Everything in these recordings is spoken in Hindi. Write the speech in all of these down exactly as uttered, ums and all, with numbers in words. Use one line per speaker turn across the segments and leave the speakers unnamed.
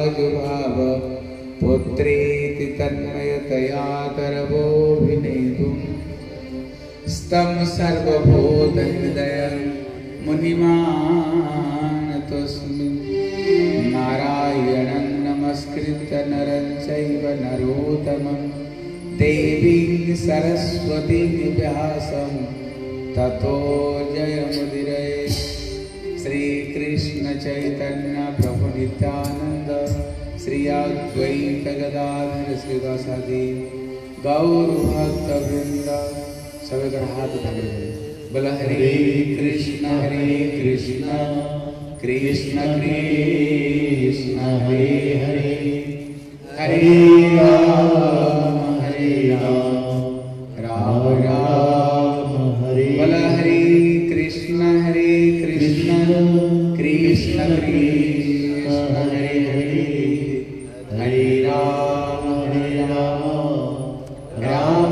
जुभाव पुत्रेति तन्मयतया तरवोऽभिनेतुं स्तं सर्वभूतहृदयं मुनिमानतोऽस्मि। नारायणं नमस्कृत्य नरं चैव नरोत्तमं देवीं सरस्वतीं व्यासं ततो जयमुदीरये। श्री कृष्ण चैतन्य प्रभु नित्यानंद श्री अद्वैत गदाधर श्रीवासादि गौर भक्त वृंद सब हाथ उठाकर बोला हरे कृष्ण हरे कृष्ण कृष्ण कृष्ण हरे हरे हरे राम हरे राम राम राम हरे बोला हरे कृष्ण हरे कृष्ण कृष्ण कृष्ण हरे हरे हरे राम हरे राम राम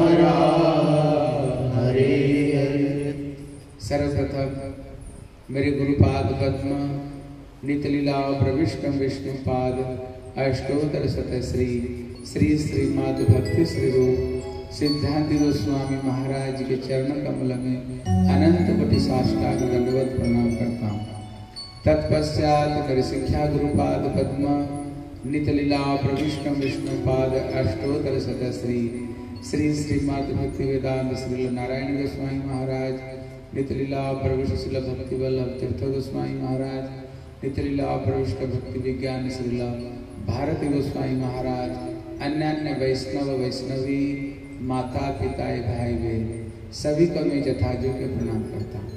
राम हरे हरे। सर्वप्रथम मेरे गुरुपाद पद्म नितलीला प्रविष्ट विष्णुपाद अष्टोत्तर शतश्री श्री श्री माधु भक्ति श्री रूप सिद्धांत गोस्वामी महाराज के चरण कमल में अनंत कोटि साष्टांग दंडवत प्रणाम करता हूँ। तत्पश्चात कर शिक्षा गुरुपाद पद्म नितलीला प्रविष्ट विष्णुपाद अष्टोत्तर शतश्री श्री श्री माधु भक्ति वेदांत श्री नारायण गोस्वामी महाराज नितलीला प्रविष्ट श्रील भक्ति वल्लभ तीर्थ गोस्वामी महाराज नितलीला प्रविष्ट भक्ति विज्ञान श्रील भारती गोस्वामी महाराज अन्य अन्य वैष्णव वैष्णवी माता पिता भाई बहन सभी को मैं जथाजो के प्रणाम करता हूँ।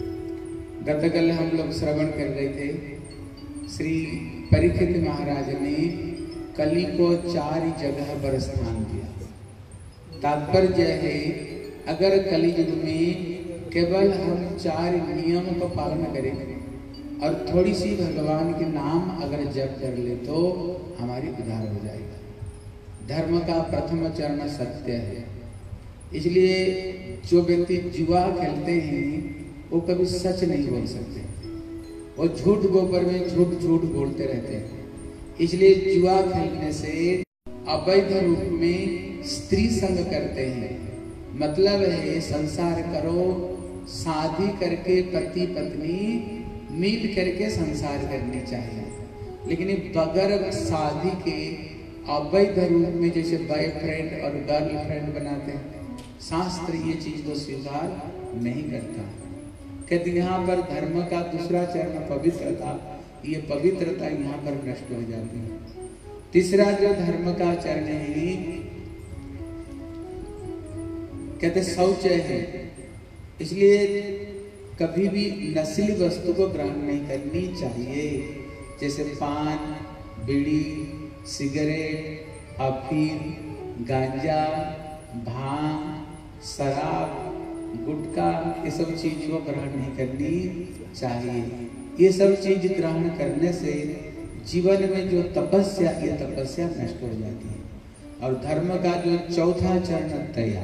गतकल हम लोग श्रवण कर रहे थे श्री परीक्षित महाराज ने कली को चार जगह पर स्थान दिया। तात्पर्य है अगर कलियुग में केवल हम चार नियम को पालन करें और थोड़ी सी भगवान के नाम अगर जप कर ले तो हमारी उद्धार हो जाएगा। धर्म का प्रथम चरण सत्य है। इसलिए जो व्यक्ति जुआ खेलते हैं वो कभी सच नहीं बोल सकते, वो झूठ गोबर में झूठ झूठ बोलते रहते हैं। इसलिए जुआ खेलने से अवैध रूप में स्त्री संग करते हैं। मतलब है संसार करो, शादी करके पति पत्नी मिल करके संसार करनी चाहिए, लेकिन बगैर शादी के अवैध रूप में जैसे बॉयफ्रेंड और गर्लफ्रेंड बनाते हैं, शास्त्र ये चीज को स्वीकार नहीं करता। कहते यहाँ पर धर्म का दूसरा चरण पवित्रता, ये पवित्रता यहाँ पर नष्ट हो जाती है। तीसरा जो धर्म का चरण है कहते शौच है। इसलिए कभी भी नशीली वस्तु को ग्रहण नहीं करनी चाहिए, जैसे पान, बीड़ी, सिगरेट, अफीम, गांजा, भांग, शराब, गुटखा, ये सब चीज को ग्रहण नहीं करनी चाहिए। ये सब चीज ग्रहण करने से जीवन में जो तपस्या, ये तपस्या नष्ट हो जाती है। और धर्म का जो चौथा चरण दया,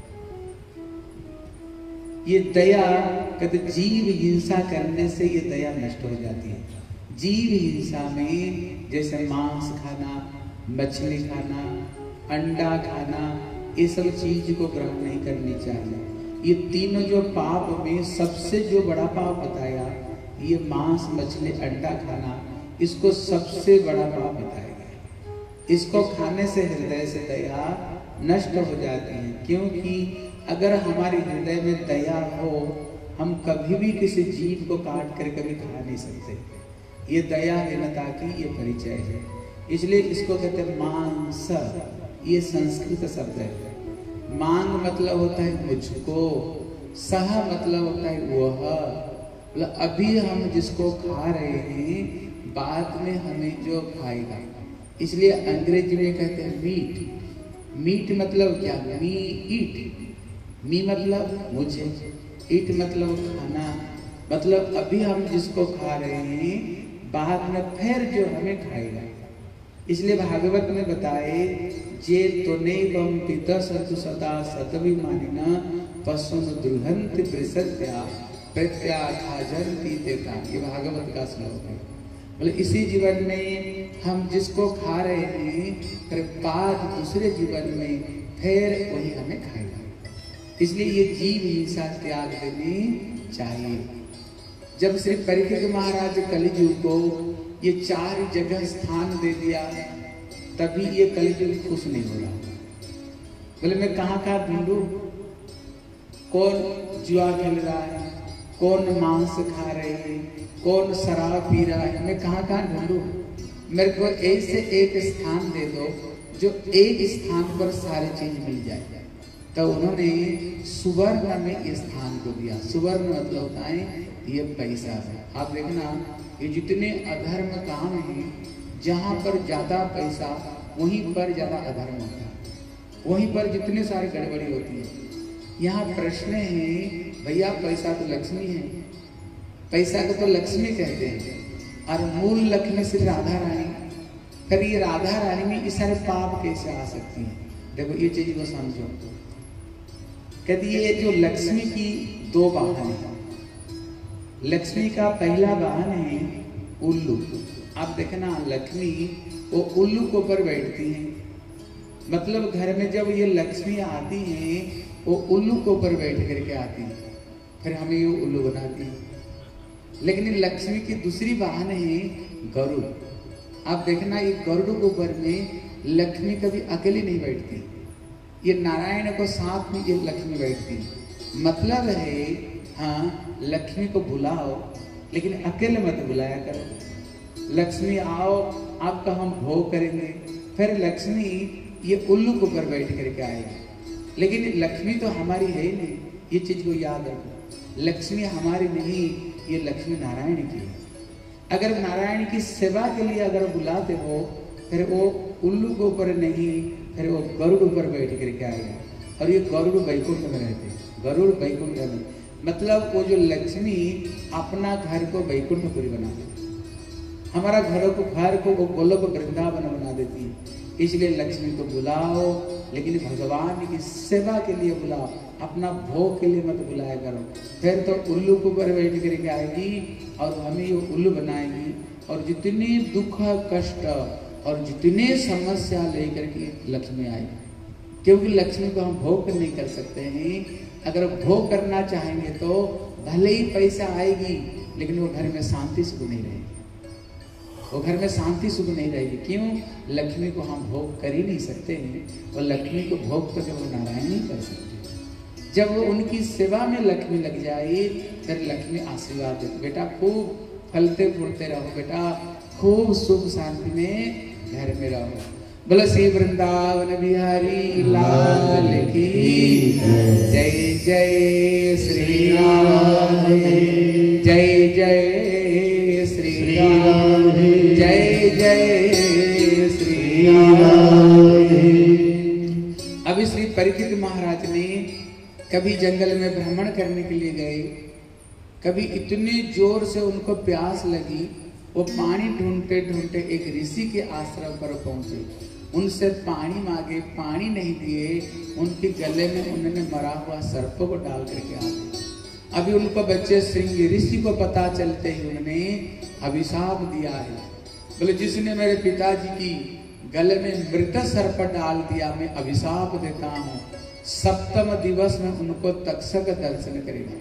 ये दया कहते जीव हिंसा करने से ये दया नष्ट हो जाती है। जीव हिंसा में जैसे मांस खाना, मछली खाना, अंडा खाना, ये सब चीज को ग्रहण नहीं करनी चाहिए। ये तीनों जो पाप में सबसे जो बड़ा पाप बताया, ये मांस, मछली, अंडा खाना, इसको सबसे बड़ा पाप बताया गया। इसको खाने से हृदय से दया नष्ट हो जाती है, क्योंकि अगर हमारे हृदय में दया हो, हम कभी भी किसी जीव को काट कर कभी खा नहीं सकते। ये दयाहीनता की ये परिचय है। इसलिए इसको कहते हैं मांस। ये संस्कृत शब्द है। मांग मतलब होता है मुझको, सह मतलब होता है वह। मतलब अभी हम जिसको खा रहे हैं, बाद में हमें जो खाएगा। इसलिए अंग्रेजी में कहते हैं मीट। मीट मतलब क्या? मी ईट। मी मतलब मुझे, ईट मतलब खाना। मतलब अभी हम जिसको खा रहे हैं, बाद में फिर जो हमें खाएगा। इसलिए भागवत में बताए जे त्वनैवं पिता सतु सदा सतविमानिना पशुन दुर्हन्ति प्रसत्या प्रत्याखाजन्ति तेता। ये भागवत का श्लोक है। बोले इसी जीवन में हम जिसको खा रहे हैं, फिर बाद दूसरे जीवन में फिर वही हमें खाएगा। इसलिए ये जीव हिंसा त्याग देनी चाहिए। जब श्री परीक्षित महाराज कलियुग को ये चार जगह स्थान दे दिया, तभी ये कलियुग खुश नहीं हो रहा। बोले मैं कहाँ कहाँ ढूंढू, कौन जुआ खेल रहा है, कौन मांस खा रहे हैं, कौन शराब पी रहा है, मैं कहाँ कहाँ ढूंढू। मेरे को ऐसे एक स्थान दे दो जो एक स्थान पर सारी चीज मिल जाए। तो उन्होंने सुवर्ण में ये स्थान को दिया। सुवर्ण मतलब होता है ये पैसा है। आप देखना ये जितने अधर्म काम हैं, जहाँ पर ज्यादा पैसा वहीं पर ज्यादा अधर्म होता है, वहीं पर जितने सारी गड़बड़ी होती है। यहाँ प्रश्न है भैया, पैसा तो लक्ष्मी है, पैसा को तो लक्ष्मी कहते हैं, और मूल लक्ष्मी श्री राधा रानी। फिर ये राधा रानी में ये सारे पाप कैसे आ सकती है? देखो ये चीज को समझो। कहती ये जो लक्ष्मी की दो वाहन है। लक्ष्मी का पहला वाहन है उल्लू। आप देखना लक्ष्मी वो उल्लू के ऊपर बैठती है। मतलब घर में जब ये लक्ष्मी आती है वो उल्लू के ऊपर बैठ करके आती है, फिर हमें ये उल्लू बनाती है। लेकिन लक्ष्मी की दूसरी वाहन है गरुड़। आप देखना ये गरुड़ के ऊपर में लक्ष्मी कभी अकेली नहीं बैठती, ये नारायण को साथ में ये लक्ष्मी बैठती है। मतलब है हाँ लक्ष्मी को बुलाओ लेकिन अकेले मत बुलाया करो। लक्ष्मी आओ आपका हम भोग करेंगे, फिर लक्ष्मी ये उल्लू के ऊपर बैठ करके आएगी। लेकिन लक्ष्मी तो हमारी है ही नहीं, ये चीज को याद रखो। लक्ष्मी हमारी नहीं, ये लक्ष्मी नारायण की है। अगर नारायण की सेवा के लिए अगर बुलाते हो, फिर वो उल्लू के ऊपर नहीं, फिर वो गरुड़ ऊपर बैठ करके आएगा। और ये गरुड़ वैकुंठ में रहते हैं। गरुड़ वैकुंठ में मतलब वो जो लक्ष्मी अपना घर को वैकुंठपुरी बना देती है, हमारा घरों को घर को वो गोलोक वृंदावन बना देती है। इसलिए लक्ष्मी को बुलाओ, लेकिन भगवान की सेवा के लिए बुलाओ, अपना भोग के लिए मत बुलाया करो। फिर तो उल्लू के ऊपर बैठ करके आएगी और हमें ये उल्लू बनाएगी। और जितने दुख कष्ट और जितने समस्या लेकर के लक्ष्मी आएगी, क्योंकि लक्ष्मी को हम भोग नहीं कर सकते हैं। अगर भोग करना चाहेंगे तो भले ही पैसा आएगी, लेकिन वो घर में शांति सुख नहीं रहेगी। वो घर में शांति सुख नहीं रहेगी। क्यों? लक्ष्मी को हम भोग कर ही नहीं सकते हैं, और लक्ष्मी को भोग तो केवल नारायण ही कर सकते। जब वो उनकी सेवा में लक्ष्मी लग जाए, फिर लक्ष्मी आशीर्वाद देती, बेटा खूब फलते फूलते रहो, बेटा खूब सुख शांति में घर में रहो। बोलो श्री वृंदावन बिहारी लाल की जय। जय श्री राम, जय जय श्री राम, जय जय श्री राम। अभी श्री परीक्षित महाराज ने कभी जंगल में भ्रमण करने के लिए गए, कभी इतने जोर से उनको प्यास लगी, वो पानी ढूंढते ढूंढते एक ऋषि के आश्रम पर पहुंचे। उनसे पानी मांगे, पानी नहीं दिए, उनके गले में उन्होंने मरा हुआ सर्प को डाल करके आ गए। अभी उनको बच्चे श्रृंग ऋषि को पता चलते ही उन्होंने अभिशाप दिया है। बोले जिसने मेरे पिताजी की गले में मृत सर्प डाल दिया, मैं अभिशाप देता हूँ, सप्तम दिवस में उनको तक्षक दर्शन करेगा।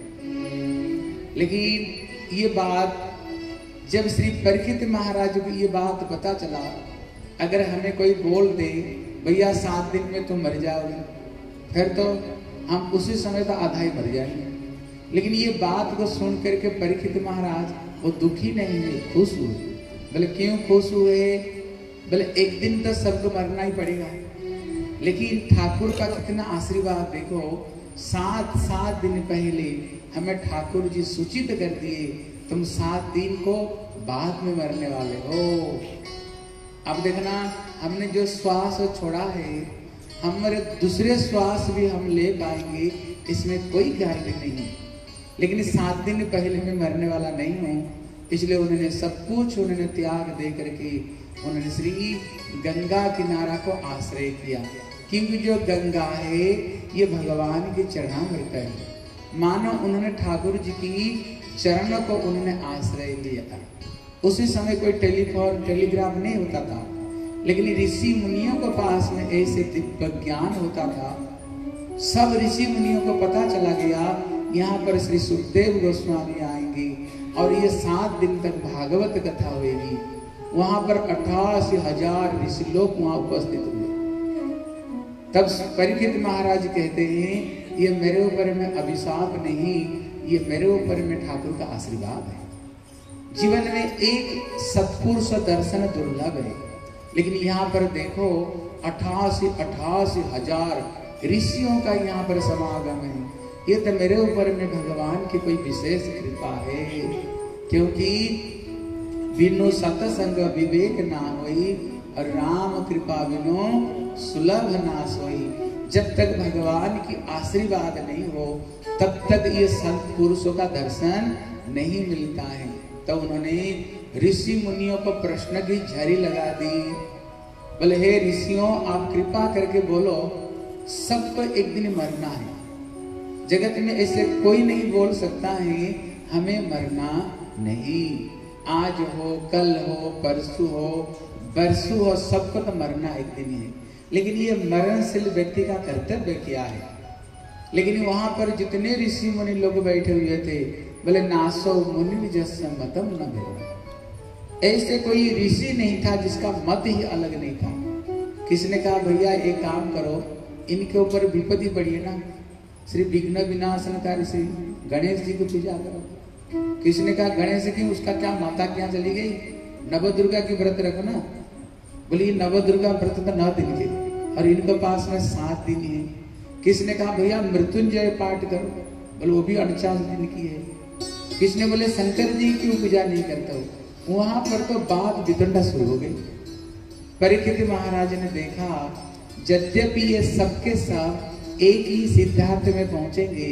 लेकिन ये बात जब श्री परीक्षित महाराज को ये बात पता चला, अगर हमें कोई बोल दे भैया सात दिन में तुम मर जाओगे, फिर तो हम उसी समय तो आधा ही मर जाएंगे। लेकिन ये बात को सुन करके परीक्षित महाराज वो दुखी नहीं हुए, खुश हुए। बोले क्यों खुश हुए? बोले एक दिन तो सबको मरना ही पड़ेगा, लेकिन ठाकुर का कितना आशीर्वाद देखो। सात सात दिन पहले हमें ठाकुर जी सूचित कर दिए, तुम सात दिन को बाद में मरने वाले हो। अब देखना हमने जो श्वास छोड़ा है, हमारे दूसरे श्वास भी हम ले पाएंगे, इसमें कोई गारंटी नहीं। लेकिन सात दिन पहले मैं मरने वाला नहीं हूँ, इसलिए उन्होंने सब कुछ उन्होंने त्याग दे करके उन्होंने श्री गंगा किनारा को आश्रय किया। क्योंकि जो गंगा है ये भगवान के चरणामृत है। मानो उन्होंने ठाकुर जी की चरण को उन्होंने आश्रय लिया। उसी समय कोई टेलीफोन टेलीग्राफ नहीं होता था, लेकिन ऋषि मुनियों के पास में ऐसे दिव्य ज्ञान होता था। सब ऋषि मुनियों को पता चला गया यहाँ पर श्री सुखदेव गोस्वामी आएंगे और ये सात दिन तक भागवत कथा होगी। वहां पर अट्ठासी हजार ऋषि लोग वहां उपस्थित हुए। तब परीक्षित महाराज कहते हैं ये मेरे ऊपर में अभिशाप नहीं, ये मेरे ऊपर में ठाकुर का आशीर्वाद है। जीवन में एक सत्पुरुष दर्शन दुर्लभ है, लेकिन यहाँ पर देखो अठासी अठासी हजार ऋषियों का यहाँ पर समागम है। ये तो मेरे ऊपर में भगवान की कोई विशेष कृपा है, क्योंकि बिनु सतसंग विवेक ना होई और राम कृपा बिनु सुलभ ना सोई। जब तक भगवान की आशीर्वाद नहीं हो तब तक ये संत पुरुषों का दर्शन नहीं मिलता है। तो उन्होंने ऋषि मुनियों को प्रश्न की झड़ी लगा दी। बोले हे ऋषियों, आप कृपा करके बोलो, सबको एक दिन मरना है। जगत में ऐसे कोई नहीं बोल सकता है हमें मरना नहीं। आज हो, कल हो, परसों हो, बरसों हो, सबको तो मरना एक दिन है। लेकिन ये मरणशील व्यक्ति का कर्तव्य क्या है? लेकिन वहां पर जितने ऋषि मुनि लोग बैठे हुए थे, बोले नासो मुनि जस्य मतम न भेद। ऐसे कोई ऋषि नहीं था जिसका मत ही अलग नहीं था। किसने कहा भैया एक काम करो, इनके ऊपर विपत्ति पड़ी है ना, श्री विघ्न विनाशनकारी श्री गणेश जी को पूजा करो। किसने कहा गणेश की, उसका क्या माता क्या चली गई, नवदुर्गा की व्रत रखो ना। बोली नवदुर्गा व्रत तो नौ दिन के और इनके पास में सात दिन है। किसने कहा भैया मृत्युंजय पाठ करो, बोले वो भी अड़चास दिन की है। किसने बोले शंकर जी की पूजा नहीं करता हो। वहां पर तो बात वितंडा शुरू हो गई। परीक्षित महाराज ने देखा यद्यपि ये सबके सब एक ही सिद्धांत में पहुंचेंगे,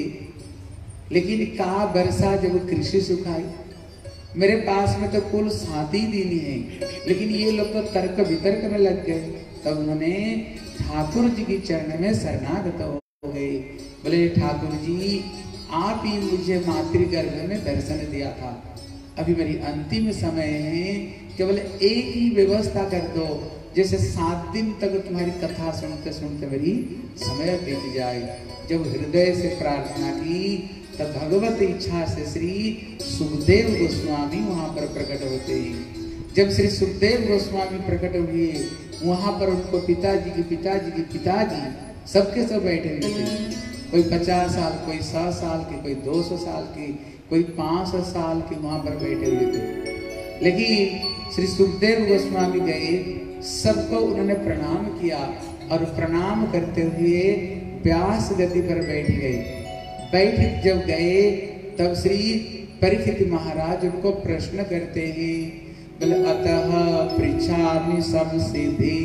लेकिन का वर्षा जब कृषि सुखाई, मेरे पास में तो कुल सात ही दिन है, लेकिन ये लोग तो तर्क वितर्क में लग गए। तब उन्होंने ठाकुर जी की चरण में शरणागत हो गए। बोले ठाकुर जी, आप ही मुझे मातृगर्भ में दर्शन दिया था, अभी मेरी अंतिम समय है, केवल एक ही व्यवस्था कर दो, जैसे सात दिन तक तुम्हारी कथा सुनते सुनते मेरी समय बीत जाए। जब हृदय से प्रार्थना की तब भगवत इच्छा से श्री सुखदेव गोस्वामी वहां पर प्रकट होते हैं। जब श्री सुखदेव गोस्वामी प्रकट हुए, वहां पर उनको पिताजी की पिताजी की पिताजी सबके सब बैठे हुए थे। कोई पचास साल, कोई सौ साल के, कोई दो सौ साल के, कोई पांच सौ साल के वहां पर बैठे हुए थे। लेकिन श्री सुखदेव गोस्वामी गए, सबको उन्होंने प्रणाम किया और प्रणाम करते हुए व्यास गति पर बैठ गए। बैठ जब गए तब श्री परीक्षित महाराज उनको प्रश्न करते हैं। बोले अतः पृच्छामि संसिद्धि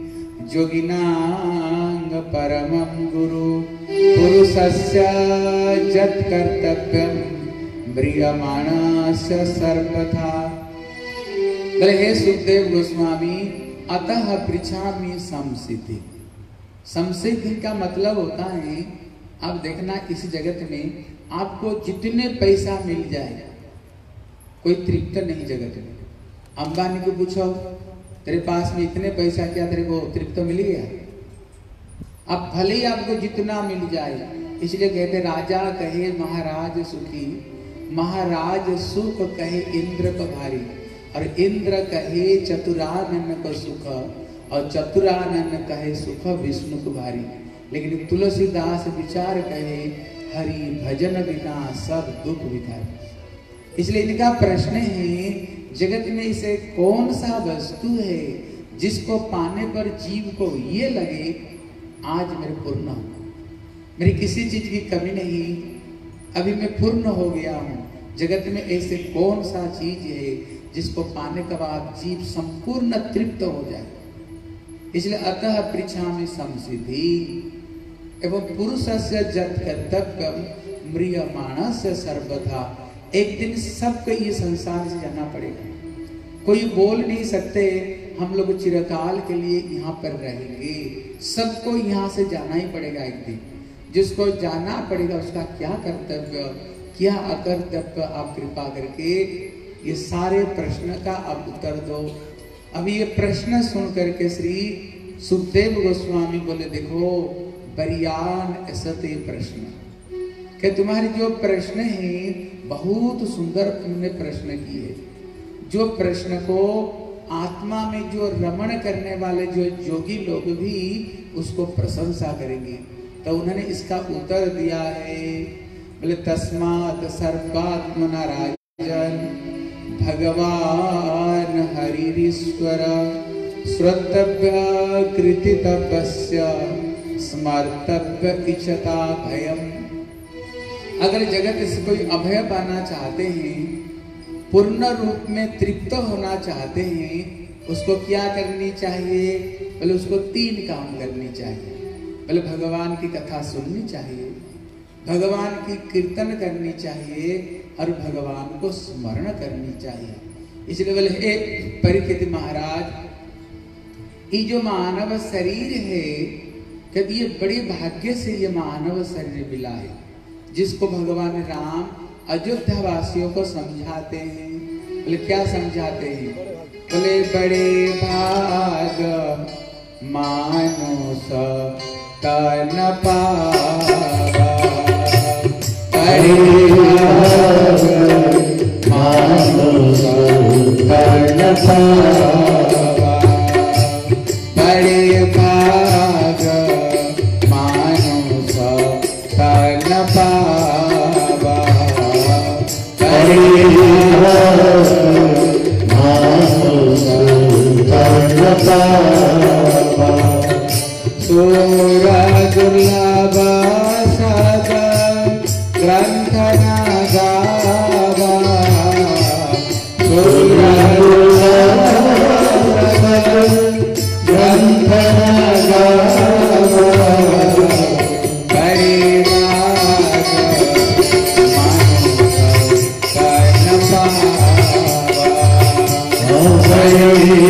जोगिनांग परमं गुरु पुरुषस्य जत् कर्तव्यं म्रियमाणस्य सर्वथा। बोले हे सुखदेव गोस्वामी, अतः पृच्छामि संसिद्धि। संसिद्धि का मतलब होता है, आप देखना इस जगत में आपको जितने पैसा मिल जाए कोई तृप्त नहीं जगत में। अंबानी को पूछो तेरे पास में इतने पैसा, क्या तेरे को तृप्त मिल गया? अब भले ही आपको जितना मिल जाए, इसलिए कहते राजा कहे महाराज सुखी, महाराज सुख कहे इंद्र को भारी, और इंद्र कहे चतुरानन को सुख, और चतुरानन कहे सुख विष्णु को भारी। लेकिन तुलसीदास विचार कहे हरि भजन बिना सब दुख विधारी। इसलिए इनका प्रश्न है जगत में इसे कौन सा वस्तु है जिसको पाने पर जीव को ये लगे आज मेरे पूर्ण हूं, मेरी किसी चीज की कमी नहीं, अभी मैं पूर्ण हो गया हूं। जगत में ऐसे कौन सा चीज है जिसको पाने के बाद जीव संपूर्ण तृप्त हो जाए? इसलिए अतः पृच्छामि संसिद्धि एवं पुरुषस्य जत् कर्तव्यं म्रियमाणस्य सर्वथा। एक दिन सबको ये संसार से जाना पड़ेगा। कोई बोल नहीं सकते हम लोग चिरकाल के लिए यहाँ पर रहेंगे, सबको यहाँ से जाना ही पड़ेगा एक दिन। जिसको जाना पड़ेगा उसका क्या कर्तव्य क्या अकर्तव्य आप कृपा करके ये सारे प्रश्न का अब उत्तर दो। अब ये प्रश्न सुन करके श्री सुखदेव गोस्वामी बोले, देखो बरियान असते प्रश्न, कि तुम्हारे जो प्रश्न हैं बहुत सुंदर तुमने प्रश्न किए। जो प्रश्न को आत्मा में जो रमण करने वाले जो योगी लोग भी उसको प्रशंसा करेंगे। तो उन्होंने इसका उत्तर दिया है, बोले तस्मात् सर्वात्मना राजन भगवान हरिरीश्वर श्रोतव्य कृति तपस्या स्मर्तव्य इच्छता भयम। अगर जगत से कोई अभय पाना चाहते हैं, पूर्ण रूप में तृप्त होना चाहते हैं, उसको क्या करनी चाहिए? बोले उसको तीन काम करनी चाहिए। बोले भगवान की कथा सुननी चाहिए, भगवान की कीर्तन करनी चाहिए और भगवान को स्मरण करनी चाहिए। इसलिए बोले हे परीक्षित महाराज, ये जो मानव शरीर है, कभी ये बड़े भाग्य से ये मानव शरीर मिला है, जिसको भगवान राम अयोध्या वासियों को समझाते हैं। बोले क्या समझाते हैं? बोले बड़े भाग मानुष तन पावा, बड़े भाग मानुष तन पावा, बड़े भाग मानुष तन पावा, बड़े भाग मानुष तन पावा। सूरा दुर्लभ सदा ग्रंथ न गावा, सूरा दुर्लभ सदा ग्रंथ न गावा, बड़े भाग मानुष तन पावा, बड़े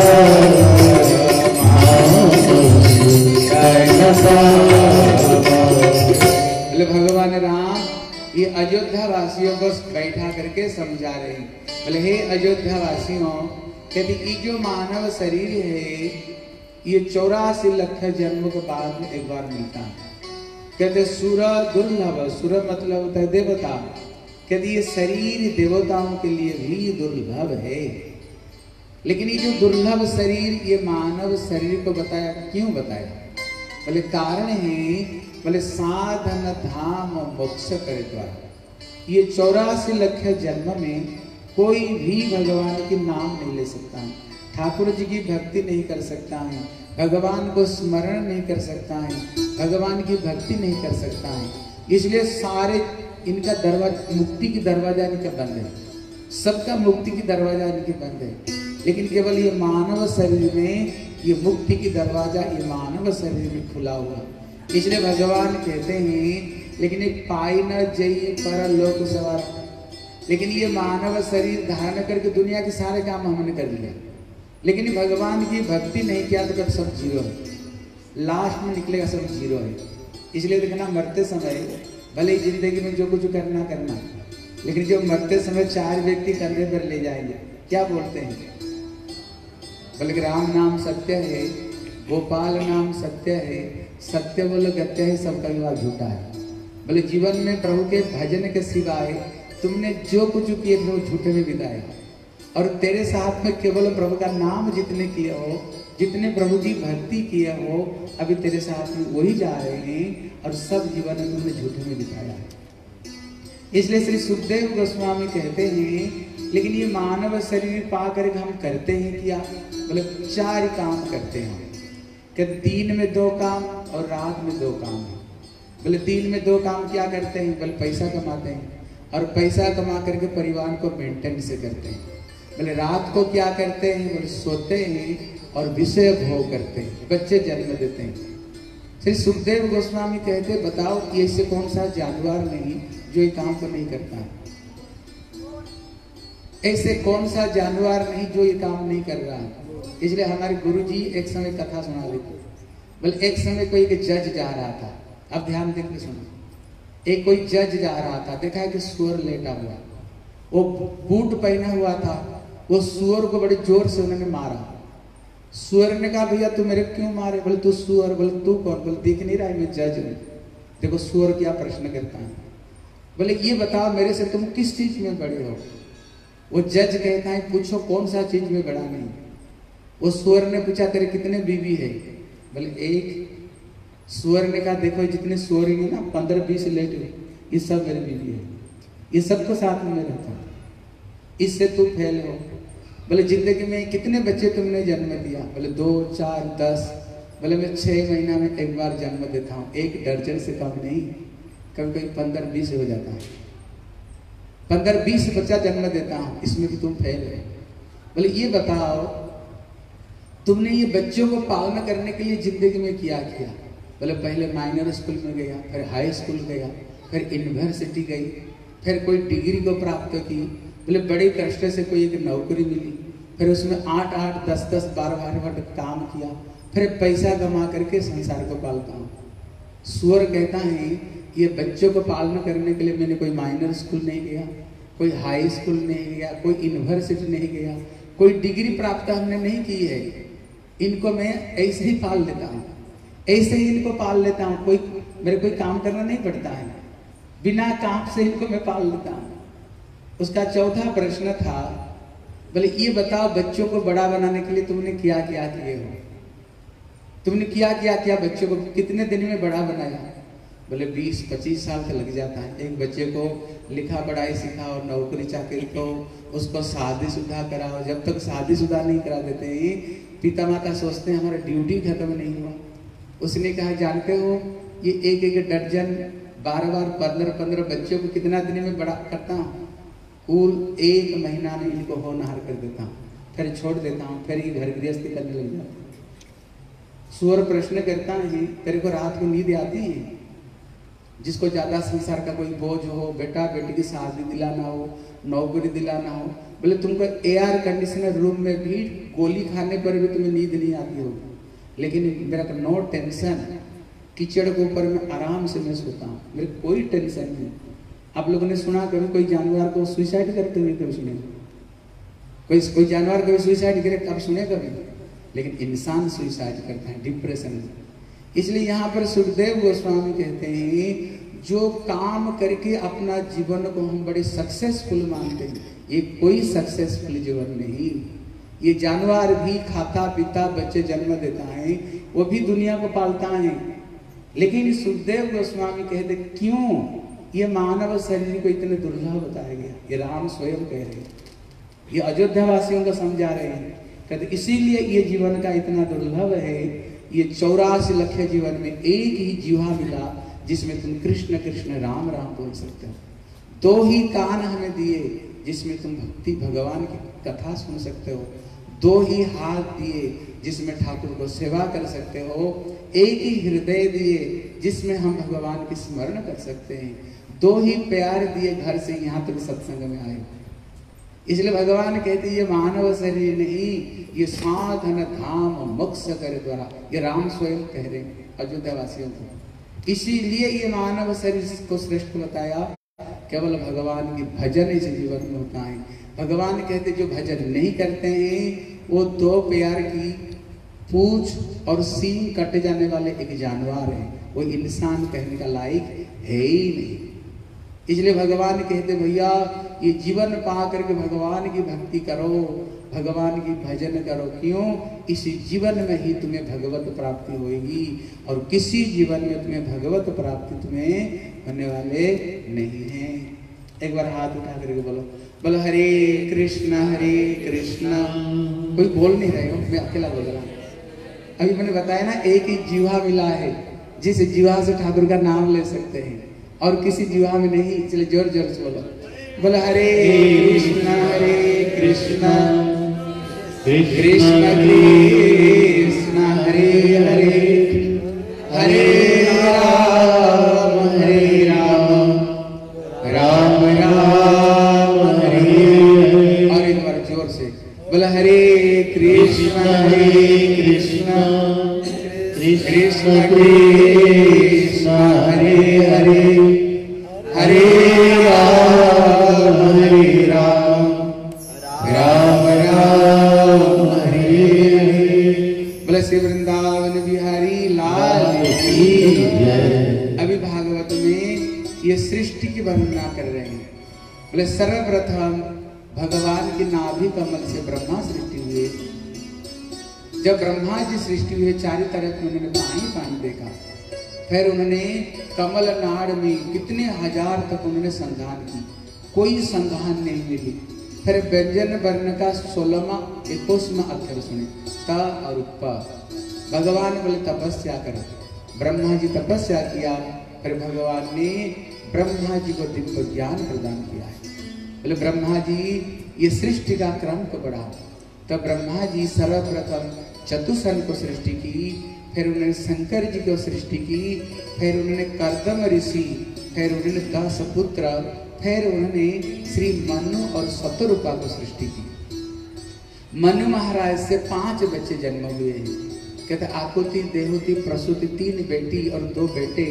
बोले भगवान राम ये अयोध्या वासियों को बैठा करके समझा रहे हैं। बोले हे अयोध्या वासियों, यदि ये जो मानव शरीर है ये चौरासी लाख जन्म के बाद में एक बार मिलता है। कहते सुर दुर्लभ, सुर मतलब होता है देवता, कहते ये शरीर देवताओं के लिए भी दुर्लभ है। लेकिन ये जो दुर्लभ शरीर ये मानव शरीर को बताया, क्यों बताया? बोले कारण है, बोले साधन धाम मोक्ष करे द्वारा। ये चौरासी लाख जन्म में कोई भी भगवान के नाम नहीं ले सकता है, ठाकुर जी की भक्ति नहीं कर सकता है, भगवान को स्मरण नहीं कर सकता है, भगवान की भक्ति नहीं कर सकता है। इसलिए सारे इनका दरवाजा, मुक्ति की दरवाजा इनका बंद है, सबका मुक्ति की दरवाजा इनके बंद है। लेकिन केवल ये मानव शरीर में ये मुक्ति की दरवाजा ये मानव शरीर में खुला हुआ। इसलिए भगवान कहते हैं, लेकिन एक पाई न जई पर लोक सवार। लेकिन ये मानव शरीर धारण करके दुनिया के सारे काम हमने कर लिया, लेकिन भगवान की भक्ति नहीं किया तो कब सब जीरो है, लास्ट में निकलेगा सब जीरो है। इसलिए देखना मरते समय भले ही जिंदगी में जो कुछ करना करना, लेकिन जो मरते समय चार व्यक्ति कंधे पर ले जाएंगे, क्या बोलते हैं? बोले राम नाम सत्य है, गोपाल नाम सत्य है, सत्य बोलो गत्य है, सबका विवाह झूठा है। बोले जीवन में प्रभु के भजन के सिवाय तुमने जो कुछ किए थे वो झूठे में बिताए, और तेरे साथ में केवल प्रभु का नाम जितने किए हो, जितने प्रभु की भक्ति किए हो, अभी तेरे साथ में वही जा रहे हैं, और सब जीवन में तुमने झूठे में बिताया है। इसलिए श्री सुखदेव गोस्वामी कहते हैं, लेकिन ये मानव शरीर पा कर हम करते हैं क्या? बोले चार काम करते हैं कि दिन में दो काम और रात में दो काम है। बोले दिन में दो काम क्या करते हैं? बोले पैसा कमाते हैं, और पैसा कमा करके परिवार को मेंटेन से करते हैं। बोले रात को क्या करते हैं? बोले सोते हैं और विषय भोग करते हैं, बच्चे जन्म देते हैं। श्री सुखदेव गोस्वामी कहते, बताओ ऐसे कौन सा जानवर नहीं जो ये काम को नहीं करता है? ऐसे कौन सा जानवर नहीं जो ये काम नहीं कर रहा है? इसलिए हमारे गुरुजी एक समय कथा सुना रहे थे। बोले एक समय कोई एक जज जा रहा था, अब ध्यान देकर सुनो। एक कोई जज जा रहा था, देखा कि सुअर लेटा हुआ, वो बूट पहना हुआ था, वो सुअर को बड़े जोर से उन्होंने मारा। सुअर ने कहा भैया तू मेरे क्यों मारे? बोले तू सुअर? बोले तू कौन? बोले दिख नहीं रहा है मैं जज हूँ। देखो सुअर क्या प्रश्न करता है। बोले ये बताओ मेरे से तुम किस चीज में बड़े हो? वो जज कहता है पूछो कौन सा चीज में बड़ा नहीं। वो सुअर ने पूछा तेरे कितने बीवी है? बोले एक। सुअर ने कहा देखो जितने सुअर है ना पंद्रह बीस लेट ये सब मेरी बीवी है, ये सबको साथ में रहता हूँ, इससे तू फेल हो। बोले जिंदगी में कितने बच्चे तुमने जन्म दिया? बोले दो चार दस। बोले मैं छह महीना में एक बार जन्म देता हूँ, एक दर्जन से कम नहीं, कभी कभी पंद्रह बीस हो जाता है, पंद्रह बीस बच्चा जन्म देता हूँ, इसमें भी तुम फेल है। बोले ये बताओ तुमने ये बच्चों को पालन करने के लिए जिंदगी में क्या किया? बोले पहले माइनर स्कूल में गया, फिर हाई स्कूल गया, फिर यूनिवर्सिटी गई, फिर कोई डिग्री को प्राप्त की। बोले बड़े कष्ट से कोई एक नौकरी मिली, फिर उसमें आठ आठ दस दस बारह बारह बार काम किया, फिर पैसा कमा करके संसार को पालता हूँ। सुअर कहता है ये बच्चों को पालन करने के लिए मैंने कोई माइनर स्कूल नहीं गया, कोई हाई स्कूल नहीं गया, कोई यूनिवर्सिटी नहीं गया, कोई डिग्री प्राप्त हमने नहीं की है, इनको मैं ऐसे ही पाल लेता हूँ, ऐसे ही इनको पाल लेता हूँ, कोई मेरे कोई काम करना नहीं पड़ता है, बिना काम से इनको मैं पाल लेता हूँ। उसका चौथा प्रश्न था बोले ये बताओ बच्चों को बड़ा बनाने के लिए तुमने क्या क्या किए हो? तुमने क्या क्या किया बच्चों को कितने दिन में बड़ा बनाया? बोले बीस पच्चीस साल तो लग जाता है। एक बच्चे को लिखा पढ़ाई सिखाओ, नौकरी चाकरी को, उसको शादीशुदा कराओ, जब तक शादीशुदा नहीं करा देते पिता माता सोचते हैं हमारा ड्यूटी खत्म नहीं हुआ। उसने कहा जानते हो ये एक एक दर्जन बार बार पंद्रह पंद्रह बच्चों को कितना दिन में बड़ा करता हूँ? कुल एक महीना में इनको होनहार कर देता हूँ, फिर छोड़ देता हूँ, फिर ये घर गृहस्थी करने लग जाता हूँ। सुअर प्रश्न करता है तेरे को रात को नींद आती है? जिसको ज्यादा संसार का कोई बोझ हो, बेटा बेटी की शादी दिलाना हो, नौकरी दिलाना हो, बोले तुमको एयर कंडीशनर रूम में भी गोली खाने पर भी तुम्हें नींद नहीं आती होगी, लेकिन मेरा नो टेंशन, कीचड़ के ऊपर मैं आराम से मैं सोता हूँ, मेरे कोई टेंशन नहीं। आप लोगों ने सुना कभी कोई जानवर को सुसाइड करते हुए? कभी सुने? कोई कोई जानवर कभी सुसाइड करे कब सुने कभी? लेकिन इंसान सुसाइड करता है डिप्रेशन में। इसलिए यहाँ पर सुखदेव गोस्वामी कहते हैं जो काम करके अपना जीवन को हम बड़े सक्सेसफुल मानते हैं, ये कोई सक्सेसफुल जीवन नहीं। ये जानवर भी खाता पीता बच्चे जन्म देता है, वो भी दुनिया को पालता है, लेकिन सुखदेव गोस्वामी कहते क्यों ये मानव शरीर को इतने दुर्लभ बताया गया? ये राम स्वयं कह रहे हैं, ये अयोध्या वासियों को समझा रहे हैं, कहते इसीलिए ये जीवन का इतना दुर्लभ है। ये चौरासी लख जीवन में एक ही जीवा मिला जिसमें तुम कृष्ण कृष्ण राम राम बोल सकते हो, दो ही कान हमें दिए जिसमें तुम भक्ति भगवान की कथा सुन सकते हो, दो ही हाथ दिए जिसमें ठाकुर को सेवा कर सकते हो, एक ही हृदय दिए जिसमें हम भगवान की स्मरण कर सकते हैं, दो ही प्यार दिए घर से यहाँ तक सत्संग में आए। इसलिए भगवान कहते ये मानव शरीर नहीं, ये साधन धाम मोक्ष करे द्वारा, ये राम स्वयं कह रहे हैं अयोध्या वासियों को। इसीलिए ये मानव शरीर को श्रेष्ठ बताया, केवल भगवान की भजन इस जीवन में होता है। भगवान कहते जो भजन नहीं करते हैं वो दो प्यार की पूछ और सींग कट जाने वाले एक जानवर है, वो इंसान कहने का लायक है ही नहीं। इसलिए भगवान कहते भैया ये जीवन पा करके भगवान की भक्ति करो, भगवान की भजन करो। क्यों? इसी जीवन में ही तुम्हें भगवत प्राप्ति होगी और किसी जीवन में तुम्हें भगवत प्राप्ति तुम्हें होने वाले नहीं है। एक बार हाथ उठा करके बोलो, बोलो हरे कृष्णा हरे कृष्णा। कोई बोल नहीं रहे हो, मैं अकेला बोल रहा हूँ। अभी मैंने बताया ना एक ही जीवा मिला है जिस जीवा से ठाकुर का नाम ले सकते हैं और किसी जीवा में नहीं। इसलिए जोर जोर से बोलो, बोलो हरे कृष्णा हरे कृष्णा कृष्ण कृष्ण हरे हरे हरे राम हरे राम राम राम हरे हरे। और एक बार जोर से बोलो हरे कृष्ण हरे कृष्ण कृष्ण कृष्ण हरे हरे हरे राम हरे राम बोले श्री वृंदावन बिहारी लाल की जय। अभी भागवत में ये सृष्टि की वर्णना कर रहे हैं। बोले सर्वप्रथम भगवान की नाभि कमल से ब्रह्मा सृष्टि हुए। जब ब्रह्मा जी सृष्टि हुए चारों तरफ में उन्होंने पानी पानी देखा। फिर उन्होंने कमल नाड़ में कितने हजार तक उन्होंने संधान की, कोई संधान नहीं मिली। फिर व्यंजन वर्ण का सोलहवां इक्कीसवां अक्षर सुने, त और प। भगवान बोले तपस्या करो। ब्रह्मा जी तपस्या किया। फिर भगवान ने ब्रह्मा जी को दिव्य ज्ञान प्रदान किया है। बोले ब्रह्मा जी ये सृष्टि का क्रम को बढ़ा। तब ब्रह्मा जी सर्वप्रथम चतुसन को सृष्टि की। फिर उन्होंने शंकर जी को सृष्टि की। फिर उन्होंने कर्दम ऋषि, फिर उन्होंने दस पुत्र, फिर उन्होंने श्री मनु और शतरूपा को सृष्टि की। मनु महाराज से पांच बच्चे जन्म हुए हैं। कहते आकुति, देहुति, प्रसूति, तीन बेटी और दो बेटे,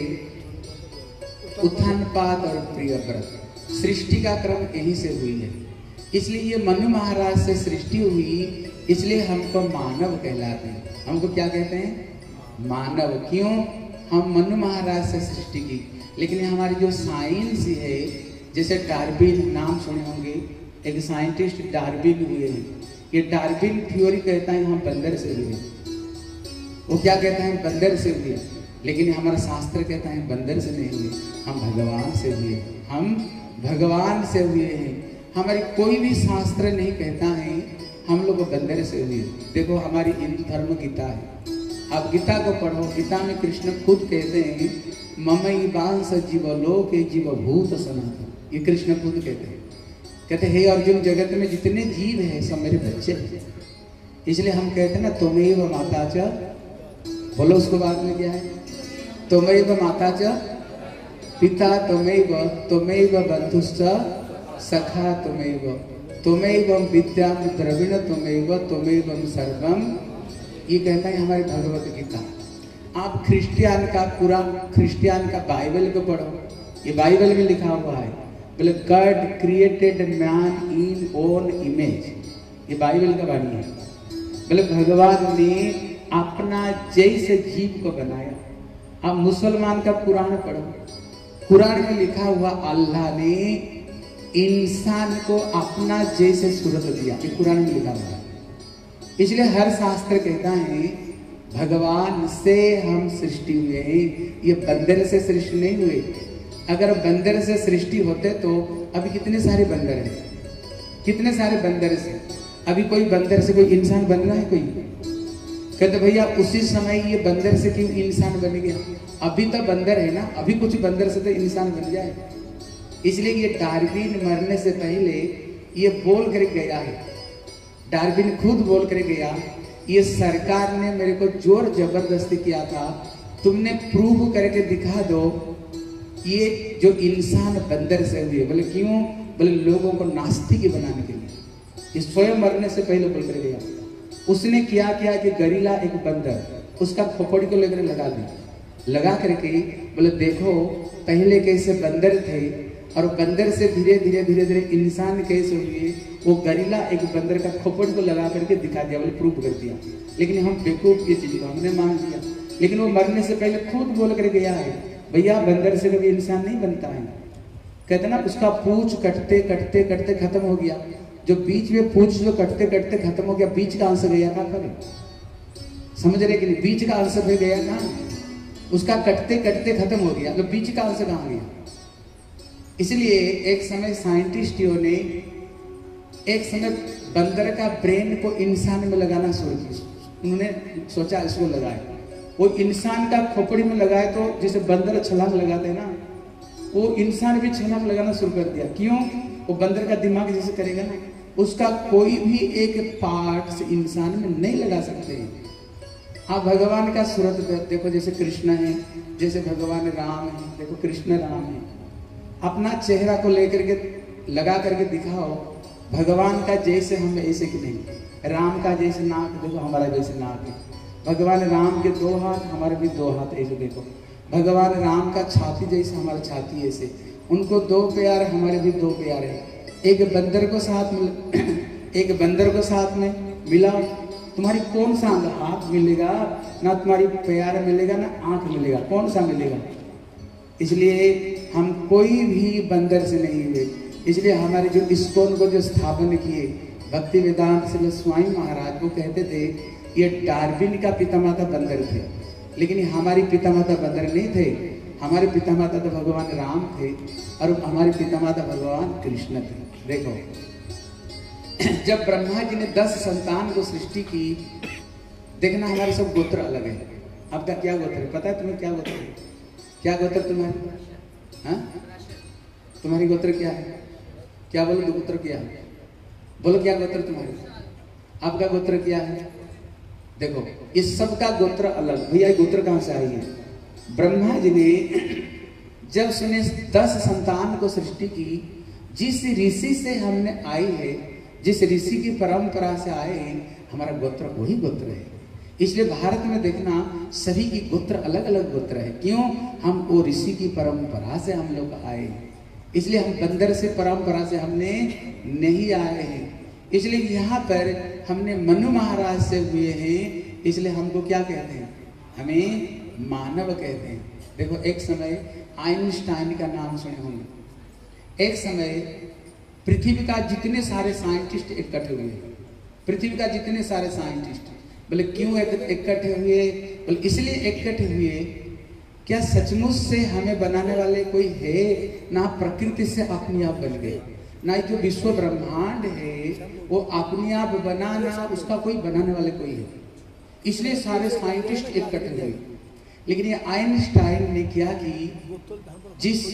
उत्थानपाद और प्रियव्रत। सृष्टि का क्रम यहीं से हुई है। इसलिए ये मनु महाराज से सृष्टि हुई, इसलिए हमको मानव कहलाते हैं। हमको क्या कहते हैं? मानव। क्यों? हम मनु महाराज से सृष्टि की। लेकिन हमारी जो साइंस है, जैसे डार्विन नाम सुने होंगे, एक साइंटिस्ट डार्विन हुए हैं। ये डार्विन थ्योरी कहता है हम बंदर से हुए। वो क्या कहता है? बंदर से हुए। लेकिन हमारा शास्त्र कहता है बंदर से नहीं हुए, हम भगवान से हुए। हम भगवान से हुए हैं। हमारी कोई भी शास्त्र नहीं कहता है हम लोग बंदर से हुए। देखो हमारी हिंदू धर्म गीता है, आप गीता को पढ़ो। गीता में कृष्ण खुद कहते हैं ममई बांस जीवलोके जीवभूत सनातन। ये कृष्ण खुद कहते हैं। कहते हे अर्जुन, जगत में जितने जीव हैं सब मेरे बच्चे हैं। इसलिए हम कहते हैं ना त्वमेव माता च, बोलो उसको बाद में क्या है? त्वमेव माता च पिता त्वमेव, त्वमेव बंधुश्च सखा त्वमेव, त्वमेव विद्या द्रविण त्वमेव, त्वमेव सर्वम। ये कहता है हमारी भगवत गीता। आप क्रिश्चियन का कुरान, क्रिश्चियन का बाइबल को पढ़ो। ये बाइबल में लिखा हुआ है, बोले God created man in own image. ये बाइबल का वाणी है। बोले भगवान ने अपना जैसे जीव को बनाया। आप मुसलमान का कुरान पढ़ो, कुरान में लिखा हुआ अल्लाह ने इंसान को अपना जैसे सूरत दिया। ये कुरान में लिखा हुआ है। इसलिए हर शास्त्र कहता है भगवान से हम सृष्टि हुए हैं, ये बंदर से सृष्टि नहीं हुए। अगर बंदर से सृष्टि होते तो अभी कितने सारे बंदर हैं, कितने सारे बंदर से। अभी कोई बंदर से कोई इंसान बन रहा है? कोई कहते भैया उसी समय ये बंदर से क्यों इंसान बन गया? अभी तो बंदर है ना, अभी कुछ बंदर से तो इंसान बन जाए। इसलिए ये डार्विन मरने से पहले ये बोल कर गया है, डार्विन खुद बोल कर गया, ये सरकार ने मेरे को जोर जबरदस्ती किया था, तुमने प्रूव करके दिखा दो ये जो इंसान बंदर से हुए। बोले क्यों? बोले लोगों को नास्तिक बनाने के लिए। ये स्वयं मरने से पहले बोल कर गया। उसने क्या किया कि गरीला एक बंदर उसका खोपड़ी को लेकर लगा दी, लगा करके बोले देखो पहले कैसे बंदर थे और बंदर से धीरे धीरे धीरे धीरे इंसान कैसे हुए। वो गरीला एक बंदर का खोपड़ी को लगा करके दिखा दिया, बोले प्रूफ कर दिया। लेकिन हम बेवकूफ ये चीज को हमने मान लिया। लेकिन वो मरने से पहले खुद बोल कर गया है भैया बंदर से कभी इंसान नहीं बनता है। कहते ना उसका पूंछ कटते कटते कटते खत्म हो गया। जो बीच में पूंछ जो कटते कटते खत्म हो गया, बीच का अंश गया कहाँ पर? समझ रहे कि नहीं? बीच का अंश भी गया कहाँ? उसका कटते कटते खत्म हो गया, तो बीच का अंश कहाँ गया? इसलिए एक समय साइंटिस्टों ने एक समय बंदर का ब्रेन को इंसान में लगाना शुरू किया। उन्होंने सोचा इसको लगाए, वो इंसान का खोपड़ी में लगाए तो जैसे बंदर छलांग लगाते हैं ना, वो इंसान भी छलांग लगाना शुरू कर दिया। क्यों? वो बंदर का दिमाग जैसे करेगा ना, उसका कोई भी एक पार्ट से इंसान में नहीं लगा सकते हैं। आप भगवान का सूरत देखो, जैसे कृष्ण है, जैसे भगवान राम है, देखो कृष्ण राम है। अपना चेहरा को लेकर के लगा करके दिखाओ भगवान का जैसे हम ऐसे कि नहीं। राम का जैसे नाक देखो, हमारा जैसे नाक है। भगवान राम के दो हाथ, हमारे भी दो हाथ ऐसे देखो। भगवान राम का छाती जैसे, हमारा छाती ऐसे। उनको दो पैर, हमारे भी दो पैर है। एक बंदर को साथ में एक बंदर को साथ में मिलाओ, तुम्हारी कौन सा अंग, हाथ मिलेगा ना, तुम्हारी पैर मिलेगा ना, आंख मिलेगा, कौन सा मिलेगा? इसलिए हम कोई भी बंदर से नहीं हुए। इसलिए हमारे जो इस्कॉन को जो स्थापन किए भक्ति वेदांत श्री स्वामी महाराज, वो कहते थे ये डार्विन का पितामाता बंदर थे, लेकिन हमारी पितामाता बंदर नहीं थे। हमारे पितामाता तो भगवान राम थे और हमारे पितामाता भगवान कृष्ण थे। देखो, जब ब्रह्मा जी ने दस संतान को सृष्टि की, देखना हमारे सब गोत्र अलग है। आपका क्या गोत्र है? पता है तुम्हें क्या गोत्र है? क्या गोत्र तुम्हारी? हाँ, तुम्हारी गोत्र क्या है? क्या बोलो? दो गोत्र क्या है? बोलो क्या गोत्र तुम्हारी? आपका गोत्र क्या है? देखो, इस सब का गोत्र अलग। भैया ये गोत्र कहां से आई है? ब्रह्मा जी ने जब सुने दस संतान को सृष्टि की, जिस ऋषि से हमने आई है, जिस ऋषि की परंपरा से आए हैं, हमारा गोत्र वही गोत्र है। इसलिए भारत में देखना सभी की गोत्र अलग अलग गोत्र है। क्यों? हम वो ऋषि की परंपरा से हम लोग आए, इसलिए हम बंदर से परंपरा से हमने नहीं आए हैं। इसलिए यहाँ पर हमने मनु महाराज से हुए हैं, इसलिए हमको क्या कहते हैं? हमें मानव कहते हैं। देखो, एक समय आइंस्टाइन का नाम सुने होंगे। एक समय पृथ्वी का जितने सारे साइंटिस्ट इकट्ठे हुए, पृथ्वी का जितने सारे साइंटिस्ट, बोले क्यों इकट्ठे हुए? बोले इसलिए इकट्ठे हुए, क्या सचमुच से हमें बनाने वाले कोई है? ना प्रकृति से अपने आप बन गए, ना जो विश्व ब्रह्मांड है वो अपने आप बनाना, उसका कोई बनाने वाले कोई है। इसलिए सारे साइंटिस्ट इकट्ठे हुए। लेकिन ये आइंस्टाइन ने क्या की, जिस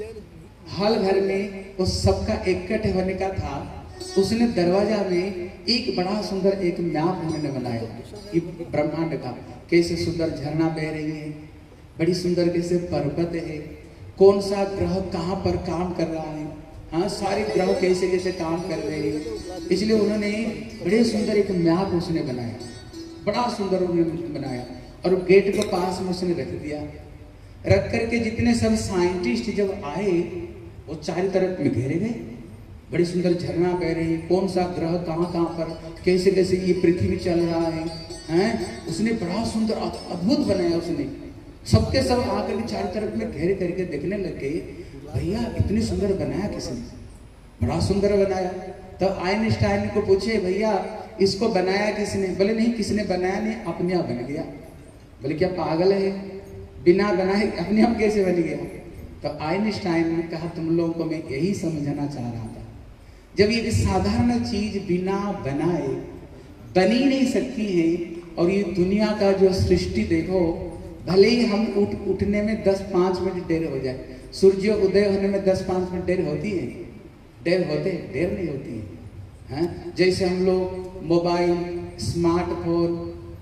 हॉल घर में वो सबका इकट्ठे होने का था, उसने दरवाजा में एक बड़ा सुंदर एक मैप उन्होंने बनाया ये ब्रह्मांड का। कैसे सुंदर झरना बह रही है, बड़ी सुंदर कैसे पर्वत है, कौन सा ग्रह कहाँ पर काम कर रहा है, हाँ सारे ग्रह कैसे कैसे काम कर रहे हैं। इसलिए उन्होंने बड़े सुंदर एक मैप उसने बनाया, बड़ा सुंदर उन्होंने बनाया, और गेट के पास में उसने रख दिया। रख करके जितने सब साइंटिस्ट जब आए, वो चारों तरफ में घेरे गए। बड़ी सुंदर झरना बह रही है, कौन सा ग्रह कहाँ कहाँ पर कैसे कैसे ये पृथ्वी चल रहा है, हैं? उसने बड़ा सुंदर अद्भुत बनाया। उसने सबके सब आकर के चारों तरफ में घेरे करके देखने लग गए, भैया इतनी सुंदर बनाया किसने? बड़ा सुंदर बनाया। तो आइंस्टाइन को पूछे, भैया इसको बनाया किसने? बोले नहीं किसने बनाया नहीं, अपने आप बन गया। बोले क्या पागल है, बिना बनाए अपने आप कैसे बन गया? तो आइंस्टाइन ने कहा तुम लोगों को मैं यही समझाना चाह रहा था, जब ये साधारण चीज बिना बनाए बनी नहीं सकती है, और ये दुनिया का जो सृष्टि देखो, भले ही हम उठ उठने में दस पाँच मिनट देर हो जाए, सूर्य उदय होने में दस पाँच मिनट देर होती है, देर होते देर नहीं होती है, हैं? जैसे हम लोग मोबाइल, स्मार्टफोन,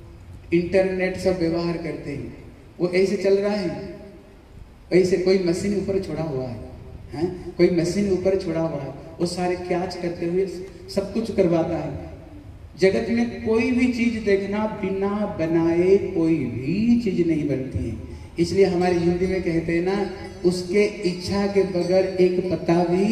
इंटरनेट सब व्यवहार करते हैं, वो ऐसे चल रहा है। ऐसे कोई मशीन ऊपर छोड़ा हुआ है, हैं? कोई मशीन ऊपर छोड़ा हुआ है, वो सारे कैच करते हुए सब कुछ करवाता है। जगत में कोई भी चीज देखना बिना बनाए कोई भी चीज नहीं बनती है। इसलिए हमारी हिंदी में कहते हैं ना, उसके इच्छा के बगैर एक पत्ता भी,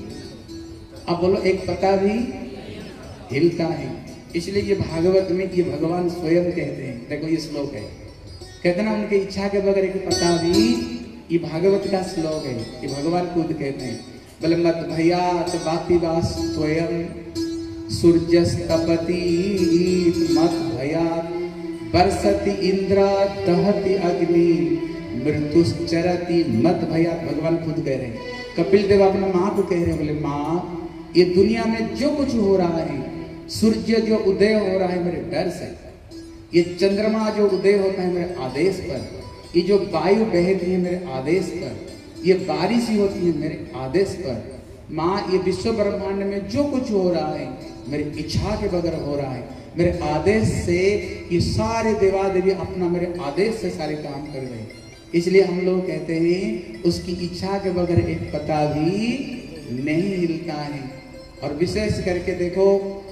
अब बोलो एक पत्ता भी हिलता है। इसलिए ये भागवत में ये भगवान स्वयं कहते हैं। देखो ये श्लोक है, कहते ना उनके इच्छा के बगैर एक पत्ता भी, ये भागवत का श्लोक है, ये भगवान खुद कहते हैं। बोले मत भैया तो बापी वास स्वयं सूर्यस्तपति मत भया बरसति इंद्र दहति अग्नि मृत्युश्चरति मत भया। भगवान खुद कह रहे हैं, कपिल देव अपना माँ को कह रहे हैं, बोले माँ ये दुनिया में जो कुछ हो रहा है, सूर्य जो उदय हो रहा है मेरे डर से, ये चंद्रमा जो उदय होता है मेरे आदेश पर, ये जो वायु बहती है मेरे आदेश पर, ये बारिश ही होती है मेरे आदेश पर। माँ ये विश्व ब्रह्मांड में जो कुछ हो रहा है मेरी इच्छा के बगैर हो रहा है, मेरे आदेश से ये सारे देवा देवी अपना मेरे आदेश से सारे काम कर रहे हैं। इसलिए हम लोग कहते हैं उसकी इच्छा के बगैर एक पता भी नहीं हिलता है। और विशेष करके देखो,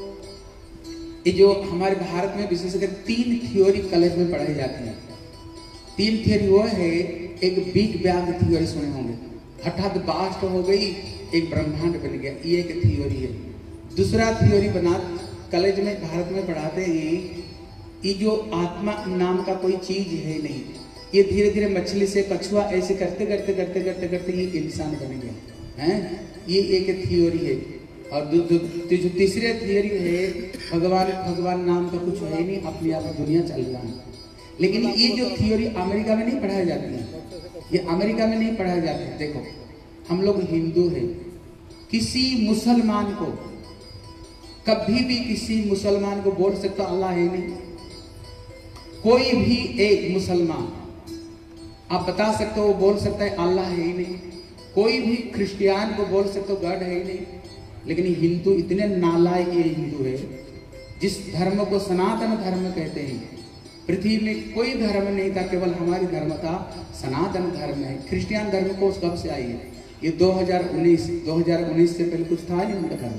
ये जो हमारे भारत में विशेष कर तीन थ्योरी कॉलेज में पढ़ाई जाती है। तीन थ्योरी वो है, एक बिग बैंग थ्योरी सुने होंगे, हठात बास्ट हो गई एक ब्रह्मांड बन गया, ये एक थ्योरी है। दूसरा थ्योरी बना कॉलेज में भारत में पढ़ाते हैं ये जो आत्मा नाम का कोई चीज है नहीं, ये धीरे धीरे मछली से कछुआ ऐसे करते करते करते करते करते ये इंसान बन गया है। ये एक थियोरी है। और जो जो तीसरे थियोरी है, भगवान भगवान नाम का कुछ है नहीं, अपने आप दुनिया चल रहा है। लेकिन ये जो थियोरी अमेरिका में नहीं पढ़ाई जाती है, ये अमेरिका में नहीं पढ़ाई जाती है। देखो हम लोग हिंदू हैं, किसी मुसलमान को कभी भी किसी मुसलमान को बोल सकता अल्लाह है नहीं। कोई भी एक मुसलमान आप बता सकते हो, वो बोल सकता है अल्लाह है ही नहीं। कोई भी क्रिश्चियन को बोल सकते हो गॉड है ही नहीं। लेकिन हिंदू इतने नालायक ये हिंदू है, जिस धर्म को सनातन धर्म कहते हैं, पृथ्वी में कोई धर्म नहीं था, केवल हमारी धर्म था, सनातन धर्म है। क्रिश्चियन धर्म को कब से आई है? ये दो हज़ार उन्नीस दो हज़ार उन्नीस से पहले कुछ था नहीं उनका धर्म।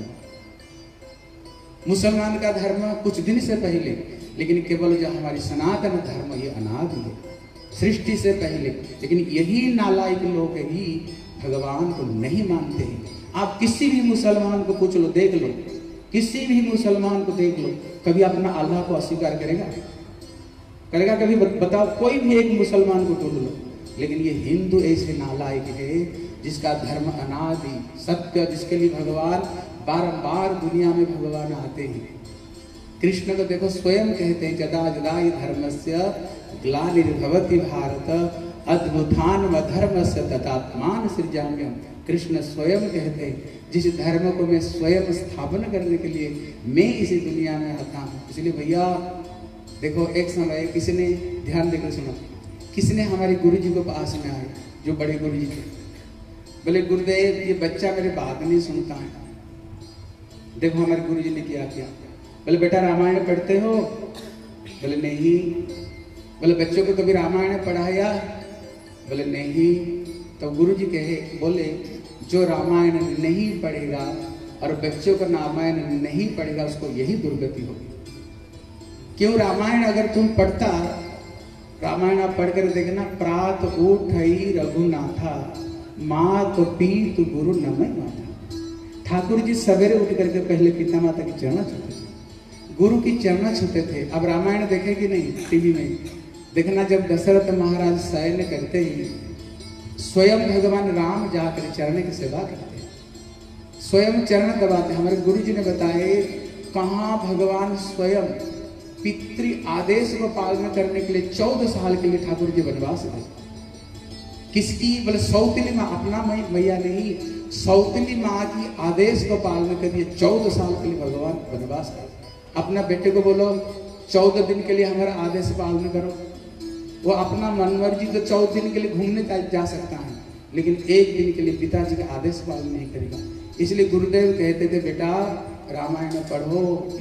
मुसलमान का धर्म कुछ दिन से पहले, लेकिन केवल जो हमारी सनातन धर्म ये अनादि है, सृष्टि से पहले। लेकिन यही नालायक लोग ही भगवान को नहीं मानते हैं। आप किसी भी मुसलमान को पूछ लो, देख लो, किसी भी मुसलमान को देख लो, कभी अपना अल्लाह को अस्वीकार करेगा? करेगा कभी? बताओ, कोई भी एक मुसलमान को ढूंढ लो। लेकिन ये हिंदू ऐसे नालायक है जिसका धर्म अनादि सत्य, जिसके लिए भगवान बारंबार दुनिया में भगवान आते हैं। कृष्ण को देखो, स्वयं कहते हैं जदा जदा धर्मस्य ग्लानिर्भवति भारत अद्भुतान व धर्मस्य तदात्मान सृजाम्यहम्। कृष्ण स्वयं कहते हैं जिस धर्म को मैं स्वयं स्थापन करने के लिए मैं इसी दुनिया में आता हूँ। इसलिए भैया देखो, एक समय किसी ने, ध्यान देकर सुनो, किसी ने हमारे गुरु जी को पास में आए, जो बड़े गुरु जी थे, बोले गुरुदेव ये बच्चा मेरे बात नहीं सुनता है। देखो हमारे गुरु जी ने क्या किया। बोले बेटा रामायण पढ़ते हो? बोले नहीं। बोले बच्चों को कभी रामायण पढ़ाया? बोले नहीं। तो गुरु जी कहे, बोले जो रामायण नहीं पढ़ेगा और बच्चों को रामायण नहीं पढ़ेगा उसको यही दुर्गति होगी। क्यों? रामायण अगर तुम पढ़ता, रामायण आप पढ़कर देखना, प्रात उठई रघुनाथा मात पीत गुरु नमय माता। ठाकुर जी सवेरे उठ करके पहले पिता माता की चरण छूते थे, गुरु की चरण छूते थे। अब रामायण देखे कि नहीं? टीवी में देखना, जब दशरथ महाराज शयन करते ही स्वयं भगवान राम जाकर चरण की सेवा करते हैं, स्वयं चरण दबाते। हमारे गुरु जी ने बताए कहाँ भगवान स्वयं पितृ आदेश को पालन करने के लिए चौदह साल के लिए ठाकुर जी वनवास गए। किसकी? बोले सौतेली माँ, अपना मैया नहीं, सौतेली माँ की आदेश को पालन करिए। चौदह साल के लिए भगवान वनवास गए। अपना बेटे को बोलो चौदह दिन के लिए हमारा आदेश पालन करो। वो अपना मनमर्जी तो चौदह दिन के लिए घूमने जा सकता है, लेकिन एक दिन के लिए पिताजी का आदेश पालन नहीं करेगा। इसलिए गुरुदेव कहते थे बेटा रामायण पढ़ो,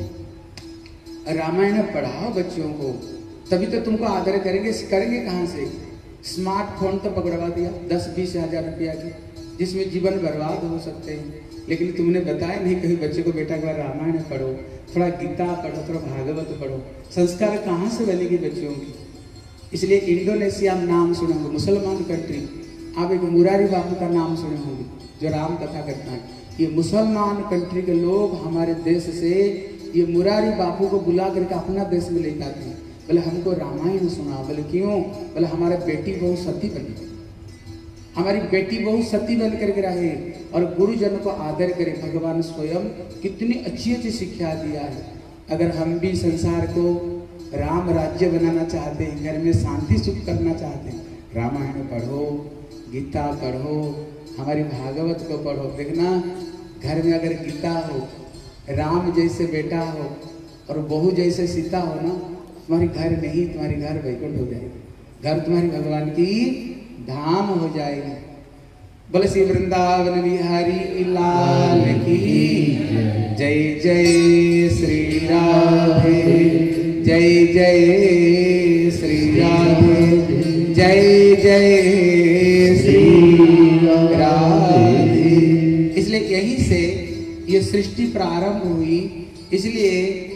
रामायण पढ़ाओ बच्चों को, तभी तो तुमको आदर करेंगे। करेंगे कहाँ से? स्मार्टफोन तो पकड़वा दिया दस बीस हजार रुपया की, जिसमें जीवन बर्बाद हो सकते हैं। लेकिन तुमने बताया नहीं कहीं बच्चे को, बेटा एक बार रामायण पढ़ो, थोड़ा गीता पढ़ो, थोड़ा भागवत पढ़ो। संस्कार कहाँ से बनेगी बच्चों की? इसलिए इंडोनेशिया में नाम सुने होंगे, मुसलमान कंट्री, आप एक मुरारी बापू का नाम सुने होंगे जो राम कथा करता है। ये मुसलमान कंट्री के लोग हमारे देश से ये मुरारी बापू को बुला करके अपना देश में लेकर आते हैं। बोले हमको रामायण सुना। बोले क्यों? बोले हमारे बेटी बहु सती बनी, हमारी बेटी बहु सती बन करके रहे और गुरुजन को आदर करे। भगवान स्वयं कितनी अच्छी अच्छी शिक्षा दिया है। अगर हम भी संसार को राम राज्य बनाना चाहते हैं, घर में शांति सुख करना चाहते हैं, रामायण पढ़ो, गीता पढ़ो, हमारी भागवत को पढ़ो। देखना घर में अगर गीता हो, राम जैसे बेटा हो और बहू जैसे सीता हो ना, तुम्हारी घर नहीं, तुम्हारी घर वैकुंठ हो जाएगी, घर तुम्हारी भगवान की धाम हो जाएगी। बोले श्री वृंदावन बिहारी लाल की जय। जय श्री राधे, जय जय श्री राधे, जय जय श्री राधे। इसलिए यहीं से ये सृष्टि प्रारंभ हुई। इसलिए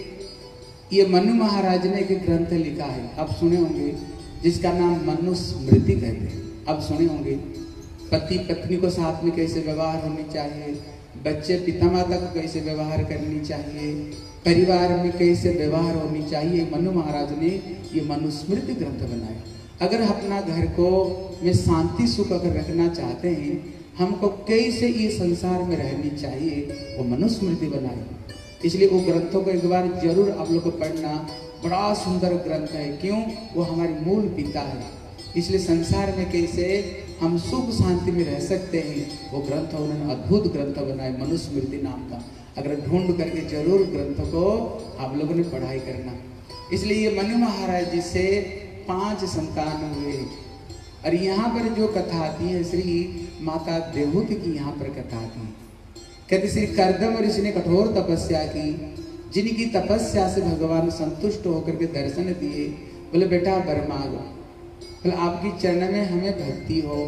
ये मनु महाराज ने एक ग्रंथ लिखा है, आप सुने होंगे, जिसका नाम मनुस्मृति कहते हैं। आप सुने होंगे पति पत्नी को साथ में कैसे व्यवहार होनी चाहिए, बच्चे पिता माता को कैसे व्यवहार करनी चाहिए, परिवार में कैसे व्यवहार होनी चाहिए, मनु महाराज ने ये मनुस्मृति ग्रंथ बनाया। अगर अपना घर को में शांति सुख अगर रखना चाहते हैं, हमको कैसे ये संसार में रहनी चाहिए, वो मनुस्मृति बनाई। इसलिए वो ग्रंथों को एक बार जरूर आप लोग को पढ़ना, बड़ा सुंदर ग्रंथ है। क्यों? वो हमारी मूल पिता है। इसलिए संसार में कैसे हम सुख शांति में रह सकते हैं, वो ग्रंथ उन्होंने अद्भुत ग्रंथ बनाए, मनुस्मृति नाम का। अगर ढूंढ करके जरूर ग्रंथ को आप लोगों ने पढ़ाई करना। इसलिए ये मनु महाराज जी से पांच संतान हुए। और यहाँ पर जो कथा आती है श्री माता देवहूति की, यहाँ पर कथा आती है। कहते श्री कर्दम ऋषि ने कठोर तपस्या की, जिनकी तपस्या से भगवान संतुष्ट होकर के दर्शन दिए। बोले बेटा वर मांगो, बोले आपकी चरण में हमें भक्ति हो।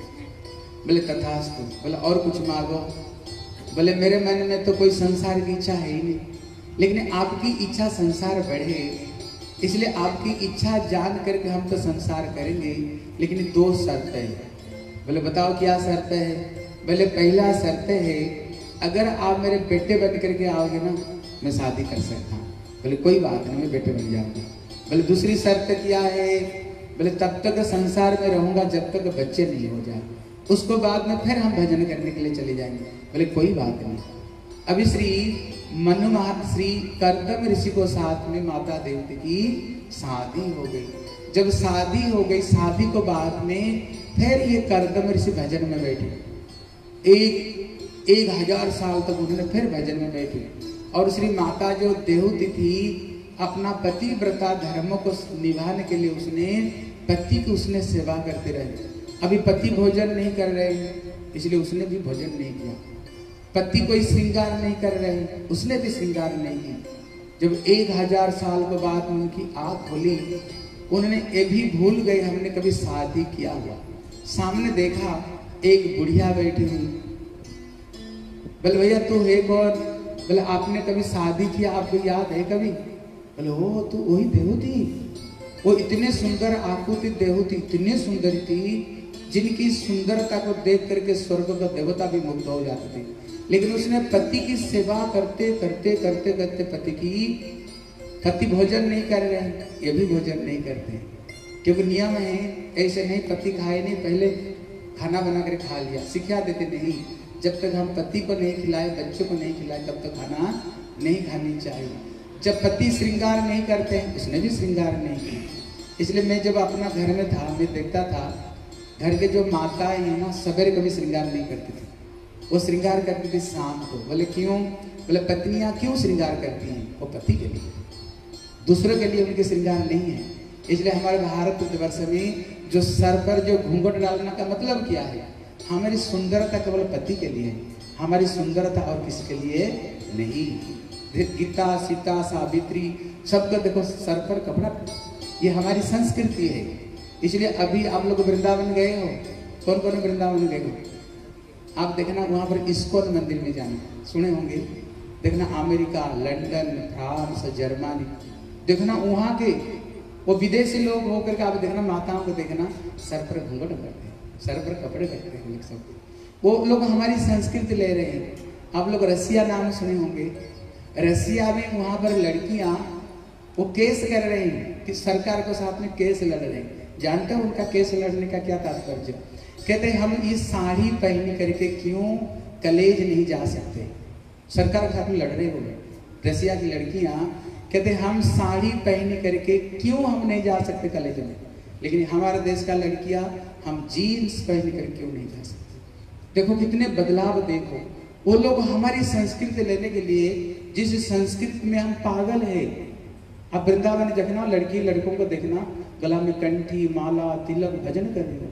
बोले तथास्तु। बोले और कुछ मांगो। बोले मेरे मन में तो कोई संसार की इच्छा है ही नहीं, लेकिन आपकी इच्छा संसार बढ़े, इसलिए आपकी इच्छा जान करके हम तो संसार करेंगे, लेकिन दो शर्त है। बोले बताओ क्या शर्त है? बोले पहला शर्त है, अगर आप मेरे बेटे बन करके आओगे ना, मैं शादी कर सकता हूँ। बोले कोई बात नहीं, मैं बेटे बन जाऊंगा। बोले दूसरी शर्त क्या है? बोले तब तक संसार में रहूंगा जब तक बच्चे नहीं हो जाए, उसको बाद में फिर हम भजन करने के लिए चले जाएंगे। बोले कोई बात नहीं। अभी श्री मनु महा श्री कर्दम ऋषि को साथ में माता देवती की शादी हो गई। जब शादी हो गई, शादी को बाद में फिर ये कर्दम ऋषि भजन में बैठे। एक एक हजार साल तक उन्होंने फिर भजन में बैठे। और श्री माता जो देवहूति थी, अपना पतिव्रता धर्म को निभाने के लिए उसने पति की उसने सेवा करते रहे। अभी पति भोजन नहीं कर रहे, इसलिए उसने भी भोजन नहीं किया। पति कोई श्रृंगार नहीं कर रहे, उसने भी श्रृंगार नहीं किया। जब एक हजार साल के बाद उनकी आँख खुली, उन्होंने ये भी भूल गए हमने कभी शादी किया हुआ। सामने देखा एक बुढ़िया बैठी हुई। बोले भैया तू है कौन? बोले आपने कभी शादी किया, आपको याद है कभी? बोले वो तो वही देवहूति। वो इतने सुंदर आकृति देवहूति, इतने सुंदर थी, जिनकी सुंदरता को देख करके स्वर्ग का देवता भी मुग्ध हो जाते थे। लेकिन उसने पति की सेवा करते करते करते करते पति की पति भोजन नहीं कर रहे हैं, ये भी भोजन नहीं करते, क्योंकि नियम है ऐसे नहीं, पति खाए नहीं, पहले खाना बना कर खा लिया। सिखा देते नहीं, जब तक हम पति को नहीं खिलाए, बच्चों को नहीं खिलाए, तब तक खाना नहीं खानी चाहिए। जब पति श्रृंगार नहीं करते हैं, उसने भी श्रृंगार नहीं किया। इसलिए मैं जब अपना घर में था, मैं देखता था घर के जो माताएं हैं ना, सवेरे कभी श्रृंगार नहीं करती थी, वो श्रृंगार करती थी शाम को। बोले क्यों? बोले पत्नियां क्यों श्रृंगार करती हैं? वो पति के लिए, दूसरों के लिए उनके श्रृंगार नहीं है। इसलिए हमारे भारतवर्ष में जो सर पर जो घूंघट डालने का मतलब क्या है? हमारी सुंदरता केवल पति के लिए, हमारी सुंदरता और किसके लिए नहीं। गीता, सीता, सावित्री सबको देखो सर पर कपड़ा, ये हमारी संस्कृति है। इसलिए अभी आप लोग वृंदावन गए हो, कौन कौन वृंदावन गए हो? आप देखना वहाँ पर इस्कॉन मंदिर में जाना, सुने होंगे। देखना अमेरिका, लंदन, फ्रांस, जर्मनी, देखना वहाँ के वो विदेशी लोग होकर के आप देखना माताओं को देखना सर पर घूंघट करते हैं, सर पर कपड़े करते हैं लोग सब। वो लोग हमारी संस्कृति ले रहे हैं। आप लोग रसिया नाम सुने होंगे। रसिया में वहाँ पर लड़कियाँ वो केस कर रही हैं कि सरकार को साथ में केस लड़ रहे हैं। जानते हो उनका केस लड़ने का क्या तात्पर्य? कहते हैं हम ये साड़ी पहन करके क्यों कॉलेज नहीं जा सकते? सरकार के साथ में लड़ रहे हो रसिया की लड़कियां, कहते हैं हम साड़ी पहन करके क्यों हम नहीं जा सकते कॉलेज में, लेकिन हमारे देश का लड़कियां हम जीन्स पहन कर क्यों नहीं जा सकते? देखो कितने बदलाव। देखो वो लोग हमारी संस्कृति लेने के लिए, जिस संस्कृति में हम पागल है। अब वृंदावन देखना, लड़की लड़कों को देखना गला में कंठी, माला, तिलक, भजन कर रहे हो।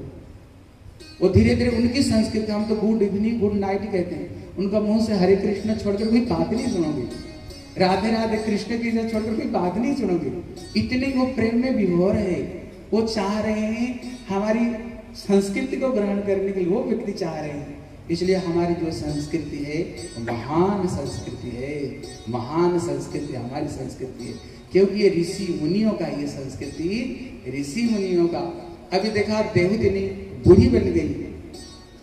वो धीरे धीरे उनकी संस्कृति, हम तो गुड इवनिंग गुड नाइट कहते हैं, उनका मुंह से हरे कृष्ण छोड़कर कोई बात नहीं सुनोगे, राधे राधे कृष्ण की छोड़कर कोई बात नहीं सुनोगे। इतने वो प्रेम में विभोर है। वो चाह रहे हैं हमारी संस्कृति को ग्रहण करने के लिए, वो व्यक्ति चाह रहे हैं। इसलिए हमारी जो संस्कृति है महान संस्कृति है, महान संस्कृति हमारी संस्कृति है, क्योंकि ये ऋषि मुनियों का, ये संस्कृति ऋषि मुनियों का। अभी देखा देवहूति ने बूढ़ी बन गई,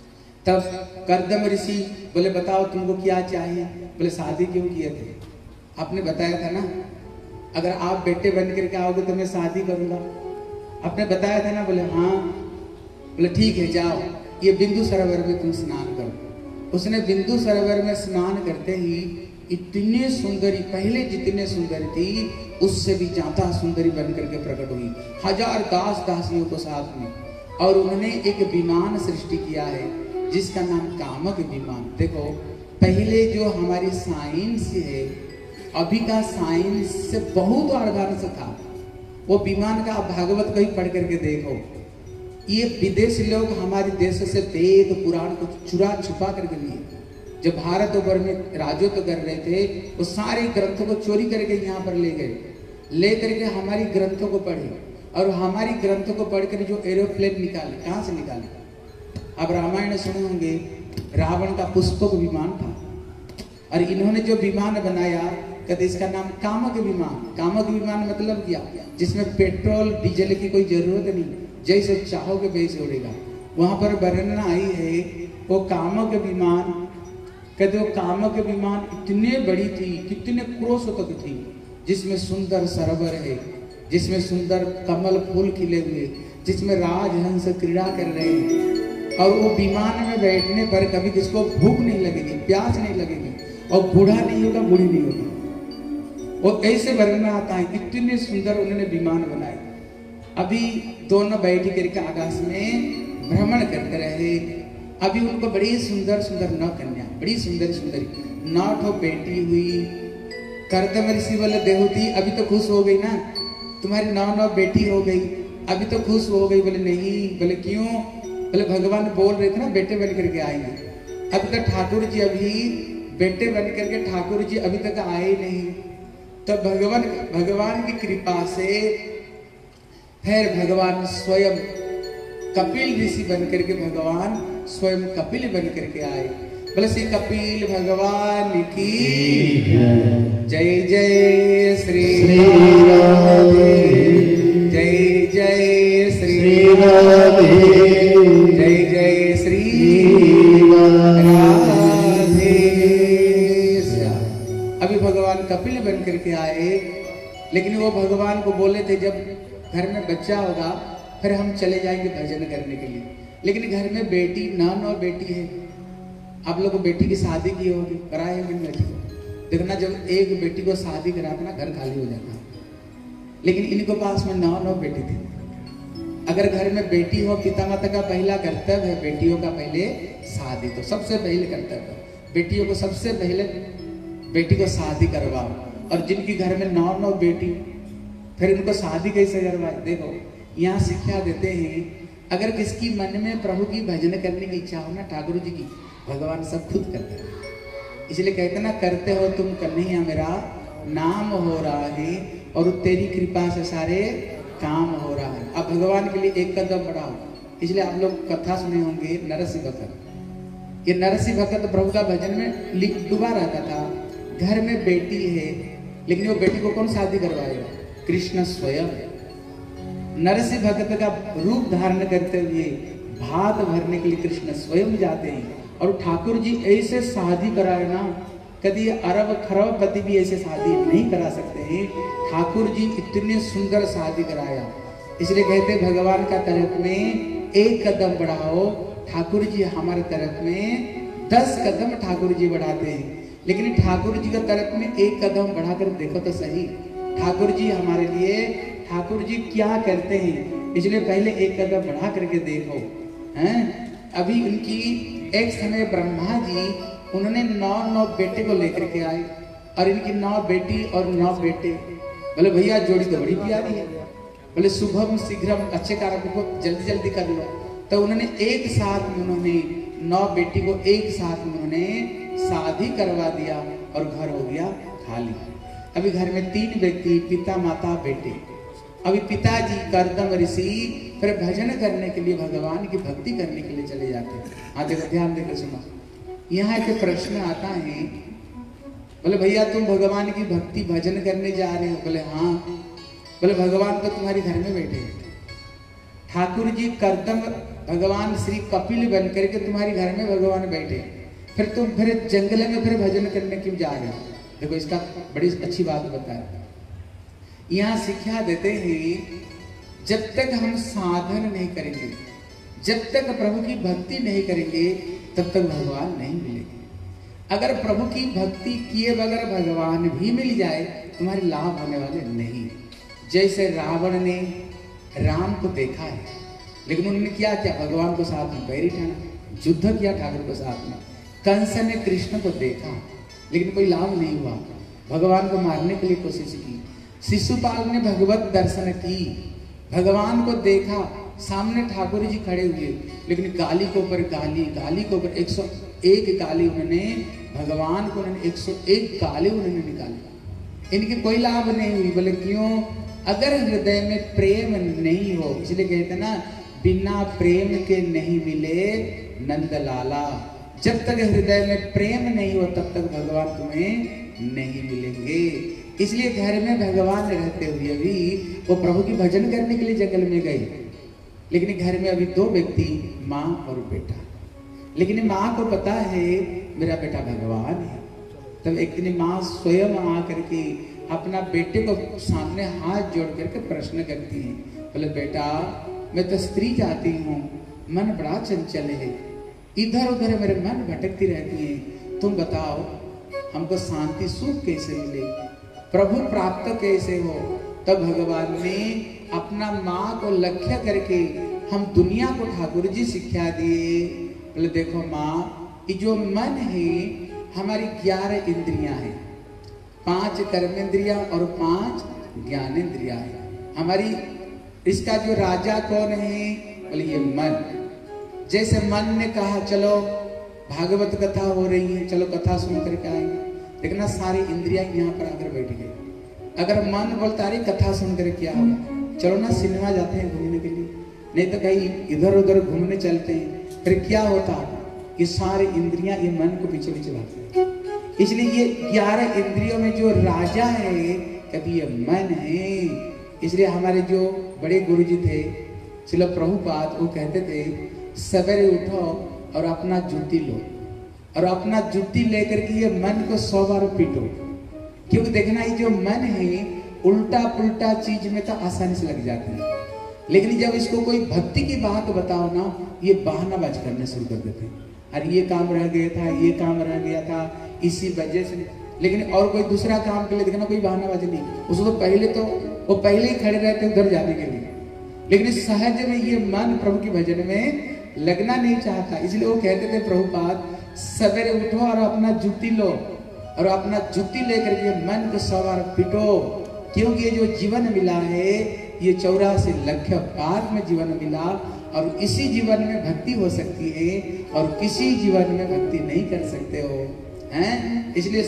तब कर्दम ऋषि बोले बताओ तुमको क्या चाहिए? बोले शादी क्यों किए थे? आपने बताया था ना, अगर आप बेटे बन करके आओगे तो मैं शादी करूंगा। आपने बताया था ना, बोले हाँ। बोले ठीक है जाओ, ये बिंदु सरोवर में तुम स्नान करो। उसने बिंदु सरोवर में स्नान करते ही इतने सुंदरी, पहले जितने सुंदर थी उससे भी ज्यादा सुंदरी बन करके प्रकट हुई, हजार दास दासियों को साथ में। और उन्होंने एक विमान सृष्टि किया है जिसका नाम कामक विमान। देखो पहले जो हमारी साइंस है, अभी का साइंस से बहुत एडवांस था वो विमान का। भागवत को ही पढ़ करके देखो, ये विदेशी लोग हमारे देश से वेद पुराण को चुरा छुपा करके लिए, जब भारत भर में राजत्व कर रहे थे वो सारे ग्रंथों को चोरी करके यहाँ पर ले गए, ले करके हमारी ग्रंथों को पढ़े, और हमारी ग्रंथों को पढ़कर जो एरोप्लेन निकाले, कहाँ से निकाले? अब रामायण सुने होंगे, रावण का पुष्पक विमान था, और इन्होंने जो विमान बनाया कहते इसका नाम कामक विमान। कामक विमान मतलब क्या? जिसमें पेट्रोल डीजल की कोई जरूरत नहीं, जैसे चाहोगे वैसे उड़ेगा। वहां पर वर्णन आई है वो कामक विमान, कहते वो कामक विमान इतने बड़ी थी, कितने क्रोश तक थी, जिसमें सुंदर सरोवर है, जिसमें सुंदर कमल फूल खिले हुए, जिसमें राजहंस क्रीड़ा कर रहे हैं। और वो विमान में बैठने पर कभी किसको भूख नहीं लगेगी, प्यास नहीं लगेगी, और बूढ़ा नहीं होगा, बूढ़ी नहीं होगी। वो ऐसे वर्णन आता है, इतने सुंदर उन्होंने विमान बनाए। अभी दोनों बैठी करके आकाश में भ्रमण करते रहे। अभी उनको बड़ी सुंदर सुंदर नौ कन्या, बड़ी सुंदर सुंदरी नौ ठो बेटी हुई। कर्दम ऋषि बोले देवती अभी तो खुश हो गई ना, तुम्हारी नौ नौ बेटी हो गई, अभी तो खुश हो गई। बोले नहीं। बोले क्यों? बोले भगवान बोल रहे थे ना बेटे बन करके आएंगे। अभी तक ठाकुर जी अभी बेटे बन करके ठाकुर जी अभी तक आए नहीं। तो भगवान भगवान की कृपा से फिर भगवान स्वयं कपिल ऋषि बन करके भगवान स्वयं कपिल बन करके आए। बोले श्री कपिल भगवान की जय जय श्री राधे, जय जय श्री राधे, जय जय श्री राधे। अभी भगवान कपिल बन करके आए, लेकिन वो भगवान को बोले थे जब घर में बच्चा होगा फिर हम चले जाएंगे भजन करने के लिए। लेकिन घर में बेटी नौ नौ बेटी है। आप लोग बेटी की शादी की होगी, कराए होंगे बेटी को। देखना जब एक बेटी को शादी कराते ना घर खाली हो जाता, लेकिन इनको पास में नौ नौ बेटी थी। अगर घर में बेटी हो, पिता माता का पहला कर्तव्य है बेटियों का पहले शादी, तो सबसे पहले कर्तव्य बेटियों को सबसे पहले बेटी को शादी करवाओ। और जिनकी घर में नौ नौ बेटी फिर उनको शादी कैसे करवाए? देखो यहाँ शिक्षा देते हैं, अगर किसकी मन में प्रभु की भजन करने की इच्छा हो ना, ठाकुर जी की, भगवान सब खुद करते हैं। इसलिए कहते ना करते हो तुम कन्हैया मेरा नाम हो रहा है, और तेरी कृपा से सारे काम हो रहा है। अब भगवान के लिए एक कदम बढ़ाओ। इसलिए आप लोग कथा सुने होंगे नरसिंह भक्त। ये नरसिंह भक्त प्रभु का भजन में डूबा रहता था। घर में बेटी है, लेकिन वो बेटी को कौन शादी करवाएगा? कृष्ण स्वयं नरसिंह भक्त का रूप धारण करते हुए भात भरने के लिए कृष्ण स्वयं जाते हैं। और ठाकुर जी ऐसे शादी कराए ना, कभी अरब खरबपति भी ऐसे शादी नहीं करा सकते हैं। ठाकुर जी इतने सुंदर शादी कराया। इसलिए कहते भगवान का तरफ में एक कदम बढ़ाओ, ठाकुर जी हमारे तरफ में दस कदम ठाकुर जी बढ़ाते हैं। लेकिन ठाकुर जी के तरफ में एक कदम बढ़ाकर देखो तो सही, ठाकुर जी हमारे लिए ठाकुर जी क्या करते हैं। इसलिए पहले एक कदम बढ़ा करके देखो हैं। अभी उनकी एक समय ब्रह्मा जी उन्होंने नौ नौ बेटे को लेकर के आए, और इनकी नौ बेटी और नौ बेटे। बोले भैया जोड़ी तो बड़ी प्यारी है। बोले शुभम शीघ्रम, अच्छे कार्य को जल्दी जल्दी कर लो। तो उन्होंने एक साथ में उन्होंने नौ बेटी को एक साथ में उन्होंने शादी करवा दिया, और घर हो गया खाली। अभी घर में तीन व्यक्ति, पिता माता बेटे। अभी पिताजी कर्दम ऋषि फिर भजन करने के लिए, भगवान की भक्ति करने के लिए चले जाते हैं। हाँ देखो, ध्यान देकर सुनो। यहाँ एक प्रश्न आता है, बोले भैया तुम भगवान की भक्ति भजन करने जा रहे हो? बोले हाँ। बोले भगवान तो तुम्हारे घर में बैठे हैं। ठाकुर जी कर्दम भगवान श्री कपिल बन करके तुम्हारे घर में भगवान बैठे, फिर तुम फिर जंगल में फिर भजन करने क्यों जा रहे हो? देखो इसका बड़ी अच्छी बात बताया। यहाँ शिक्षा देते हैं जब तक हम साधन नहीं करेंगे, जब तक प्रभु की भक्ति नहीं करेंगे, तब तक भगवान नहीं मिलेंगे। अगर प्रभु की भक्ति किए बगैर भगवान भी मिल जाए, तुम्हारे लाभ होने वाले नहीं। जैसे रावण ने राम को देखा है, लेकिन उन्होंने क्या किया, भगवान को साथ में पैरी ठाना, युद्ध किया ठाकुर को साथ में। कंस ने कृष्ण को देखा, लेकिन कोई लाभ नहीं हुआ, भगवान को मारने के लिए कोशिश की। शिशुपाल ने भगवत दर्शन की, भगवान को देखा, सामने ठाकुर जी खड़े हुए, लेकिन गाली के ऊपर गाली, गाली के ऊपर एक सौ एक गाली उन्होंने भगवान को, उन्होंने एक सौ एक गाली उन्होंने निकाली। इनकी कोई लाभ नहीं हुई। बोले क्यों? अगर हृदय में प्रेम नहीं हो, इसलिए कहते ना, बिना प्रेम के नहीं मिले नंदलाला। जब तक हृदय में प्रेम नहीं हो, तब तक भगवान तुम्हें नहीं मिलेंगे। इसलिए घर में भगवान रहते हुए भी वो प्रभु की भजन करने के लिए जंगल में गए, लेकिन घर में अभी दो व्यक्ति, माँ और बेटा। लेकिन माँ को पता है मेरा बेटा भगवान है। तब एक दिन माँ स्वयं आकर के अपना बेटे को सामने हाथ जोड़ करके प्रश्न करती है। बोले बेटा, मैं तो स्त्री जाती हूँ, मन बड़ा चंचल है, इधर उधर मेरे मन भटकती रहती है, तुम बताओ हमको शांति सुख कैसे मिले, प्रभु प्राप्त कैसे हो? तब भगवान ने अपना माँ को लक्ष्य करके हम दुनिया को ठाकुर जी शिक्षा दिए। बोले देखो माँ, ये जो मन है हमारी ग्यारह इंद्रियां हैं, पांच कर्मेंद्रियां और पांच ज्ञानेंद्रियां हैं हमारी। इसका जो राजा कौन है? बोले ये मन। जैसे मन ने कहा चलो भागवत कथा हो रही है, चलो कथा सुन करके आएंगे, लेकिन ना सारी इंद्रियां यहाँ पर आकर बैठ गई। अगर मन बोलता रही कथा सुन कर क्या होगा, चलो ना सिनेमा जाते हैं घूमने के लिए, नहीं तो कहीं इधर उधर घूमने चलते हैं, फिर क्या होता? ये सारी इंद्रियां ये मन को पीछे पीछे भागती हैं। इसलिए ये ग्यारह इंद्रियों में जो राजा है, कभी ये मन है। इसलिए हमारे जो बड़े गुरु जी थे श्रील प्रभुपाद, वो कहते थे सवेरे उठो और अपना जूती लो, और अपना जूती लेकर के ये मन को सौ बार पीटो। क्योंकि देखना, ये जो मन है उल्टा पुल्टा चीज में तो आसानी से लग जाती है, लेकिन जब इसको कोई भक्ति की बात बताओ ना, ये बहानाबाजी करने शुरू कर देते हैं। अरे ये काम रह गया था, ये काम रह गया था, इसी वजह से। लेकिन और कोई दूसरा काम के लिए देखना कोई बहानाबाजी नहीं, उसको तो पहले तो वो पहले ही खड़े रहते उधर जाने के लिए। लेकिन सहज में ये मन प्रभु की भजन में लगना नहीं चाहता। इसलिए वो कहते थे प्रभुपाद, सवेरे उठो और अपना जूती लो, और अपना जूती लेकर के मन को सौ बार पिटो। क्योंकि ये जो जीवन मिला है, ये चौरासी लक्ष पार में जीवन मिला, और इसी जीवन में भक्ति हो सकती है, और किसी जीवन में भक्ति नहीं कर सकते हो, हैं? इसलिए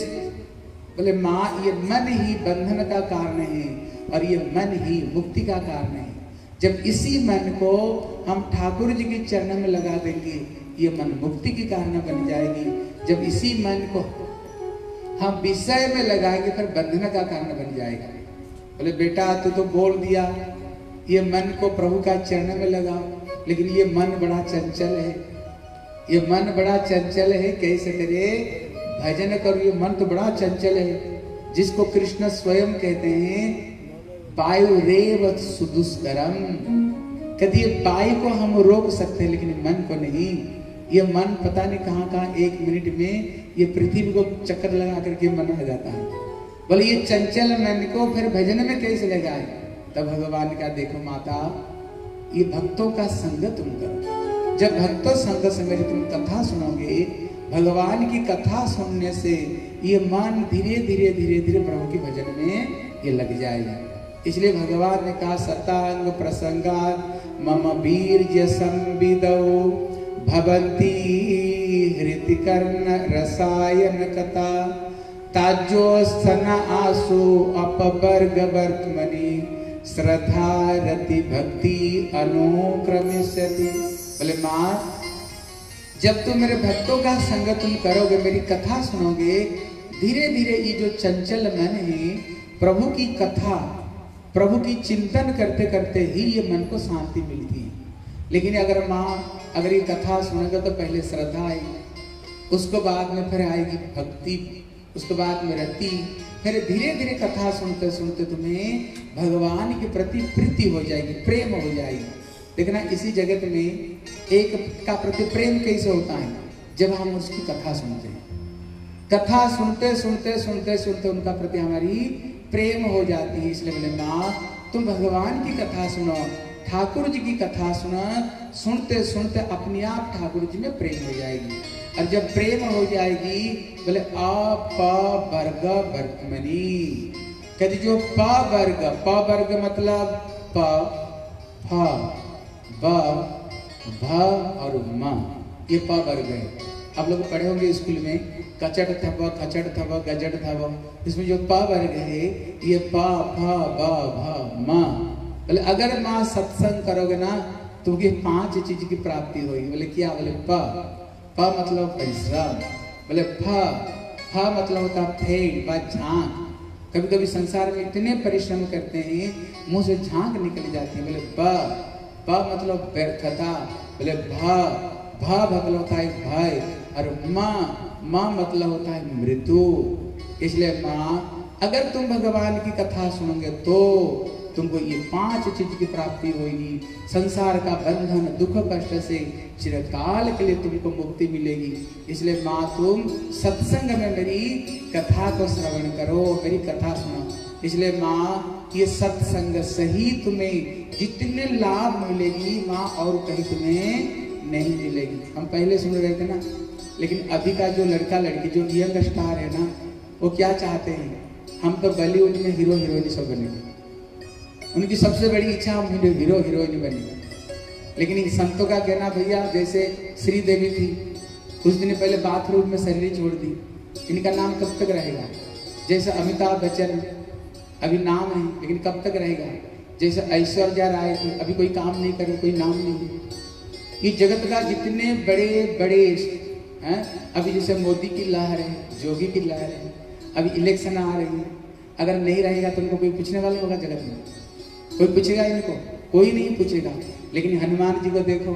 बोले माँ, ये मन ही बंधन का कारण है, और ये मन ही मुक्ति का कारण है। जब इसी मन को हम ठाकुर जी के चरणों में लगा देंगे, ये मन मुक्ति के कारण बन जाएगी। जब इसी मन को हम विषय में लगाएंगे, फिर बंधन का कारण बन जाएगा। बोले बेटा, तू तो बोल दिया ये मन को प्रभु का चरण में लगाओ, लेकिन ये मन बड़ा चंचल है, ये मन बड़ा चंचल है, कैसे करे भजन करो? ये मन तो बड़ा चंचल है, जिसको कृष्ण स्वयं कहते हैं वायु रेव सुदुष्करम। कहते ये वायु को हम रोक सकते हैं, लेकिन मन को नहीं। ये मन पता नहीं कहाँ कहाँ एक मिनट में ये पृथ्वी को चक्कर लगा करके मन आ जाता है। बोले ये चंचल मन को फिर भजन में कैसे लगाए? तब भगवान का देखो माता, ये भक्तों का संग तुम करो। जब भक्तों संग से मेरी तुम कथा सुनोगे, भगवान की कथा सुनने से ये मन धीरे धीरे धीरे धीरे प्रभु की भजन में ये लग जाएगा। इसलिए भगवान ने कहा सतांग प्रसंगात मम वीर्य संविदौ भवन्ति हृतिकर्ण रसायन कथा ताजो स्तन आसु अपवर्ग वर्तमनि श्रद्धा रति भक्ति अनुक्रमिष्यति। बोले माँ, जब तुम मेरे भक्तों का संग तुम करोगे, मेरी कथा सुनोगे, धीरे धीरे ये जो चंचल मन है, प्रभु की कथा प्रभु की चिंतन करते करते ही ये मन को शांति मिलती है। लेकिन अगर माँ अगर ये कथा सुनेगा तो पहले श्रद्धा आएगी, उसको बाद में फिर आएगी भक्ति, उसके बाद में रति, फिर धीरे धीरे कथा सुनते सुनते तुम्हें भगवान के प्रति प्रीति हो जाएगी, प्रेम हो जाएगी। देखना इसी जगत में एक का प्रति प्रेम कैसे होता है, जब हम उसकी कथा सुनते हैं। कथा सुनते सुनते सुनते सुनते उनका प्रति हमारी प्रेम हो जाती है। इसलिए बोले माँ तुम भगवान की कथा सुनो, ठाकुर जी की कथा सुनो, सुनते सुनते अपने आप ठाकुर जी में प्रेम हो जाएगी। और जब प्रेम हो जाएगी बोले आ प वर्ग वर्तमनी, कहते जो प वर्ग, प वर्ग मतलब प फ ब भ और म, ये प वर्ग है। आप लोग पढ़े होंगे स्कूल में कचड़ थप खचड़ थप गजड़ थप, इसमें जो प वर्ग है ये प फ ब भ म। बोले अगर माँ सत्संग करोगे ना तो ये पांच चीज की प्राप्ति होगी। बोले क्या? बोले प प मतलब परिश्रम, बोले फ फ मतलब होता फेड़ व झांक। कभी कभी संसार में इतने परिश्रम करते हैं मुंह से झांक निकल जाती है। बोले प प मतलब व्यर्थता, बोले भ भ मतलब होता है भय, और माँ माँ मतलब होता है मृत्यु। इसलिए माँ अगर तुम भगवान की कथा सुनोगे तो तुमको ये पांच चीज की प्राप्ति होगी। संसार का बंधन दुख कष्ट से चिरकाल के लिए तुमको मुक्ति मिलेगी। इसलिए माँ तुम सत्संग में मेरी कथा को श्रवण करो, मेरी कथा सुनो। इसलिए माँ ये सत्संग सही तुम्हें जितने लाभ मिलेगी माँ और कहीं तुम्हें नहीं मिलेगी। हम पहले सुन रहे थे ना, लेकिन अभी का जो लड़का लड़की जो यंग स्टार है ना, वो क्या चाहते हैं, हम तो बॉलीवुड में हीरो हीरोइन सब बनेंगे। उनकी सबसे बड़ी इच्छा हम हीरो हीरोइन बने। लेकिन इन संतों का कहना भैया, जैसे श्री देवी थी, कुछ दिन पहले बाथरूम में शरीर छोड़ दी, इनका नाम कब तक रहेगा? जैसे अमिताभ बच्चन अभी नाम है लेकिन कब तक रहेगा? जैसे ऐश्वर्या राय थी, अभी कोई काम नहीं करे, कोई नाम नहीं। ये जगत का जितने बड़े बड़े हैं, अभी जैसे मोदी की लहर है, जोगी की लहर है, अभी इलेक्शन आ रही है, अगर नहीं रहेगा तो उनको कोई पूछने वाला होगा? जगत में कोई पूछेगा इनको? कोई नहीं पूछेगा। लेकिन हनुमान जी को देखो,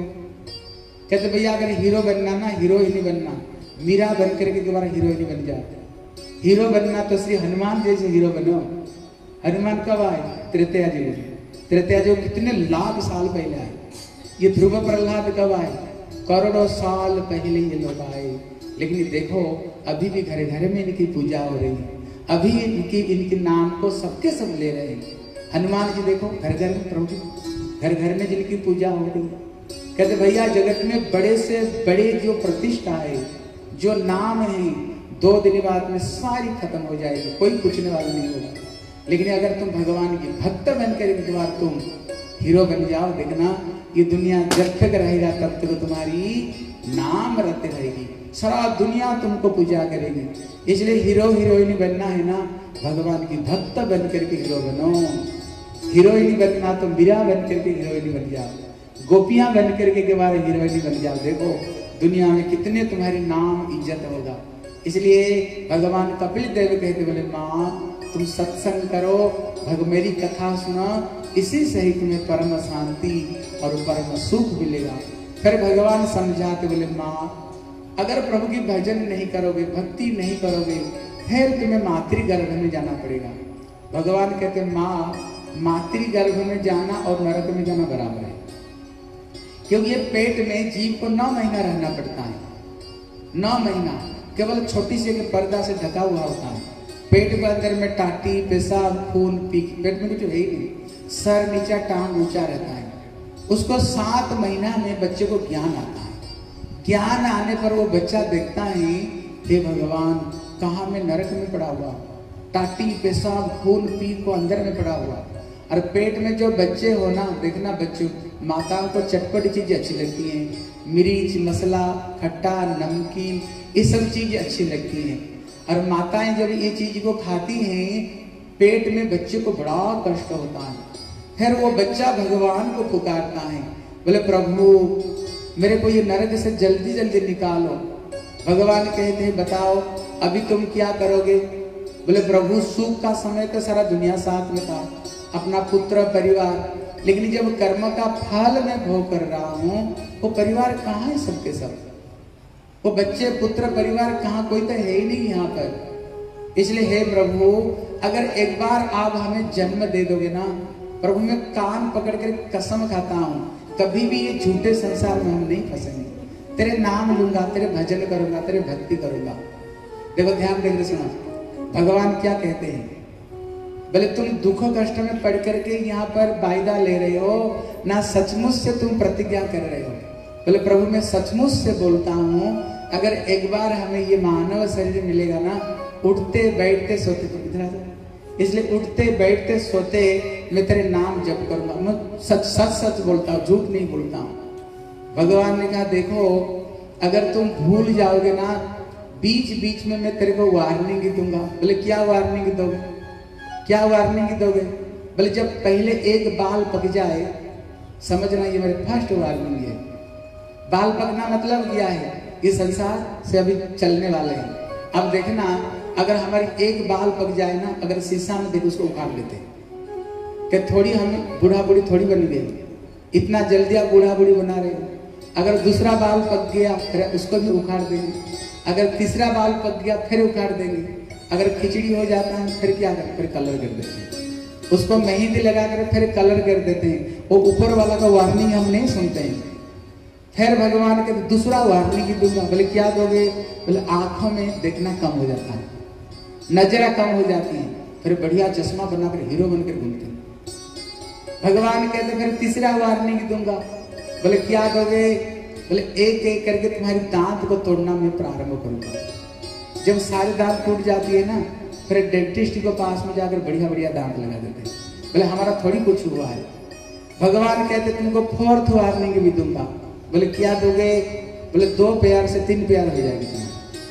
कहते भैया अगर हीरो बनना ना, हीरो ही नहीं बनना, मीरा बन करके दोबारा हीरो ही नहीं बन जाते। हीरो बनना तो श्री हनुमान जैसे हीरो बनो। हनुमान कब आए? त्रेतया जी में। त्रेतया जी कितने लाख साल पहले आए। ये ध्रुव प्रहलाद कब आए? करोड़ों साल पहले ये लोग आए। लेकिन ये देखो अभी भी घर घर में इनकी पूजा हो रही है, अभी इनकी इनके नाम को सबके सब ले रहे हैं। हनुमान जी देखो घर घर में, प्रभु घर घर में जिनकी पूजा हो रही है। कहते भैया जगत में बड़े से बड़े जो प्रतिष्ठा है, जो नाम है, दो दिन बाद में सारी खत्म हो जाएगी, कोई पूछने वाला नहीं होगा। लेकिन अगर तुम भगवान की भक्त बनकर एक बार तुम हीरो बन जाओ, देखना ये दुनिया जब तक रहेगा तब तक तुम्हारी नाम रखते रहेगी, सारा दुनिया तुमको पूजा करेगी। इसलिए हीरो हीरोइन बनना है ना, भगवान की भक्त बन करके हीरो बनो। हीरोइन बनना तो मीरा बन करके हीरोइन बन जाओ, गोपियां बन करके के बारे हीरोइन बन जाओ। देखो दुनिया में कितने तुम्हारी नाम इज्जत होगा। इसलिए भगवान कपिल देव कहते बोले माँ तुम सत्संग करो, भग मेरी कथा सुनो, इसी से ही तुम्हें परम शांति और परम सुख मिलेगा। फिर भगवान समझाते बोले माँ अगर प्रभु की भजन नहीं करोगे, भक्ति नहीं करोगे, फिर तुम्हें मातृगर्भ में जाना पड़ेगा। भगवान कहते माँ मातृगर्भ में जाना और नरक में जाना बराबर है, क्योंकि ये पेट में जीव को नौ महीना रहना पड़ता है। नौ महीना केवल छोटी सी एक पर्दा से ढका हुआ होता है। पेट के अंदर में टाटी, पेशाब, खून, पीक, पेट में कुछ है ही नहीं, सर नीचा टांग ऊंचा रहता है। उसको सात महीना में बच्चे को ज्ञान आता है। ज्ञान आने पर वो बच्चा देखता है हे भगवान कहाँ मैं नरक में पड़ा हुआ, टाटी, पेशाब, खून, पीक को अंदर में पड़ा हुआ। और पेट में जो बच्चे हो ना, देखना बच्चों, माताओं को चटपटी चीजें अच्छी लगती हैं, मिर्च, मसाला, खट्टा, नमकीन, ये सब चीजें अच्छी लगती हैं। और माताएं जब ये चीज को खाती हैं, पेट में बच्चे को बड़ा कष्ट होता है। फिर वो बच्चा भगवान को पुकारता है, बोले प्रभु मेरे को ये नरक से जल्दी जल्दी निकालो। भगवान कहते हैं बताओ अभी तुम क्या करोगे? बोले प्रभु सुख का समय तो सारा दुनिया साथ में था, अपना पुत्र परिवार, लेकिन जब कर्म का फल मैं भोग कर रहा हूँ, वो परिवार कहाँ है? सबके सब वो बच्चे, पुत्र, परिवार कहाँ? कोई तो है ही नहीं यहाँ पर। इसलिए हे प्रभु, अगर एक बार आप हमें जन्म दे दोगे ना प्रभु, मैं कान पकड़ कर कसम खाता हूँ कभी भी ये झूठे संसार में हम नहीं फंसेंगे। तेरे नाम लूंगा, तेरे भजन करूंगा, तेरे भक्ति करूंगा। देखो ध्यान देकर सुना, भगवान क्या कहते हैं, बोले तुम दुख कष्ट में पड़ करके यहाँ पर वायदा ले रहे हो ना, सचमुच से तुम प्रतिज्ञा कर रहे हो। बोले प्रभु मैं सचमुच से बोलता हूँ, अगर एक बार हमें ये मानव शरीर मिलेगा ना, उठते बैठते सोते, तो इधर आ जाओ, इसलिए उठते बैठते सोते मैं तेरे नाम जप करूंगा। मैं सच सच सच बोलता हूँ, झूठ नहीं बोलता हूँ। भगवान ने कहा देखो, अगर तुम भूल जाओगे ना, बीच बीच में मैं तेरे को वार्निंग दूंगा। बोले क्या वार्निंग दोगे, क्या वार्निंग दोगे? बोले जब पहले एक बाल पक जाए, समझना ये मेरे फर्स्ट वार्निंग है। बाल पकना मतलब क्या है, ये संसार से अभी चलने वाले हैं। अब देखना, अगर हमारी एक बाल पक जाए ना, अगर शीशा में देखो उसको उखाड़ लेते कि थोड़ी हम बूढ़ा बूढ़ी थोड़ी बन गए, इतना जल्दी आप बूढ़ा बूढ़ी बना रहे हो। अगर दूसरा बाल पक गया फिर उसको भी उखाड़ देंगे, अगर तीसरा बाल पक गया फिर उखाड़ देंगे, अगर खिचड़ी हो जाता है फिर क्या करें, फिर कलर कर देते हैं, उसको मेहंदी लगा कर फिर कलर कर देते हैं। वो ऊपर वाला का वार्निंग हम नहीं सुनते हैं। फिर भगवान के दूसरा वार्निंग दूंगा। बोले क्या दोगे? बोले आंखों में देखना कम हो जाता है, नजरा कम हो जाती है, फिर बढ़िया चश्मा बनाकर हीरो बनकर घूमते हैं। भगवान कहते फिर तीसरा वार्निंग दूंगा। बोले क्या दोगे? बोले एक एक करके तुम्हारी दांत को तोड़ना मैं प्रारंभ करूंगा। जब सारे दांत टूट जाती है ना, फिर डेंटिस्ट को पास में जाकर बढ़िया बढ़िया दांत लगा देते हैं। बोले हमारा थोड़ी कुछ हुआ है। भगवान कहते तुमको फोर्थ वार्निंग भी दूंगा। बोले क्या दोगे? बोले दो प्यार से तीन प्यार हो जाएगी तुम्हें,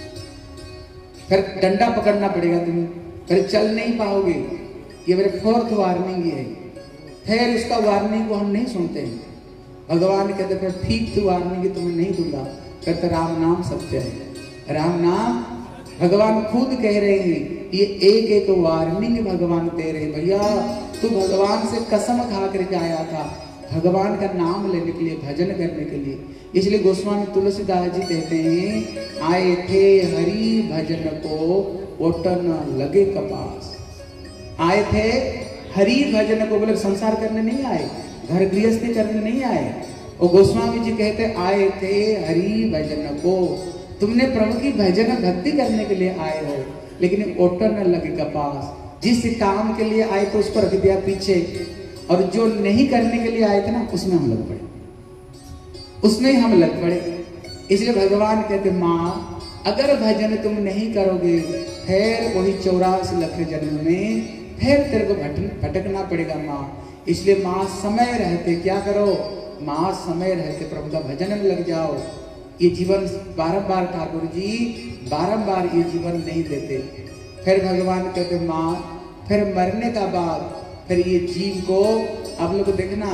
फिर डंडा पकड़ना पड़ेगा तुम्हें, फिर चल नहीं पाओगे। ये मेरे फोर्थ वार्निंग है। फिर उसका वार्निंग को हम नहीं सुनते हैं। भगवान कहते फिर फिफ्थ वार्निंग तुम्हें नहीं दूंगा। कहते राम नाम सत्य है, राम नाम। भगवान खुद कह रहे हैं, ये एक एक वार्निंग भगवान दे रहे हैं। भैया तू भगवान से कसम खा करके आया था, भगवान का नाम लेने के लिए, भजन करने के लिए। इसलिए गोस्वामी तुलसीदास जी कहते हैं, आए थे हरि भजन को ओटन लगे कपास। आए थे हरि भजन को, बोले संसार करने नहीं आए, घर गृहस्थी करने नहीं आए। और गोस्वामी जी कहते आए थे हरि भजन को, तुमने प्रभु की भजन भक्ति करने के लिए आए हो, लेकिन ओटन लगे कपास। जिस काम के लिए आए थे उसको रख दिया पीछे, और जो नहीं करने के लिए आए थे ना, उसमें हम लग पड़े, उसमें हम लग पड़े। इसलिए भगवान कहते माँ अगर भजन तुम नहीं करोगे, फिर वही चौरासी लाख जन्म में फिर तेरे को भटकना पड़ेगा माँ। इसलिए माँ समय रहते क्या करो? माँ समय रहते प्रभु का भजन में लग जाओ। ये जीवन बारंबार ठाकुर जी बारंबार ये जीवन नहीं देते। फिर भगवान कहते माँ फिर मरने का बाद फिर ये जीव को आप लोग देखना,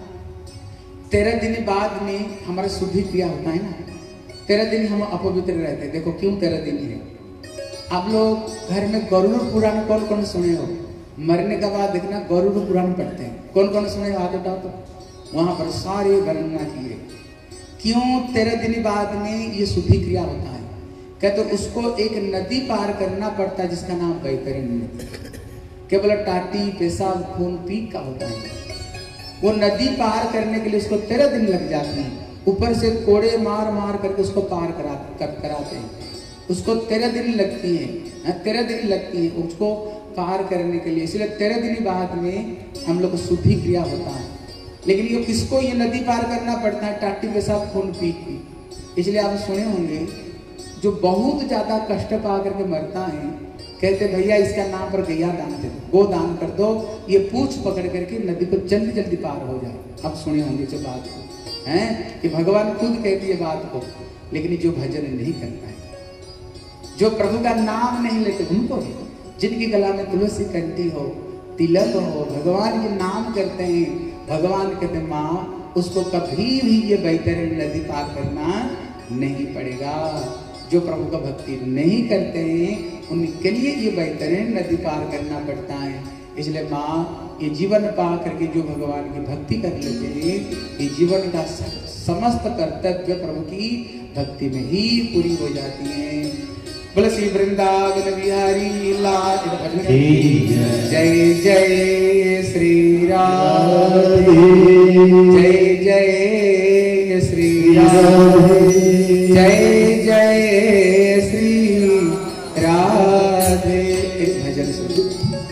तेरह दिन बाद में हमारा शुद्धि क्रिया होता है ना, तेरह दिन हम अपवित्र रहते हैं। देखो क्यों तेरह दिन है? आप लोग घर में गरुड़ पुराण कौन कौन सुने हो? मरने का बाद देखना गरुड़ पुराण पढ़ते हैं, कौन कौन सुने हो? हाथ उठाओ तो। वहां पर सारे वर्णना किए क्यों तेरह दिन बाद में ये शुद्धि क्रिया होता है। कहते तो उसको एक नदी पार करना पड़ता है जिसका नाम बैतरणी नदी। केवल टाटी पेशाब खून पीक का होता है। वो नदी पार करने के लिए उसको तेरह दिन लग जाते हैं। ऊपर से कोड़े मार मार करके उसको पार करा कर, कराते हैं। उसको तेरह दिन लगती है, तेरह दिन लगती है उसको पार करने के लिए। इसलिए तेरह दिन बाद में हम लोग को शुद्धि क्रिया होता है। लेकिन ये किसको ये नदी पार करना पड़ता है? टाटी पेशाब खून पीक की। इसलिए आप सुने होंगे जो बहुत ज्यादा कष्ट पा करके मरता है, कहते भैया इसका नाम पर गैया दान दे दो, गो दान कर दो, ये पूछ पकड़ करके नदी को जल्दी जल्दी पार हो जाए। आप सुने होंगे जो बात को हैं कि भगवान खुद कहती है बात को। लेकिन जो भजन नहीं करता है, जो प्रभु का नाम नहीं लेते, उनको जिनकी गला में तुलसी कंठी हो, तिलक हो, भगवान के नाम करते हैं, भगवान कहते माँ उसको कभी भी ये बैतरणी नदी पार करना नहीं पड़ेगा। जो प्रभु का भक्ति नहीं करते हैं उनके लिए ये बैतरणी नदी पार करना पड़ता है। इसलिए माँ ये जीवन पा करके जो भगवान की भक्ति कर लेते हैं, ये जीवन का समस्त कर्तव्य प्रभु की भक्ति में ही पूरी हो जाती है। बोले श्री वृंदावन बिहारी लाल की जय जय श्री राधे जय जय श्री राधे जय जय श्री राधे। एक भजन सुनो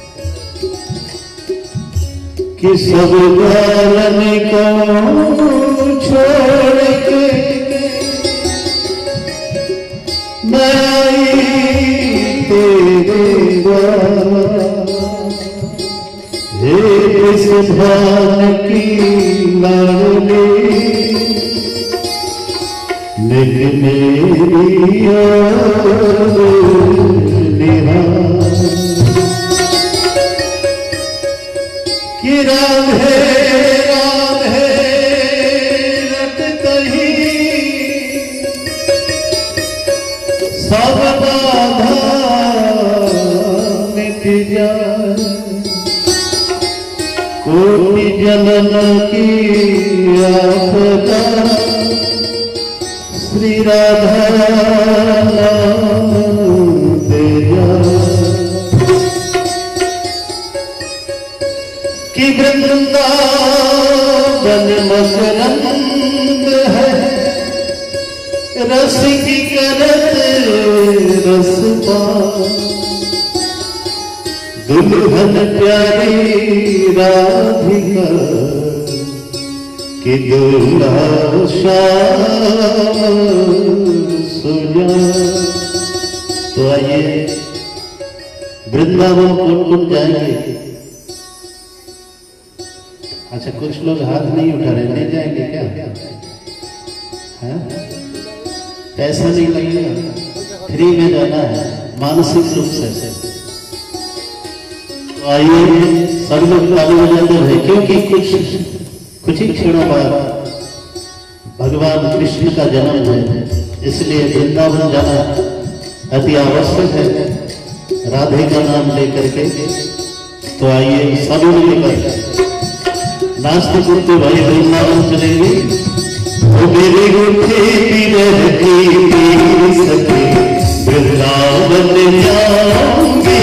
कि सब गालन को छोड़ के मैं आई तेरे द्वार, हे इस भान की लाडली मिल मेरी याद निहार कि राधे राधे रट कहीं सब बाधा मिट जाए, कोटि जन्म की आपदा श्री राधा नाम दे जाए। कि वृंदावन मकरंद है रस की करत रसपा, दुल्हन प्यारी राधिका कि दूल्हा श्याम सुजा। तो आइए वृंदावन कौन कौन जाएंगे? अच्छा कुछ लोग हाथ नहीं उठा रहे, ले जाएंगे क्या? है? पैसा नहीं लगेगा, फ्री में जाना है मानसिक रूप से। तो आइए सब लोग ताली बजाते हैं, क्योंकि कुछ कुछ ही क्षणों बाद भगवान कृष्ण का जन्म है, इसलिए वृंदावन जाना अति आवश्यक है राधे का नाम लेकर के। तो आइए सब मिलकर नाचते कूदते भाई वृंदावन चलेंगे। वो मेरी गुठी रहती सके वृंदावन जाऊंगी,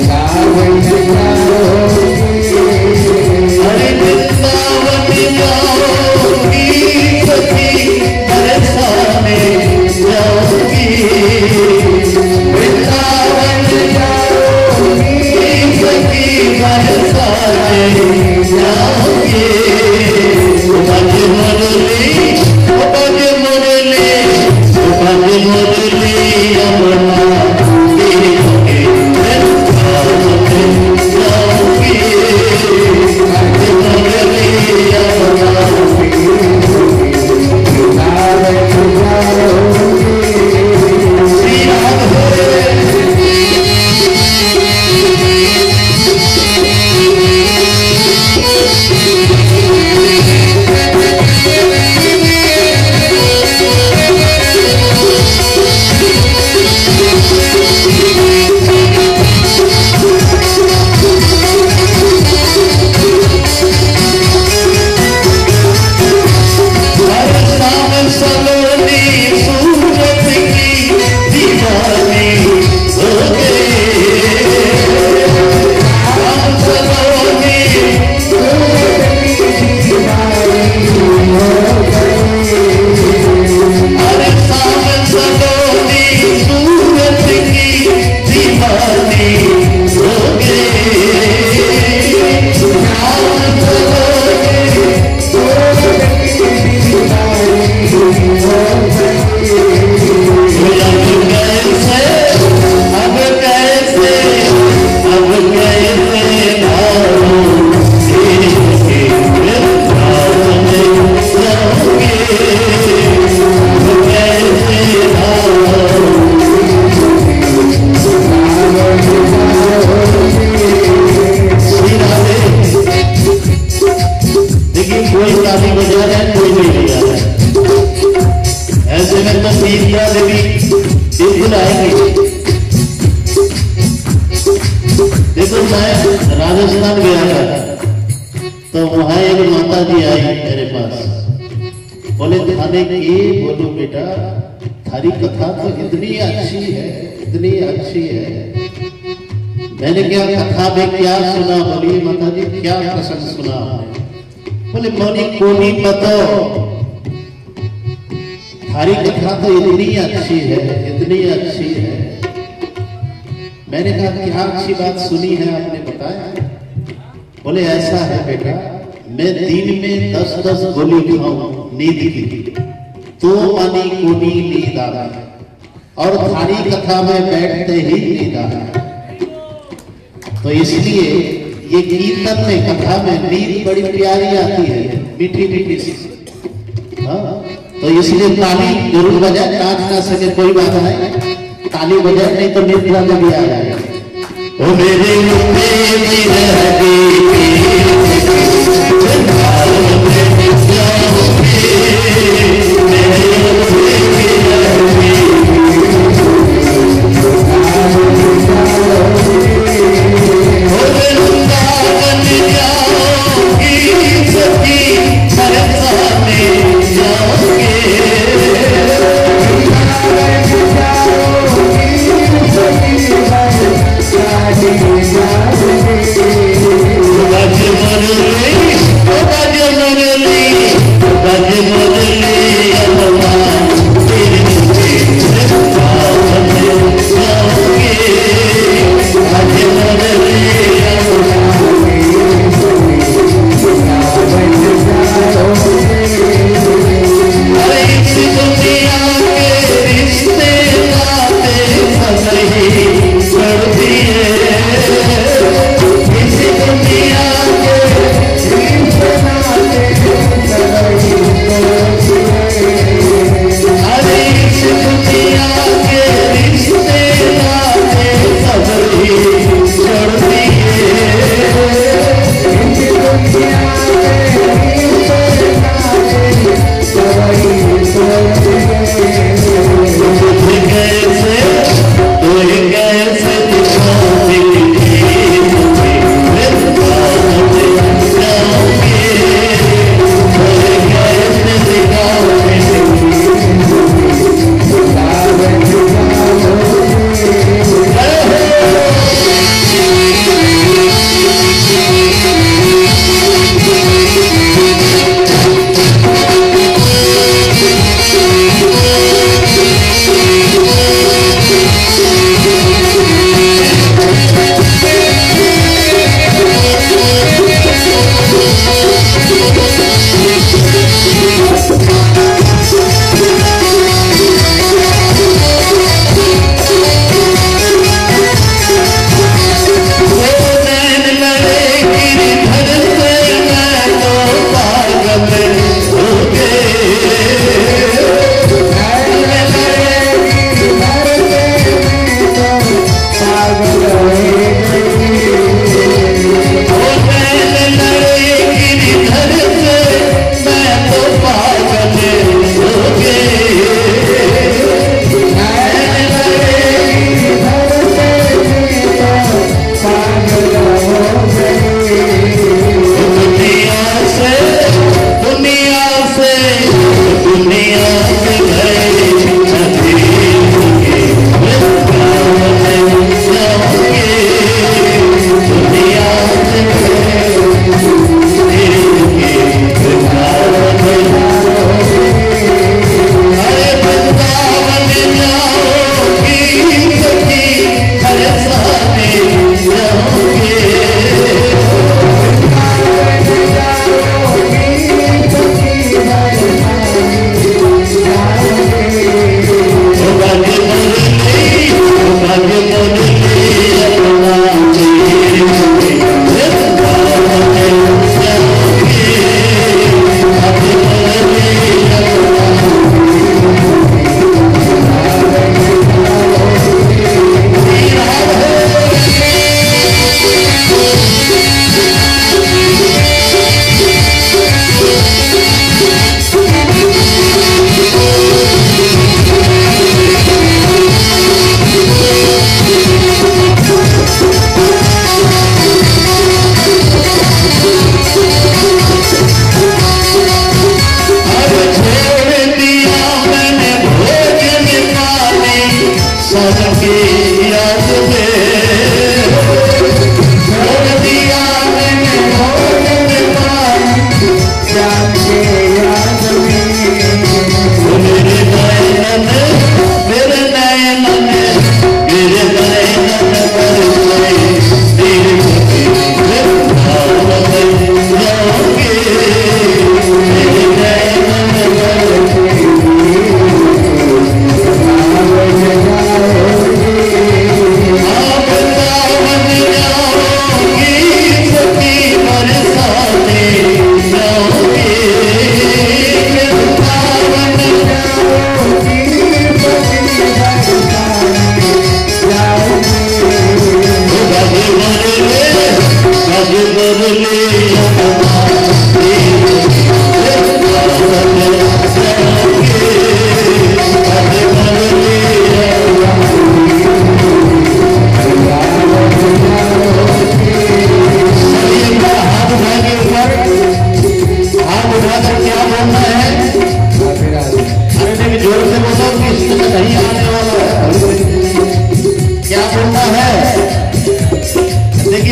हरे वृंदावन
मैं राजस्थान गया था, तो वहां एक माता जी आई मेरे पास, बोले थाने की, बोलो बेटा थारी कथा तो इतनी अच्छी है, इतनी अच्छी है। मैंने क्या कथा में क्या सुना? बोली माता जी क्या प्रसंग सुना आपने? बोले मोनी कोनी बताओ, थारी कथा तो इतनी अच्छी है, इतनी अच्छी है। मैंने कहा क्या अच्छी बात सुनी है आपने, बताया? बोले ऐसा है बेटा, मैं दिन में दस दस गोली खाऊं नींद की, तो मानी कोनी नींद आ रहा, और थारी कथा में बैठते ही नींद आ रहा। तो इसलिए ये कीर्तन में, कथा में नींद बड़ी प्यारी आती है, मीठी मीठी सी। हाँ, तो इसलिए ताली जरूर बजाए, नाच ना सके कोई बात नहीं, ताली बजाए, नहीं तो निद्रा में भी आ जाएगा। ओ मेरे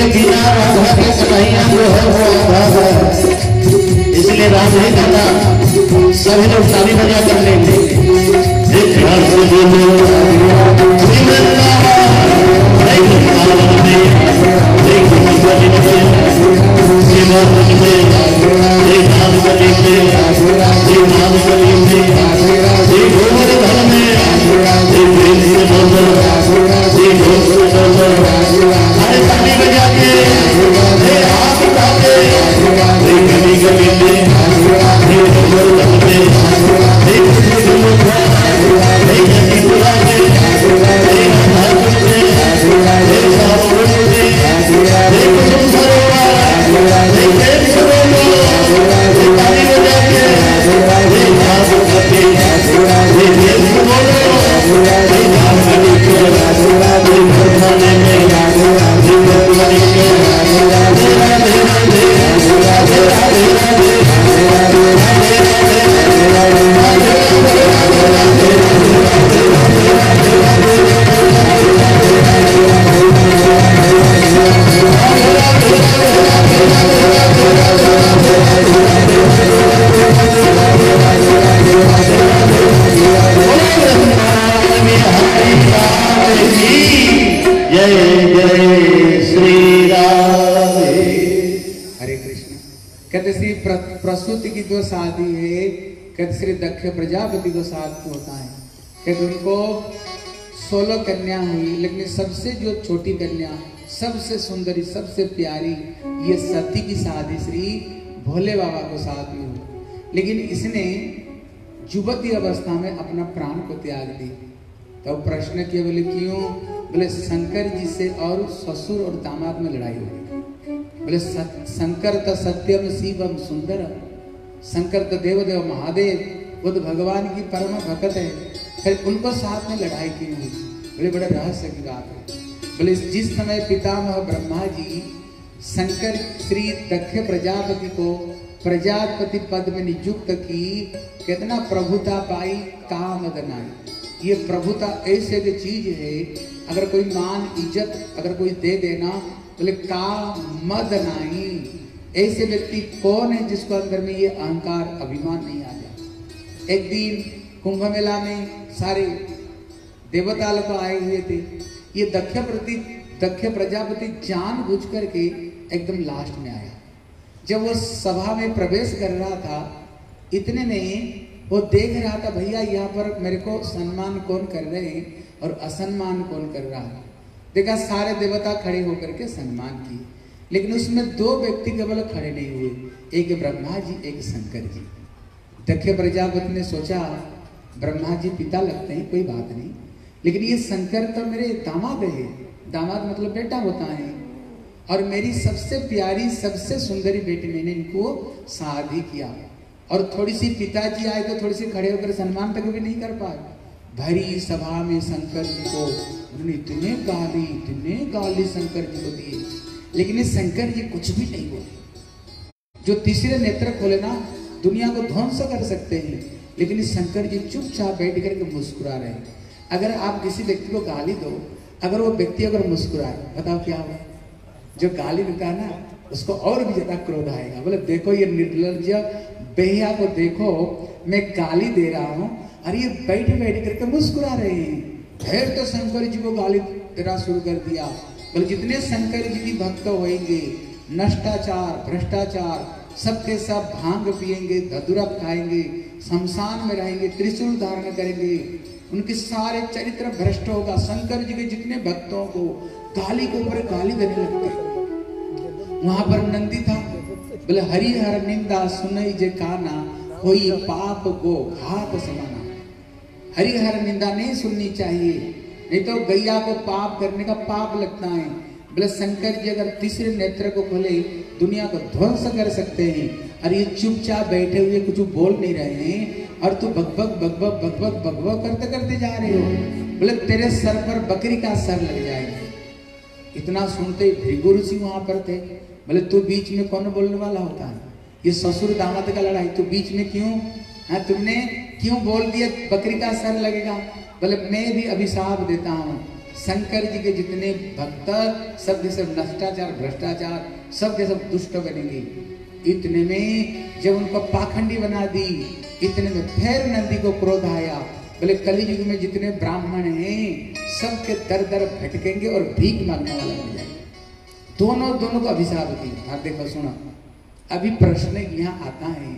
बिना राधा के कन्हैया जो है वो आधा है, इसलिए राम नहीं गाता, सभी लोग ताली बजा कर लेंगे।
प्रसूति की जो शादी है, कहते श्री दक्ष प्रजापति को साथ होता है। कहते उनको सोलह कन्या हुई, लेकिन सबसे जो छोटी कन्या, सबसे सुंदरी, सबसे प्यारी, ये सती की शादी श्री भोले बाबा को साथ में हुई। लेकिन इसने युवती अवस्था में अपना प्राण को त्याग दी। तो प्रश्न किया, बोले क्यों? बोले शंकर जी से और ससुर और दामाद में लड़ाई हो गई। बोले शंकर तो सत्यम शिवम सुंदर, शंकर तो देवदेव महादेव, वो तो भगवान की परम भक्त है, फिर उनको साथ में लड़ाई क्यों हुई? बोले बड़ा रहस्य की बात है। बोले जिस समय पितामह ब्रह्मा जी शंकर श्री दक्ष प्रजापति को प्रजापति पद में नियुक्त की, कितना प्रभुता पाई, काम दनाई। ये प्रभुता ऐसे की चीज है, अगर कोई मान इज्जत अगर कोई दे देना, बोले का मद नहीं। ऐसे व्यक्ति कौन है जिसको अंदर में ये अहंकार अभिमान नहीं आ जाता? एक दिन कुंभ मेला में सारे देवता लोग आए हुए थे। ये दक्ष प्रति दक्ष प्रजापति जान बुझ करके एकदम लास्ट में आया। जब वो सभा में प्रवेश कर रहा था, इतने में वो देख रहा था, भैया यहाँ पर मेरे को सम्मान कौन कर रहे हैं और असम्मान कौन कर रहा है। देखा सारे देवता खड़े होकर के सम्मान किए, लेकिन उसमें दो व्यक्ति केवल खड़े नहीं हुए, एक ब्रह्मा जी, एक शंकर जी। दक्ष प्रजापति ने सोचा ब्रह्मा जी पिता लगते हैं, कोई बात नहीं, लेकिन ये शंकर तो मेरे दामाद है, दामाद मतलब बेटा होता है, और मेरी सबसे प्यारी सबसे सुंदरी बेटी, मैंने इनको शादी किया। और थोड़ी सी पिताजी आए तो थोड़ी सी खड़े होकर सम्मान तक भी नहीं कर पाए। भरी सभा में शंकर जी को उन्होंने इतने गाली इतने गाली शंकर जी को दिए, लेकिन ये शंकर जी कुछ भी नहीं बोले। जो तीसरे नेत्र खोले ना, दुनिया को ध्वंस कर सकते हैं, लेकिन इस शंकर जी चुपचाप बैठ करके मुस्कुरा रहे हैं। अगर आप किसी व्यक्ति को गाली दो, अगर वो व्यक्ति अगर मुस्कुराए, बताओ क्या होगा? जो गाली देता है ना, उसको और भी ज्यादा क्रोध आएगा। बोले देखो ये निर्लज्ज बेहिया को देखो, मैं गाली दे रहा हूँ और ये बैठ बैठ करके मुस्कुरा रहे हैं। फिर तो शंकर जी को गाली देना शुरू कर दिया। बोले जितने शंकर जी की भक्त होंगे, नष्टाचार भ्रष्टाचार सबके सब भांग पिएंगे, धतूरा खाएंगे, शमशान में रहेंगे, त्रिशूल धारण करेंगे, उनके सारे चरित्र भ्रष्ट होगा। शंकर जी के जितने भक्तों को गाली के ऊपर गाली देने लगते। वहां पर नंदी था, बोले हरिहर निंदा सुनई जे काना, कोई पाप को घात समाना। हरिहर निंदा नहीं सुननी चाहिए, नहीं तो गैया को पाप करने का पाप लगता है। बोले शंकर जी अगर तीसरे नेत्र को खोले, दुनिया को ध्वंस कर सकते हैं, और ये चुपचाप बैठे हुए कुछ बोल नहीं रहे हैं, और तू बकबक बकबक बकबक बकबक करते करते जा रहे हो। बोले तेरे सर पर बकरी का सर लग जाएगा। इतना सुनते भृगु ऋषि वहां पर थे। बोले तू बीच में कौन बोलने वाला होता है? ये ससुर दामाद का लड़ाई, तू बीच में क्यों? हाँ, तुमने क्यों बोल दिया बकरी का सर लगेगा? बोले मैं भी अभिशाप देता हूँ, शंकर जी के जितने भक्त सब के सब भ्रष्टाचार भ्रष्टाचार सब के सब दुष्ट बनेंगे। इतने में जब उनको पाखंडी बना दी, इतने में फिर नंदी को क्रोध आया, बोले कलयुग में जितने ब्राह्मण हैं सबके दर दर भटकेंगे और भीख मांगने वाला बन जाएंगे। दोनों दोनों को अभिशाप दी। आप देखो सुना, अभी प्रश्न यहाँ आता है,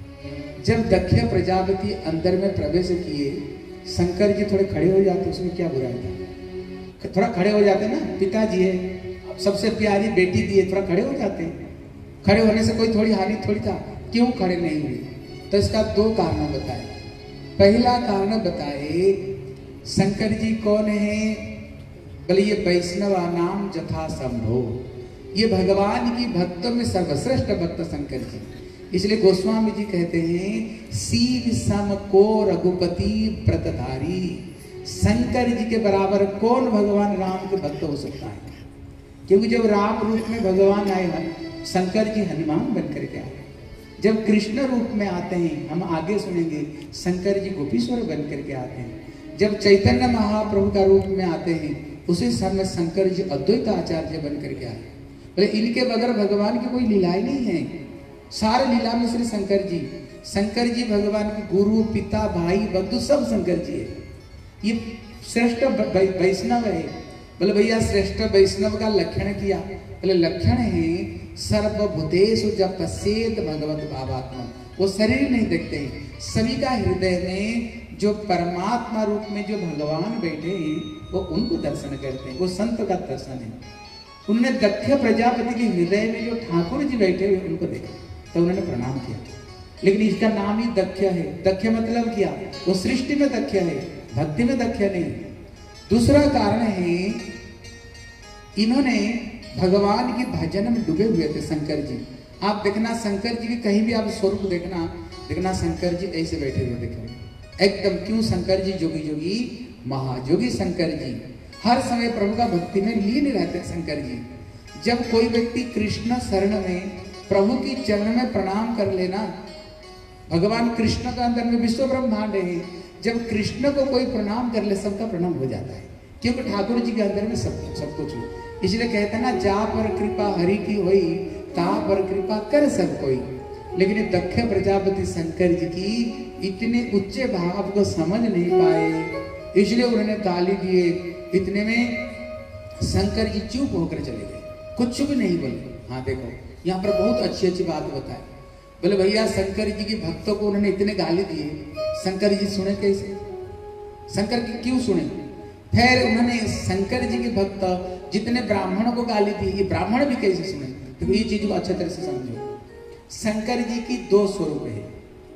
जब दक्ष प्रजापति अंदर में प्रवेश किए, शंकर जी थोड़े खड़े हो जाते, उसमें क्या बुराई था? थोड़ा खड़े हो जाते ना, पिताजी है, सबसे प्यारी बेटी दी है, थोड़ा खड़े हो जाते। खड़े होने से कोई थोड़ी हानि थोड़ी था, क्यों खड़े नहीं हुए? तो इसका दो कारण बताए। पहला कारण बताए, शंकर जी कौन है? बोले ये वैष्णवा नाम जथा संभो, ये भगवान की भक्तों में सर्वश्रेष्ठ भक्त शंकर जी। इसलिए गोस्वामी जी कहते हैं, शिव सम को रघुपति व्रतधारी, शंकर जी के बराबर कौन भगवान राम के भक्त हो सकता है? क्योंकि जब राम रूप में भगवान आए हैं, शंकर जी हनुमान बनकर के आए। जब कृष्ण रूप में आते हैं, हम आगे सुनेंगे, शंकर जी गोपीश्वर बनकर के आते हैं। जब चैतन्य महाप्रभु का रूप में आते हैं, उसी समय शंकर जी अद्वैत आचार्य बनकर के आए। बोले इनके बगैर भगवान की कोई लीलाएं नहीं है। सारे लीला में श्री शंकर जी, शंकर जी भगवान के गुरु पिता भाई बंधु सब शंकर जी है। ये श्रेष्ठ वैष्णव है। बोले भैया श्रेष्ठ वैष्णव का लक्षण किया? बोले लक्षण है सर्वभूतेषु जब पश्येत भगवत भावात्मा, वो शरीर नहीं देखते हैं, सभी का हृदय में जो परमात्मा रूप में जो भगवान बैठे हैं वो उनको दर्शन करते हैं। वो संत का दर्शन है। उन्होंने दक्ष प्रजापति के हृदय में जो ठाकुर जी बैठे हुए उनको देखा, तो उन्होंने प्रणाम किया। लेकिन इसका नाम ही दक्ष है। दक्ष मतलब क्या? वो सृष्टि में दक्ष है, भक्ति में दक्ष नहीं। दूसरा कारण है, इन्होंने भगवान की भजन में डूबे हुए थे शंकर जी। आप देखना शंकर जी की कहीं भी आप स्वरूप देखना, देखना शंकर जी ऐसे बैठे हुए देखेंगे एकदम। क्यों? शंकर जी जोगी जोगी महाजोगी शंकर जी हर समय प्रभु का भक्ति में लीन रहते शंकर जी। जब कोई व्यक्ति कृष्ण शरण में प्रभु की चरण में प्रणाम कर लेना, भगवान कृष्ण का अंदर में विश्व ब्रह्मांड है, जब कृष्ण को कोई प्रणाम कर ले सबका प्रणाम हो जाता है, क्योंकि ठाकुर जी के अंदर में सब सब कुछ हो। इसलिए कहते हैं ना, जा पर कृपा हरि की होई, ता पर कृपा कर सब कोई। लेकिन दक्ष प्रजापति शंकर जी की इतने उच्चे भाव को समझ नहीं पाए, इसलिए उन्होंने गाली दिए। इतने में शंकर जी चुप होकर चले गए, कुछ भी नहीं बोले। हाँ देखो यहाँ पर बहुत अच्छी अच्छी बात बताए। बोले भैया शंकर जी की भक्तों को उन्होंने इतने गाली दिए, शंकर जी सुने कैसे? शंकर जी क्यों सुने? फिर उन्होंने शंकर जी के भक्त जितने ब्राह्मणों को गाली दी, ये ब्राह्मण भी कैसे सुने? तो ये चीज को अच्छे तरह से समझो। शंकर जी की दो स्वरूप है।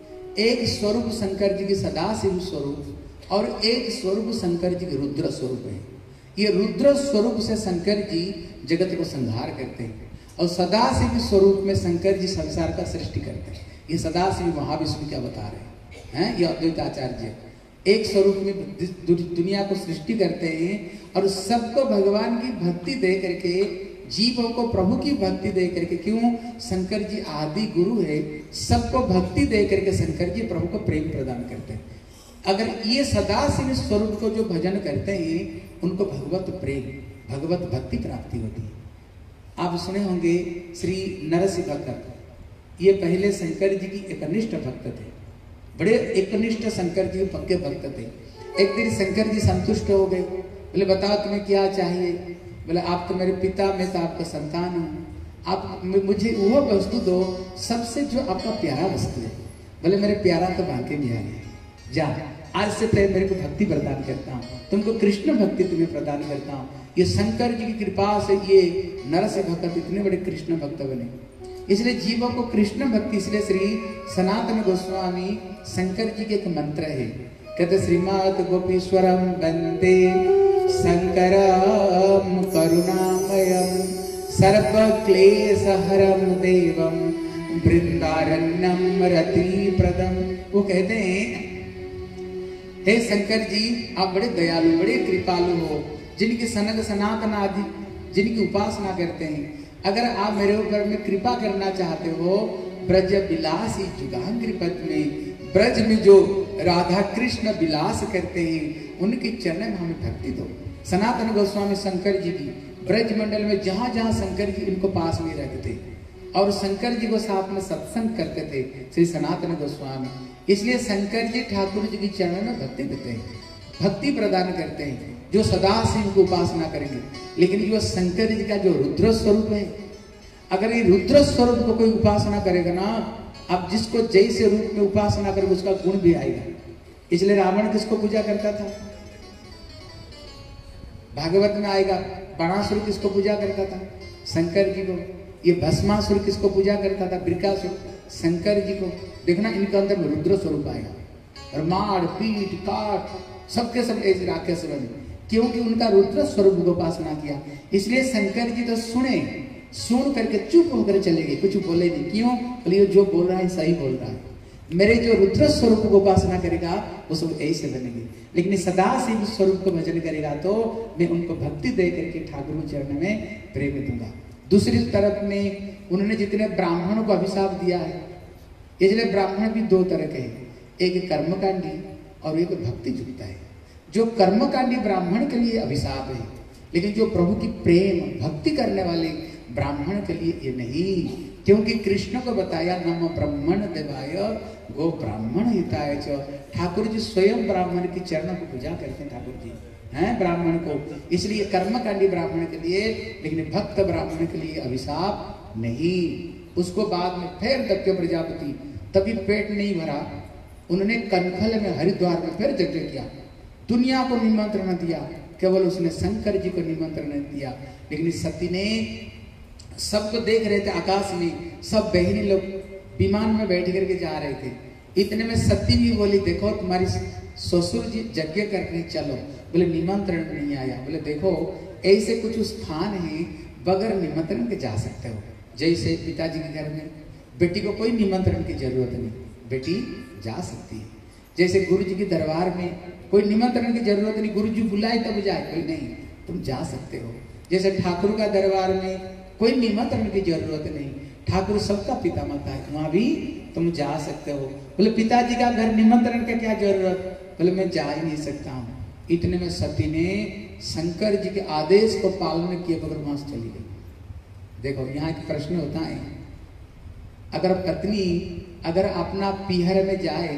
एक स्वरूप शंकर जी की सदाशिव स्वरूप और एक स्वरूप शंकर जी के रुद्र स्वरूप है। ये रुद्र स्वरूप से शंकर जी जगत को संहार करते हैं और सदाशिव स्वरूप में शंकर जी संसार का सृष्टि करते हैं। ये सदाशिव महाविष्णु क्या बता रहे हैं? ये अद्वैत आचार्य एक स्वरूप में दुनिया को सृष्टि करते हैं और सबको भगवान की भक्ति दे करके, जीवों को प्रभु की भक्ति दे करके। क्यों? शंकर जी आदि गुरु है, सबको भक्ति दे करके शंकर जी प्रभु को प्रेम प्रदान करते हैं। अगर ये सदाशिव स्वरूप को जो भजन करते हैं उनको भगवत प्रेम भगवत भक्ति प्राप्ति होती है। आप सुने होंगे श्री नरसिंह भक्त, ये पहले शंकर जी की एकनिष्ठ भक्त थे, बड़े एकनिष्ठ शंकर जी पक्के भक्त थे। एक दिन शंकर जी संतुष्ट हो गए, बोले बताओ तुम्हें क्या चाहिए? बोले आप तो मेरे पिता, मैं तो आपका संतान हूँ, आप मुझे वो वस्तु दो सबसे जो आपका प्यारा वस्तु है। बोले मेरे प्यारा तो बांके बिहारी है, जा आज से मैं मेरे को भक्ति प्रदान करता हूँ, तुमको कृष्ण भक्ति तुम्हें प्रदान करता हूँ। ये शंकर जी की कृपा से ये नरसिंह भक्त इतने बड़े कृष्ण भक्त बने। इसलिए जीवों को कृष्ण भक्ति, इसलिए श्री सनातन गोस्वामी शंकर जी के एक मंत्र है, कहते श्रीमद् गोपीश्वरम वंदे शंकरम करुणामयम सर्व क्लेश हरम देवम वृंदारण्यम रति प्रदम। वो कहते हैं हे शंकर जी आप बड़े दयालु बड़े कृपालु हो, जिनकी सनक सनातन आदि जिनकी उपासना करते हैं। अगर आप मेरे ऊपर में कृपा करना चाहते हो, ब्रज विलासी जुगांग्री पद में ब्रज में जो राधा कृष्ण विलास करते हैं उनके चरण में हमें भक्ति दो। सनातन गोस्वामी शंकर जी की ब्रज मंडल में जहां जहां शंकर जी इनको पास में रहते थे और शंकर जी को साथ में सत्संग करते थे श्री सनातन गोस्वामी। इसलिए शंकर जी ठाकुर जी की चरण में भक्ति देते हैं, भक्ति प्रदान करते हैं, जो सदा से इनको उपासना करेंगे। लेकिन जो शंकर जी का जो रुद्र स्वरूप है, अगर ये रुद्र स्वरूप को कोई उपासना करेगा ना, अब जिसको जैसे रूप में उपासना करेगा उसका गुण भी आएगा। इसलिए रावण किसको पूजा करता था? भागवत में आएगा, बाणासुर किसको पूजा करता था? शंकर जी को। ये भस्मासुर किसको पूजा करता था? वृकासुर, शंकर जी को। देखना इनके अंदर में रुद्र स्वरूप आएगा और मार पीट काट सबके सब ऐसे राक्षस बने, क्योंकि उनका रुद्र स्वरूप को उपासना किया। इसलिए शंकर जी तो सुने, सुन करके चुप होकर चले गए, कुछ बोले नहीं। क्यों? बोले जो बोल रहा है सही बोल रहा है, मेरे जो रुद्र स्वरूप को उपासना करेगा वो सब ऐसे बनेंगे। लेकिन सदा शिव स्वरूप को भजन करेगा तो मैं उनको भक्ति दे करके ठाकुर चरण में प्रेम दूंगा। दूसरी तरफ में उन्होंने जितने ब्राह्मणों को अभिशाप दिया है, इसलिए ब्राह्मण भी दो तरह के हैं, एक कर्मकांडी और एक भक्ति युक्त है। जो कर्मकांडी ब्राह्मण के लिए अभिशाप है, लेकिन जो प्रभु की प्रेम भक्ति करने वाले ब्राह्मण के लिए ये नहीं, क्योंकि कृष्ण को बताया नम ब्राह्मण देवाय गो ब्राह्मण हिताय च। ठाकुर जी स्वयं ब्राह्मण की चरणों को पूजा करते हैं, ठाकुर जी हैं ब्राह्मण को। इसलिए कर्मकांडी ब्राह्मण के लिए, लेकिन भक्त ब्राह्मण के लिए अभिशाप नहीं। उसको बाद में फिर दक्ष प्रजापति, तभी पेट नहीं भरा, उन्होंने कनखल में हरिद्वार में फिर यज्ञ किया, दुनिया को निमंत्रण दिया, केवल उसने शंकर जी को निमंत्रण दिया। लेकिन सती ने सबको देख रहे थे, आकाश में सब बहनी लोग विमान में बैठ करके जा रहे थे। इतने में सती भी बोली, देखो तुम्हारी ससुर जी यज्ञ करने चलो। बोले निमंत्रण नहीं आया। बोले देखो ऐसे कुछ स्थान है बगैर निमंत्रण के जा सकते हो। जैसे पिताजी के घर में बेटी को कोई निमंत्रण की जरूरत नहीं, बेटी जा सकती है। जैसे गुरु जी के दरबार में कोई निमंत्रण की जरूरत नहीं, गुरु जी बुलाए तब जाए, कोई नहीं, तुम जा सकते हो। जैसे ठाकुर का दरबार में कोई निमंत्रण की जरूरत नहीं, ठाकुर सबका पिता माता है, वहां भी तुम जा सकते हो। बोले पिताजी का घर निमंत्रण का क्या जरूरत? बोले मैं जा ही नहीं सकता हूँ। इतने में सती ने शंकर जी के आदेश को पालन किए बगैर वहां से चली गई। देखो यहाँ एक प्रश्न होता है, अगर पत्नी अगर अपना पीहर में जाए,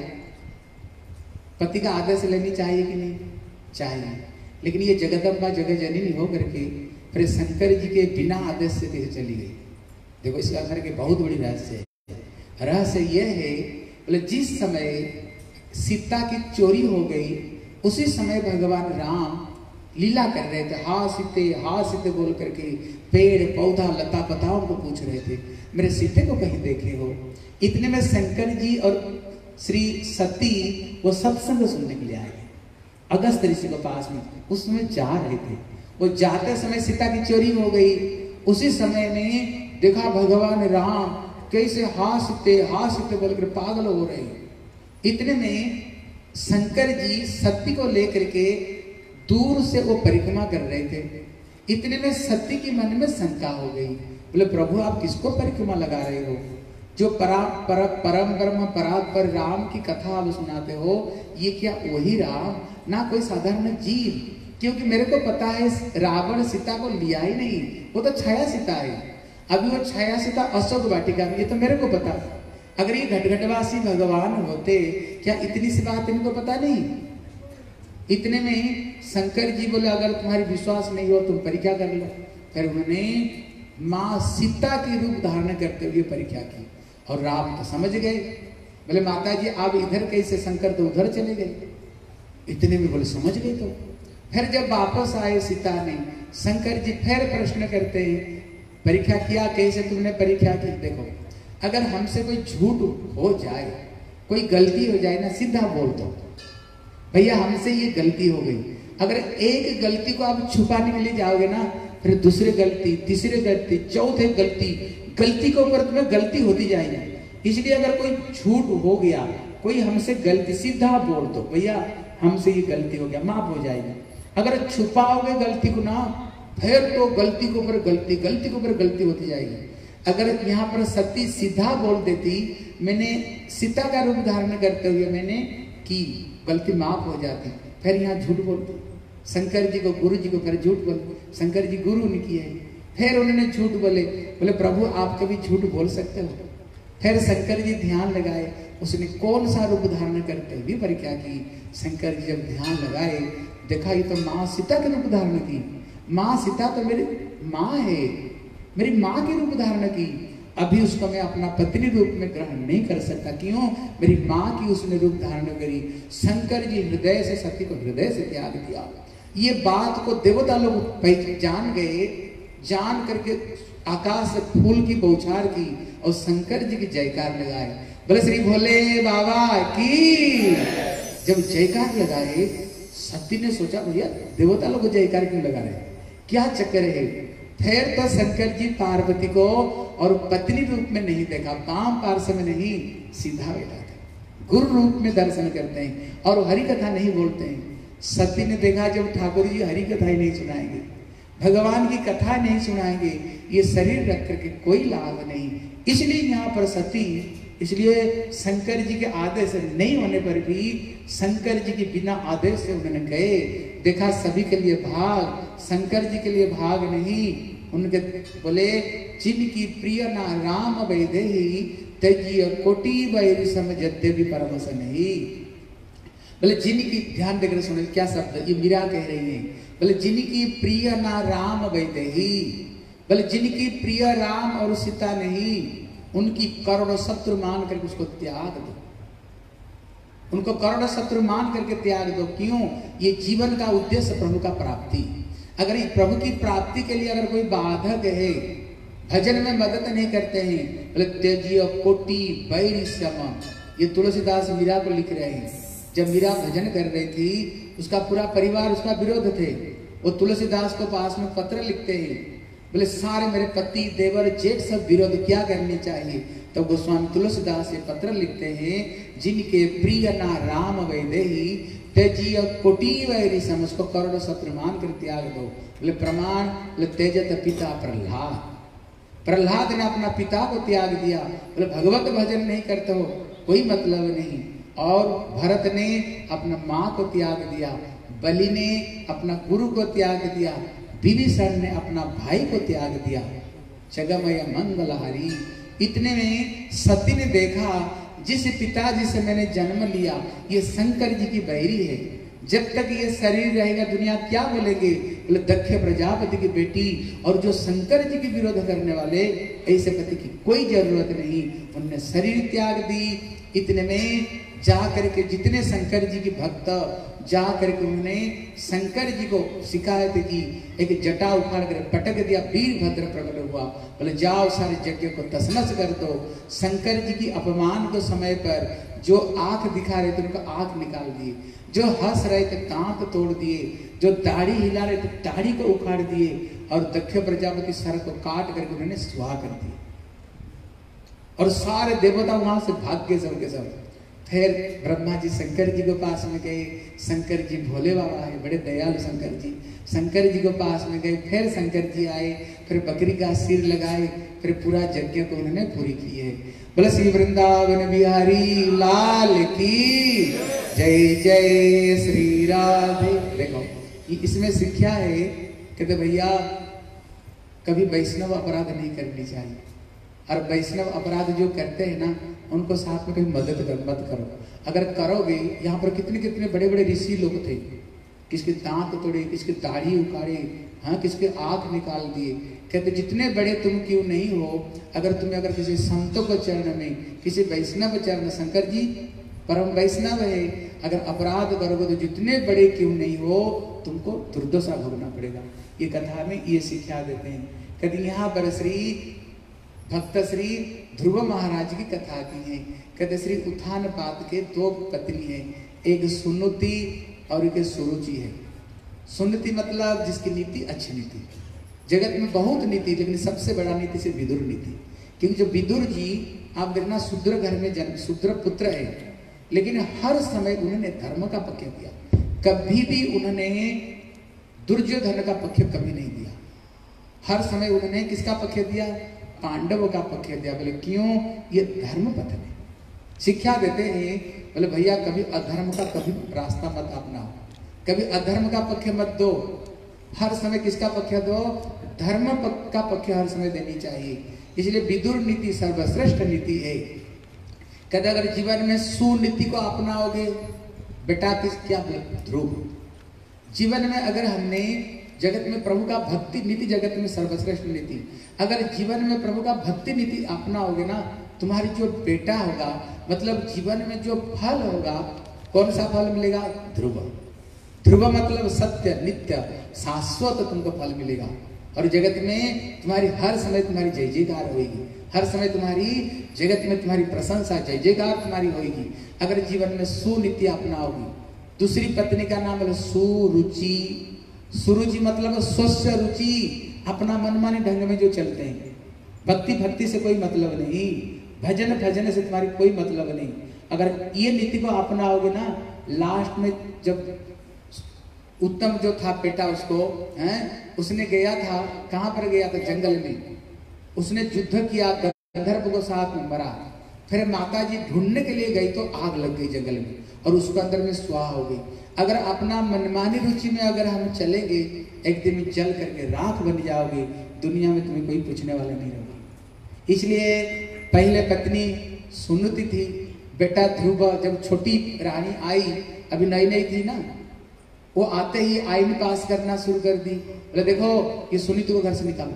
पति का आदेश लेनी चाहिए कि नहीं? चाहिए। लेकिन ये जगदम्बा जगह जननी हो करके फिर शंकर जी के बिना आदेश से कैसे चली गई? देखो इसका अंदर के बहुत बड़ी रहस्य है। रहस्य यह है, बोले जिस समय सीता की चोरी हो गई उसी समय भगवान राम लीला कर रहे थे, हा सीते हा सीते बोल करके पेड़ पौधा लता पताओं को पूछ रहे थे, मेरे सीते को कहीं देखे हो? इतने में शंकर जी और श्री सती वो सत्संग सुनने के लिए आए अगस्त ऋषि के पास में। उस समय जा रहे थे, वो जाते समय सीता की चोरी हो गई। उसी समय में देखा भगवान राम कैसे हा सीते हा सीते बोलकर पागल हो रहे। इतने में शंकर जी सती को लेकर के दूर से वो परिक्रमा कर रहे थे। इतने में सती की मन में शंका हो गई, बोले प्रभु आप किसको परिक्रमा लगा रहे हो? जो परा पर, परम ब्रह्म परात्पर राम की कथा आप सुनाते हो, ये क्या वही राम ना कोई साधारण जीव? क्योंकि मेरे को पता है रावण सीता को लिया ही नहीं, वो तो छाया सीता है। अभी वो छाया सीता अशोक वाटिका में, ये तो मेरे को पता। अगर ये घटघटवासी भगवान होते, क्या इतनी सी बात इनको पता नहीं? इतने में शंकर जी बोले अगर तुम्हारी विश्वास नहीं हो तुम परीक्षा कर लो। फिर उन्होंने माँ सीता की रूप धारण करते हुए परीक्षा की और राम तो समझ गए। बोले माता जी आप इधर कैसे? शंकर तो उधर चले गए। इतने में बोले समझ गए। तो फिर जब वापस आए सीता ने, शंकर जी फिर प्रश्न करते हैं परीक्षा किया कैसे तुमने परीक्षा की? देखो अगर हमसे कोई झूठ हो जाए, कोई गलती हो जाए ना, सीधा बोल दो भैया हमसे ये गलती हो गई। अगर एक गलती को आप छुपाने के लिए जाओगे ना, फिर दूसरी गलती, तीसरी गलती, चौथे गलती, गलती के ऊपर तुम्हें गलती होती जाएगी। इसलिए अगर कोई झूठ हो गया, कोई हमसे गलती, सीधा बोल दो भैया हमसे ये गलती हो गया, माफ हो जाएगी। अगर छुपाओगे गलती को ना, फिर तो गलती के ऊपर गलती, गलती के ऊपर गलती होती जाएगी। अगर यहाँ पर सती सीधा बोल देती, मैंने सीता का रूप धारण करते हुए मैंने की, गलती माफ हो जाती। फिर यहाँ झूठ बोलती, शंकर जी को, गुरु जी को फिर झूठ बोले, शंकर जी गुरु उनकी है। फिर उन्होंने झूठ बोले, बोले प्रभु आप कभी झूठ बोल सकते हो? फिर शंकर जी ध्यान लगाए, उसने कौन सा रूप धारण करते हुए परीक्षा की। शंकर जी जब ध्यान लगाए, देखा ये तो माँ सीता के रूप धारण की। माँ सीता तो मेरी माँ है, मेरी माँ के रूप धारण की। अभी उसको मैं अपना पत्नी रूप में ग्रहण नहीं कर सकता। क्यों? मेरी माँ की उसने रूप धारण करी। शंकर जी हृदय से सती को हृदय से त्याग दिया। ये बात को देवता लोग जान गए, जान करके आकाश से फूल की बौछार की और शंकर जी की जयकार लगाए। बोले श्री भोले बाबा की। जब जयकार लगाए, सती ने सोचा भैया देवता लोग जयकार क्यों लगा रहे, क्या चक्कर है? फिर तो शंकर जी पार्वती को और पत्नी रूप में नहीं देखा, पांव पार्श्व में नहीं, सीधा बैठा था। गुरु रूप में दर्शन करते हैं और हरि कथा नहीं बोलते हैं। सती ने देखा जब ठाकुर जी हरि कथा ही नहीं सुनाएंगे, भगवान की कथा नहीं सुनाएंगे, ये शरीर रख करके कोई लाभ नहीं। इसलिए यहाँ पर सती, इसलिए शंकर जी के आदेश नहीं होने पर भी शंकर जी के बिना आदेश से उन्होंने गए। देखा सभी के लिए भाग, शंकर जी के लिए भाग नहीं। उनके बोले जिनकी प्रिय ना राम वैदेही तेजिय कोटि वैरी समझते भी परमस नहीं। बोले जिनकी, ध्यान देकर सुने क्या शब्द ये मीरा कह रही है। बोले जिनकी प्रिय ना राम वैदेही, बोले जिनकी प्रिय राम और सीता नहीं, उनकी करोड़ शत्रु मान करके उसको त्याग दो, उनको करोड़ शत्रु मान करके त्याग दो। क्यों? ये जीवन का उद्देश्य प्रभु का प्राप्ति। अगर प्रभु की प्राप्ति के लिए अगर कोई बाधक है, भजन में मदद नहीं करते हैं, बोले तेजिय कोटि वैरी सम। ये तुलसीदास मीरा को लिख रहे हैं। जब मीरा भजन कर रही थी, उसका पूरा परिवार उसका विरोध थे। वो तुलसीदास को पास में पत्र लिखते हैं, बोले सारे मेरे पति देवर जेठ सब विरोध क्या करनी चाहिए। तो गोस्वामी तुलसीदास ये पत्र लिखते हैं, जिनके प्रिय ना राम वैदेही तेजिय कोटि वैरी सम, उसको करोड़ शत्रु मान कर त्याग दो। बोले प्रमाण, बोले तेजत पिता प्रहलाद, प्रहलाद ने अपना पिता को त्याग दिया। बोले भगवत भजन नहीं करते हो कोई मतलब नहीं। और भरत ने अपना माँ को त्याग दिया, बलि ने अपना गुरु को त्याग दिया, विभीषण ने अपना भाई को त्याग दिया। जगमय मंगलहारी। इतने में सती ने देखा जिस पिताजी से मैंने जन्म लिया ये शंकर जी की बैरी है, जब तक ये शरीर रहेगा दुनिया क्या बोलेंगे। बोले दक्ष प्रजापति की बेटी और जो शंकर जी की विरोध करने वाले, ऐसे पति की कोई जरूरत नहीं। उनने शरीर त्याग दी। इतने में जा करके जितने शंकर जी की भक्त जा करके उन्होंने शंकर जी को शिकायत की, एक जटा उखाड़ कर पटक दिया, वीरभद्र प्रकट हुआ। बोले जाओ सारे यज्ञ को तसनस कर दो। शंकर जी की अपमान के समय पर जो आंख दिखा रहे थे उनका आंख निकाल दिए, जो हंस रहे थे दांत तोड़ दिए, जो दाढ़ी हिला रहे थे दाढ़ी को उखाड़ दिए, और दक्ष प्रजापति सर को काट करके उन्होंने सुहा कर दिया। और सारे देवता वहां से भाग गए सब के सब। फिर ब्रह्मा जी शंकर जी के पास में गए। शंकर जी भोले बाबा है, बड़े दयालु शंकर जी। शंकर जी के पास में गए, फिर शंकर जी आए, फिर बकरी का सिर लगाए, फिर पूरा यज्ञ को उन्होंने पूरी की है। बोले श्री वृंदावन बिहारी लाल की जय जय श्री राधे। देखो इसमें शिक्षा है, कहते भैया कभी वैष्णव अपराध नहीं करनी चाहिए। और वैष्णव अपराध जो करते हैं ना, उनको साथ में कभी मदद कर मत करो। अगर करोगे, यहाँ पर कितने कितने बड़े बड़े ऋषि लोग थे, किसके दांत तोड़े, किसके दाढ़ी उखाड़े, हाँ किसके आंख निकाल दिए। कहते जितने बड़े तुम क्यों नहीं हो, अगर तुम्हें अगर किसी संतों को चरण में, किसी वैष्णव चरण, शंकर जी परम वैष्णव है, अगर अपराध करोगे तो जितने बड़े क्यों नहीं हो तुमको दुर्दशा भोगना पड़ेगा। ये कथा में ये शिक्षा देते हैं। कहते यहाँ पर श्री भक्त श्री ध्रुव महाराज की कथा आती है। कहते श्री उत्थान पाद के दो पत्नी है, एक सुनुति और एक सुरुचि है। सुनुति मतलब जिसकी नीति अच्छी नीति, जगत में बहुत नीति, लेकिन सबसे बड़ा नीति से विदुर नीति। क्योंकि जो विदुर जी आप देखना शूद्र घर में जन्म, शूद्र पुत्र है, लेकिन हर समय उन्होंने धर्म का पक्ष दिया। कभी भी उन्होंने दुर्योधन का पक्ष कभी नहीं दिया। हर समय उन्होंने किसका पक्ष दिया? पांडव का पक्ष दिया। बोले क्यों? ये धर्म पथ में शिक्षा देते हैं। बोले भैया कभी अधर्म का कभी रास्ता मत अपनाओ, कभी अधर्म का पक्ष मत दो, हर समय किसका पक्ष दो? धर्म का पक्ष हर समय देनी चाहिए। इसलिए विदुर नीति सर्वश्रेष्ठ नीति है। कहते अगर जीवन में सुनीति को अपनाओगे बेटा, किस क्या ध्रुव, जीवन में अगर हमने जगत में प्रभु का भक्ति नीति, जगत में सर्वश्रेष्ठ नीति, अगर जीवन में प्रभु का भक्ति नीति अपनाओगे ना, तुम्हारी जो बेटा होगा, मतलब जीवन में जो फल होगा, कौन सा फल मिलेगा? ध्रुव। ध्रुव मतलब सत्य, नित्य, शाश्वत तुमको फल मिलेगा। और जगत में तुम्हारी हर समय तुम्हारी जय जयकार होगी, हर समय तुम्हारी जगत में तुम्हारी प्रशंसा, जय जयकार तुम्हारी होगी अगर जीवन में सुनीति अपनाओगी। दूसरी पत्नी का नाम है सुरुचि। सुरुचि मतलब स्वस्य रुचि, अपना मनमानी ढंग में जो चलते हैं। भक्ति भक्ति से कोई मतलब नहीं, भजन भजन से तुम्हारी कोई मतलब नहीं। अगर ये नीति को अपनाओगे ना, लास्ट में जब उत्तम जो था बेटा उसको हैं, उसने गया था, कहाँ पर गया था? जंगल में। उसने युद्ध किया, गंधर्व को साथ में मरा। फिर माता जी ढूंढने के लिए गई तो आग लग गई जंगल में, और उसके अंदर में स्वाहा हो गई। अगर अपना मनमानी रुचि में अगर हम चलेंगे, एक दिन में जल करके राख बन जाओगे, दुनिया में तुम्हें कोई पूछने वाला नहीं रहेगा। इसलिए पहले पत्नी सुनीति थी, बेटा ध्रुव। जब छोटी रानी आई, अभी नई नई थी ना, वो आते ही आईन पास करना शुरू कर दी। बोले देखो ये सुनीति को घर से निकालो,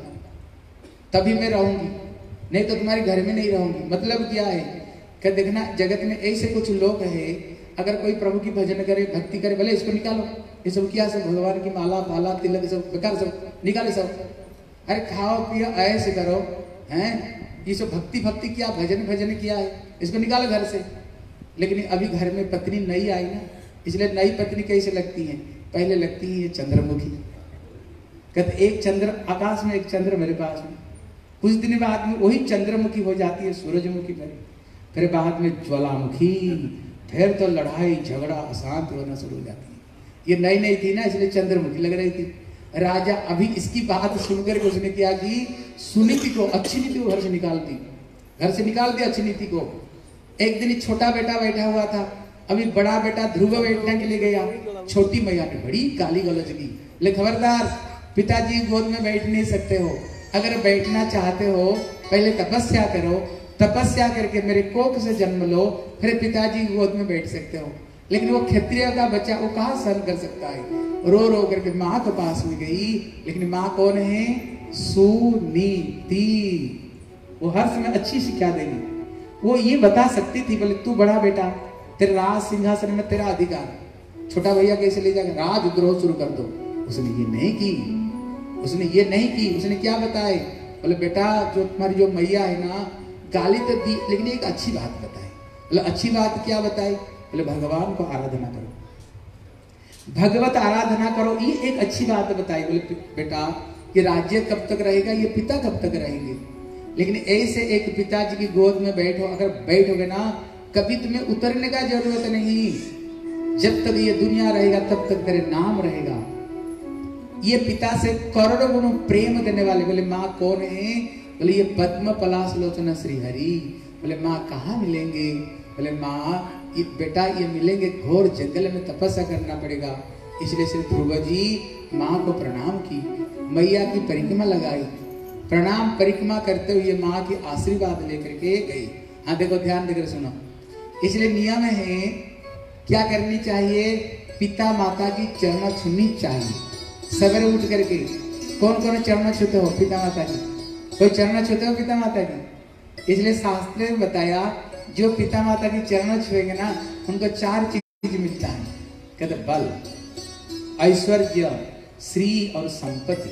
तभी मैं रहूंगी, नहीं तो तुम्हारे घर में नहीं रहूंगी। मतलब क्या है? क्या देखना, जगत में ऐसे कुछ लोग हैं, अगर कोई प्रभु की भजन करे, भक्ति करे, बोले इसको निकालो, ये सब क्या, सब भगवान की माला पाला तिलक सब बेकार, सब निकाले सब। अरे खाओ पियो ऐसे करो, हैं ये सब भक्ति भक्ति किया, भजन भजन किया है, इसको निकालो घर से। लेकिन अभी घर में पत्नी नई आई ना, इसलिए नई पत्नी कैसे लगती है? पहले लगती है ये चंद्रमुखी। कहते एक चंद्र आकाश में, एक चंद्र मेरे पास में। कुछ दिन बाद में वही चंद्रमुखी हो जाती है सूरजमुखी पर, फिर बाद में ज्वालामुखी, फिर तो लड़ाई झगड़ा अशांत होना शुरू हो जाती है। ये नई नई थी ना, इसलिए चंद्रमुखी लग रही थी। राजा अभी इसकी बात सुनकर के उसने क्या की, सुनीति को, अच्छी नीति को घर से निकाल दी, घर से निकाल दी अच्छी नीति को। एक दिन छोटा बेटा बैठा हुआ था, अभी बड़ा बेटा ध्रुव बैठने के लिए गया, छोटी मैया ने बड़ी गाली गलौज की, ले खबरदार पिताजी गोद में बैठ नहीं सकते हो, अगर बैठना चाहते हो पहले तपस्या करो, तपस्या करके मेरे कोख से जन्म लो, फिर पिताजी गोद में बैठ सकते हो। लेकिन वो क्षत्रिय का बच्चा वो कहाँ सहन कर सकता है, रो रो करके माँ के पास में गई। लेकिन माँ कौन है? सुनीति। वो हर समय अच्छी शिक्षा देगी, वो ये बता सकती थी, बोले तू बड़ा बेटा, तेरे राज सिंहासन में तेरा अधिकार, छोटा भैया कैसे ले जाएगा, राजद्रोह शुरू कर दो। उसने ये नहीं की, उसने ये नहीं की। उसने क्या बताए? बोले बेटा जो तुम्हारी जो मैया है ना, गाली तो दी, लेकिन एक अच्छी बात बताई। बोले अच्छी बात क्या बताई? बोले भगवान को आराधना करो, भगवत आराधना करो, ये एक अच्छी बात बताई। बोले बेटा ये राज्य कब तक रहेगा, ये पिता कब तक रहेंगे, लेकिन ऐसे एक पिताजी की गोद में बैठो, अगर बैठोगे ना, कभी तुम्हें उतरने का जरूरत नहीं। जब तक ये दुनिया रहेगा तब तक तेरे नाम रहेगा। ये पिता से करोड़ों गुणों प्रेम देने वाले। बोले माँ कौन है? बोले ये पद्म पलाश लोचना श्री हरि। बोले माँ कहाँ मिलेंगे? बोले माँ ये बेटा ये मिलेंगे घोर जंगल में, तपस्या करना पड़ेगा। इसलिए श्री ध्रुव जी माँ को प्रणाम की, मैया की परिक्रमा लगाई, प्रणाम परिक्रमा करते हुए माँ की आशीर्वाद लेकर के गई। हाँ देखो ध्यान देकर सुनो। इसलिए नियम है क्या करनी चाहिए? पिता माता की चरण छूनी चाहिए। सवेरे उठ करके कौन कौन चरण छूते हो? पिता माता की। कोई चरण छूते हो पिता माता की? इसलिए शास्त्र में बताया जो पिता माता की चरण छुएंगे ना, उनको चार चीज मिलता है। कहते बल, ऐश्वर्य, श्री और संपत्ति।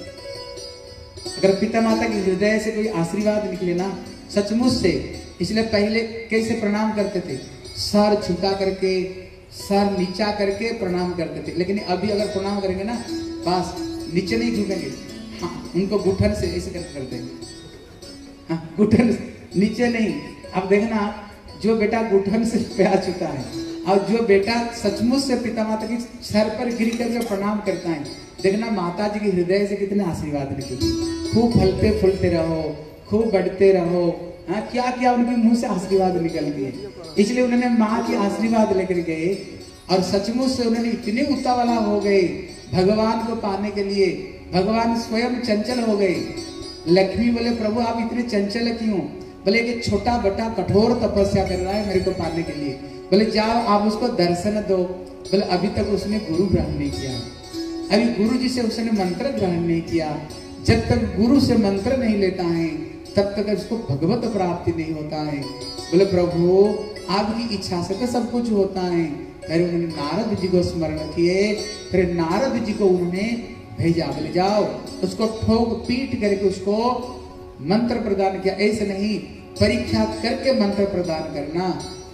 अगर पिता माता के हृदय से कोई आशीर्वाद निकले ना, सचमुच से, इसलिए पहले कैसे प्रणाम करते थे? सर झुका करके, सर नीचा करके प्रणाम करते थे। लेकिन अभी अगर प्रणाम करेंगे ना, बस नीचे नहीं झुकेंगे, हाँ उनको घुटन से ऐसे करके करते हैं, हाँ घुटन नीचे नहीं। अब देखना जो बेटा घुटन से प्यार चुका है और जो बेटा सचमुच से पिता माता की सर पर गिर करके प्रणाम करता है, देखना माता जी के हृदय से कितने आशीर्वाद निकलते। खूब फलते फूलते रहो, खूब बढ़ते रहो। हाँ क्या क्या उनके मुंह से आशीर्वाद निकल गए। इसलिए उन्होंने माँ की आशीर्वाद लेकर गए। और सचमुच से उन्होंने इतने उतावला हो गए भगवान को पाने के लिए, भगवान स्वयं चंचल हो गए। लक्ष्मी बोले प्रभु आप इतने चंचल क्यों? बोले कि छोटा बटा कठोर तपस्या कर रहा है मेरे को पाने के लिए। बोले जाओ आप उसको दर्शन दो। बोले अभी तक उसने गुरु ग्रहण नहीं किया, अभी गुरु जी से उसने मंत्र ग्रहण नहीं किया। जब तक गुरु से मंत्र नहीं लेता है तब तक उसको भगवत प्राप्ति नहीं होता है। बोले प्रभु आपकी इच्छा से तो सब कुछ होता है। फिर उन्होंने नारद जी को स्मरण किए, फिर नारद जी को उन्होंने भेजा। बोले जाओ उसको ठोक पीट करके उसको मंत्र प्रदान किया। ऐसे नहीं, परीक्षा करके मंत्र प्रदान करना।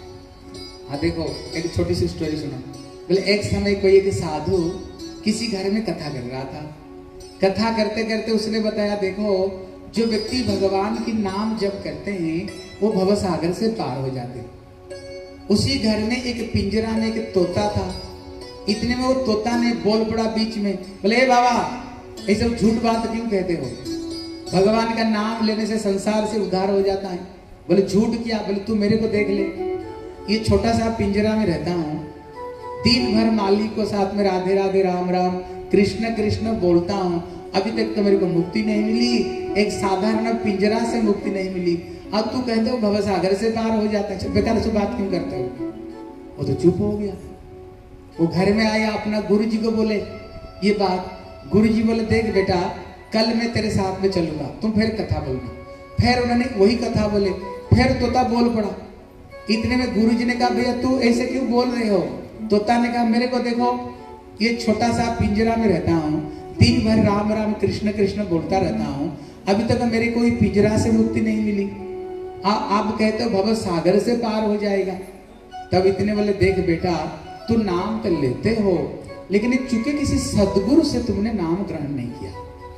हाँ देखो एक छोटी सी स्टोरी सुनो। बोले एक समय कोई एक साधु किसी घर में कथा कर रहा था। कथा करते करते उसने बताया देखो जो व्यक्ति भगवान की नाम जप करते हैं वो भवसागर से पार हो जाते हैं। उसी घर में एक पिंजरा में एक तोता था। इतने में वो तोता ने बोल पड़ा बीच में, बोले बाबा ये सब झूठ बात क्यों कहते हो? भगवान का नाम लेने से संसार से उद्धार हो जाता है। बोले झूठ किया? बोले तू मेरे को देख ले, ये छोटा सा पिंजरा में रहता हूँ, दिन भर मालिक को साथ में राधे राधे राम राम कृष्ण कृष्ण बोलता हूँ, अभी तक तो मेरे को मुक्ति नहीं मिली, एक साधारण पिंजरा से मुक्ति नहीं मिली। अब तू कहते हो भवसागर से पार हो जाता है, बेकार से बात क्यों करते हो? वो तो चुप हो गया। वो घर में आया अपना गुरु जी को बोले ये बात। गुरु जी बोले देख बेटा कल मैं तेरे साथ में चलूंगा, तुम फिर कथा बोलना। फिर उन्होंने वही कथा बोले, फिर तोता बोल पड़ा। इतने में गुरु जी ने कहा भैया तू ऐसे क्यों बोल रहे हो? तोता ने कहा मेरे को देखो ये छोटा सा पिंजरा में रहता हूँ, दिन भर राम राम कृष्ण कृष्ण बोलता रहता हूँ, अभी तक मेरे कोई पिंजरा से मुक्ति नहीं मिली। आ, आप कहते हो भव सागर से पार हो जाएगा। तब इतने बोले देख बेटा तू नाम तो लेते हो लेकिन चूंकि किसी सदगुरु से तुमने नाम ग्रहण नहीं किया,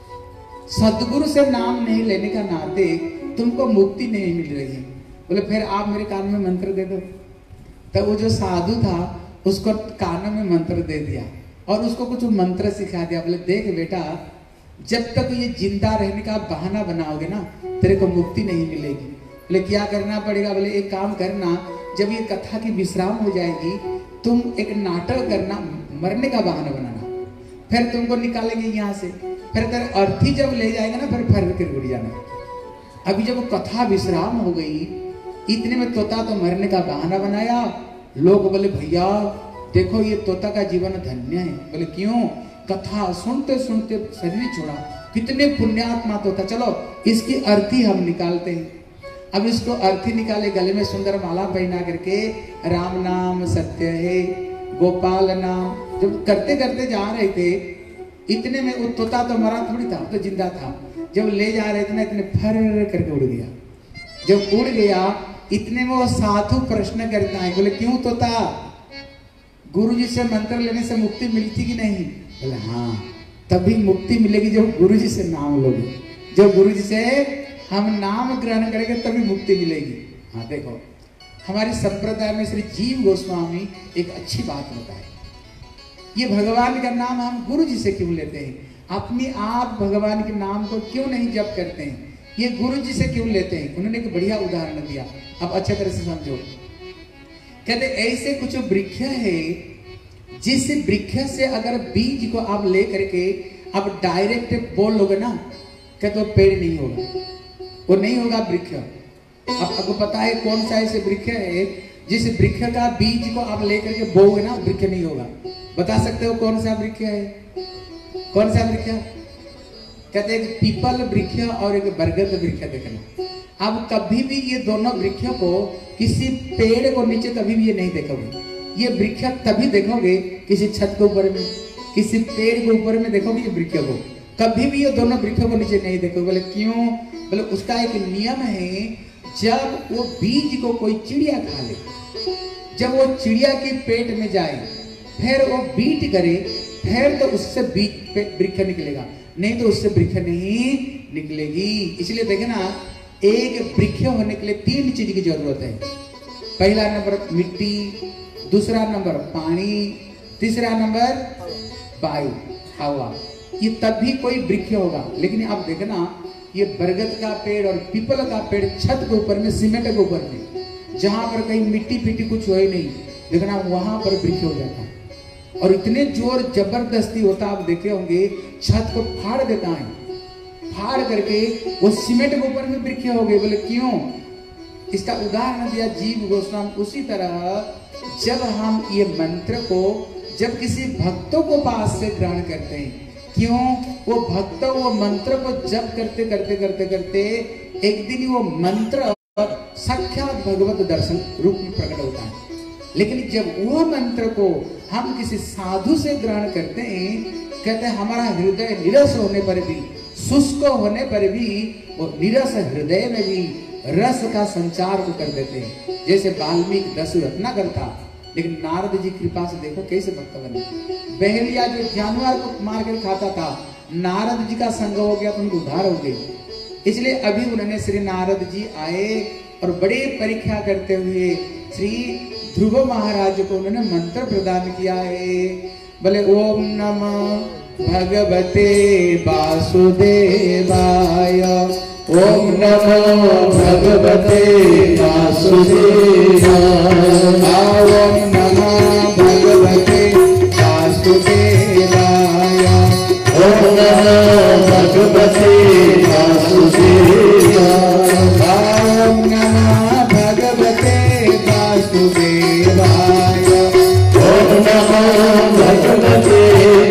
सदगुरु से नाम नहीं लेने का नाते तुमको मुक्ति नहीं मिल रही है। बोले फिर आप मेरे कान में मंत्र दे दो। तब वो जो साधु था उसको कान में मंत्र दे दिया और उसको कुछ मंत्र सिखा दिया। बोले देख बेटा जब तक ये जिंदा रहने का बहाना बनाओगे ना तेरे को मुक्ति नहीं मिलेगी। बोले क्या करना पड़ेगा? बोले एक काम करना, जब ये कथा की विश्राम हो जाएगी तुम एक नाटक करना, मरने का बहाना बनाना, फिर तुमको निकालेंगे यहाँ से, फिर तेरे अर्थी जब ले जाएगा ना फिर फर कर उड़ जाना। अभी जब कथा विश्राम हो गई इतने में तोता तो मरने का बहाना बनाया। लोग बोले भैया देखो ये तोता का जीवन धन्य है। बोले क्यों? कथा सुनते सुनते शरीर छोड़ा, कितने पुण्यात्मा तोता, चलो इसकी अर्थी हम निकालते हैं। अब इसको अर्थी निकाले, गले में सुंदर माला पहना करके राम नाम सत्य है गोपाल नाम जब करते करते जा रहे थे इतने में वो तोता तो मरा थोड़ी था, तो जिंदा था। जब ले जा रहे थे ना इतने फर करके उड़ गया। जब उड़ गया इतने में वो साधु प्रश्न करता है। बोले क्यों तोता, गुरु जी से मंत्र लेने से मुक्ति मिलती कि नहीं? बोले हाँ तभी मुक्ति मिलेगी जब गुरु जी से नाम लोगे, जब गुरु जी से हम नाम ग्रहण करेंगे तभी मुक्ति मिलेगी। हाँ देखो हमारे संप्रदाय में श्री जीव गोस्वामी एक अच्छी बात बताए, ये भगवान का नाम हम गुरु जी से क्यों लेते हैं, अपने आप भगवान के नाम को क्यों नहीं जप करते हैं, ये गुरु जी से क्यों लेते हैं? उन्होंने एक बढ़िया उदाहरण दिया, अब अच्छे तरह से समझो। कहते ऐसे कुछ वृक्ष है जिस वृक्ष से अगर बीज को आप ले करके आप डायरेक्ट बोल लोगे ना कहते वो पेड़ नहीं होगा, वो नहीं होगा वृक्ष। अब आपको पता है कौन सा ऐसे वृक्ष है जिस वृक्ष का बीज को आप लेकर के बोओगे ना वृक्ष नहीं होगा? बता सकते हो कौन सा वृक्ष है? कौन सा वृक्ष? कहते एक पीपल वृक्ष और एक बरगद वृक्ष देखना। अब कभी भी ये दोनों वृक्ष को किसी पेड़ को नीचे कभी भी ये नहीं देखोगे। ये वृक्ष तभी देखोगे किसी छत के ऊपर में, किसी पेड़ के ऊपर में देखोगे ये वृक्ष को, कभी भी ये दोनों वृक्षों को नीचे नहीं देखोगे। बोले क्यों? बोले उसका एक नियम है, जब वो बीज को कोई चिड़िया खा ले, जब वो चिड़िया के पेट में जाए फिर वो बीट करे फिर तो उससे बीज वृक्ष निकलेगा, नहीं तो उससे वृक्ष नहीं निकलेगी। इसलिए देखे ना एक वृक्ष होने के लिए तीन चीज की जरूरत है। पहला नंबर मिट्टी, दूसरा नंबर पानी, तीसरा नंबर वायु हवा, ये तभी कोई वृक्ष होगा। लेकिन आप देखना ये बरगद का पेड़ और पीपल का पेड़ छत के ऊपर में, सीमेंट के ऊपर में, जहां पर कहीं मिट्टी फिट्टी कुछ हो ही नहीं, देखना वहां पर वृक्ष हो जाता है और इतने जोर जबरदस्ती होता, आप देखे होंगे छत को फाड़ देता है, फाड़ करके वो सीमेंट के ऊपर में वृक्ष हो गए। बोले क्यों? इसका उदाहरण दिया जीव गोस्वामी। उसी तरह जब हम ये मंत्र को जब किसी भक्तों को पास से ग्रहण करते हैं, क्यों? वो भक्त वो मंत्र को जप करते करते करते करते एक दिन वो मंत्र साक्षात भगवत दर्शन रूप में प्रकट होता है। लेकिन जब वो मंत्र को हम किसी साधु से ग्रहण करते हैं, कहते हैं हमारा हृदय निरस होने पर भी, शुष्क होने पर भी वो निरस हृदय में भी रस का संचार को कर देते हैं। जैसे वाल्मीकि दस रत्नाकर था, लेकिन नारद जी कृपा से देखो कैसे भक्त बने। बहेलिया जो जानवर को मार कर खाता था, नारद जी का संग हो गया तो उनको उद्धार हो गई। इसलिए अभी उन्होंने श्री नारद जी आए और बड़े परीक्षा करते हुए श्री ध्रुव महाराज को उन्होंने मंत्र प्रदान किया है। बोले ओम नमः भगवते वासुदेवाय, ओम नमो भगवते वासुदेवाय, ओम नमो भगवते वासुदेवाय, ओम नमो भगवते वासुदेवाय, ओम नमो भगवते वासुदेवाय, ओम नमो भगवते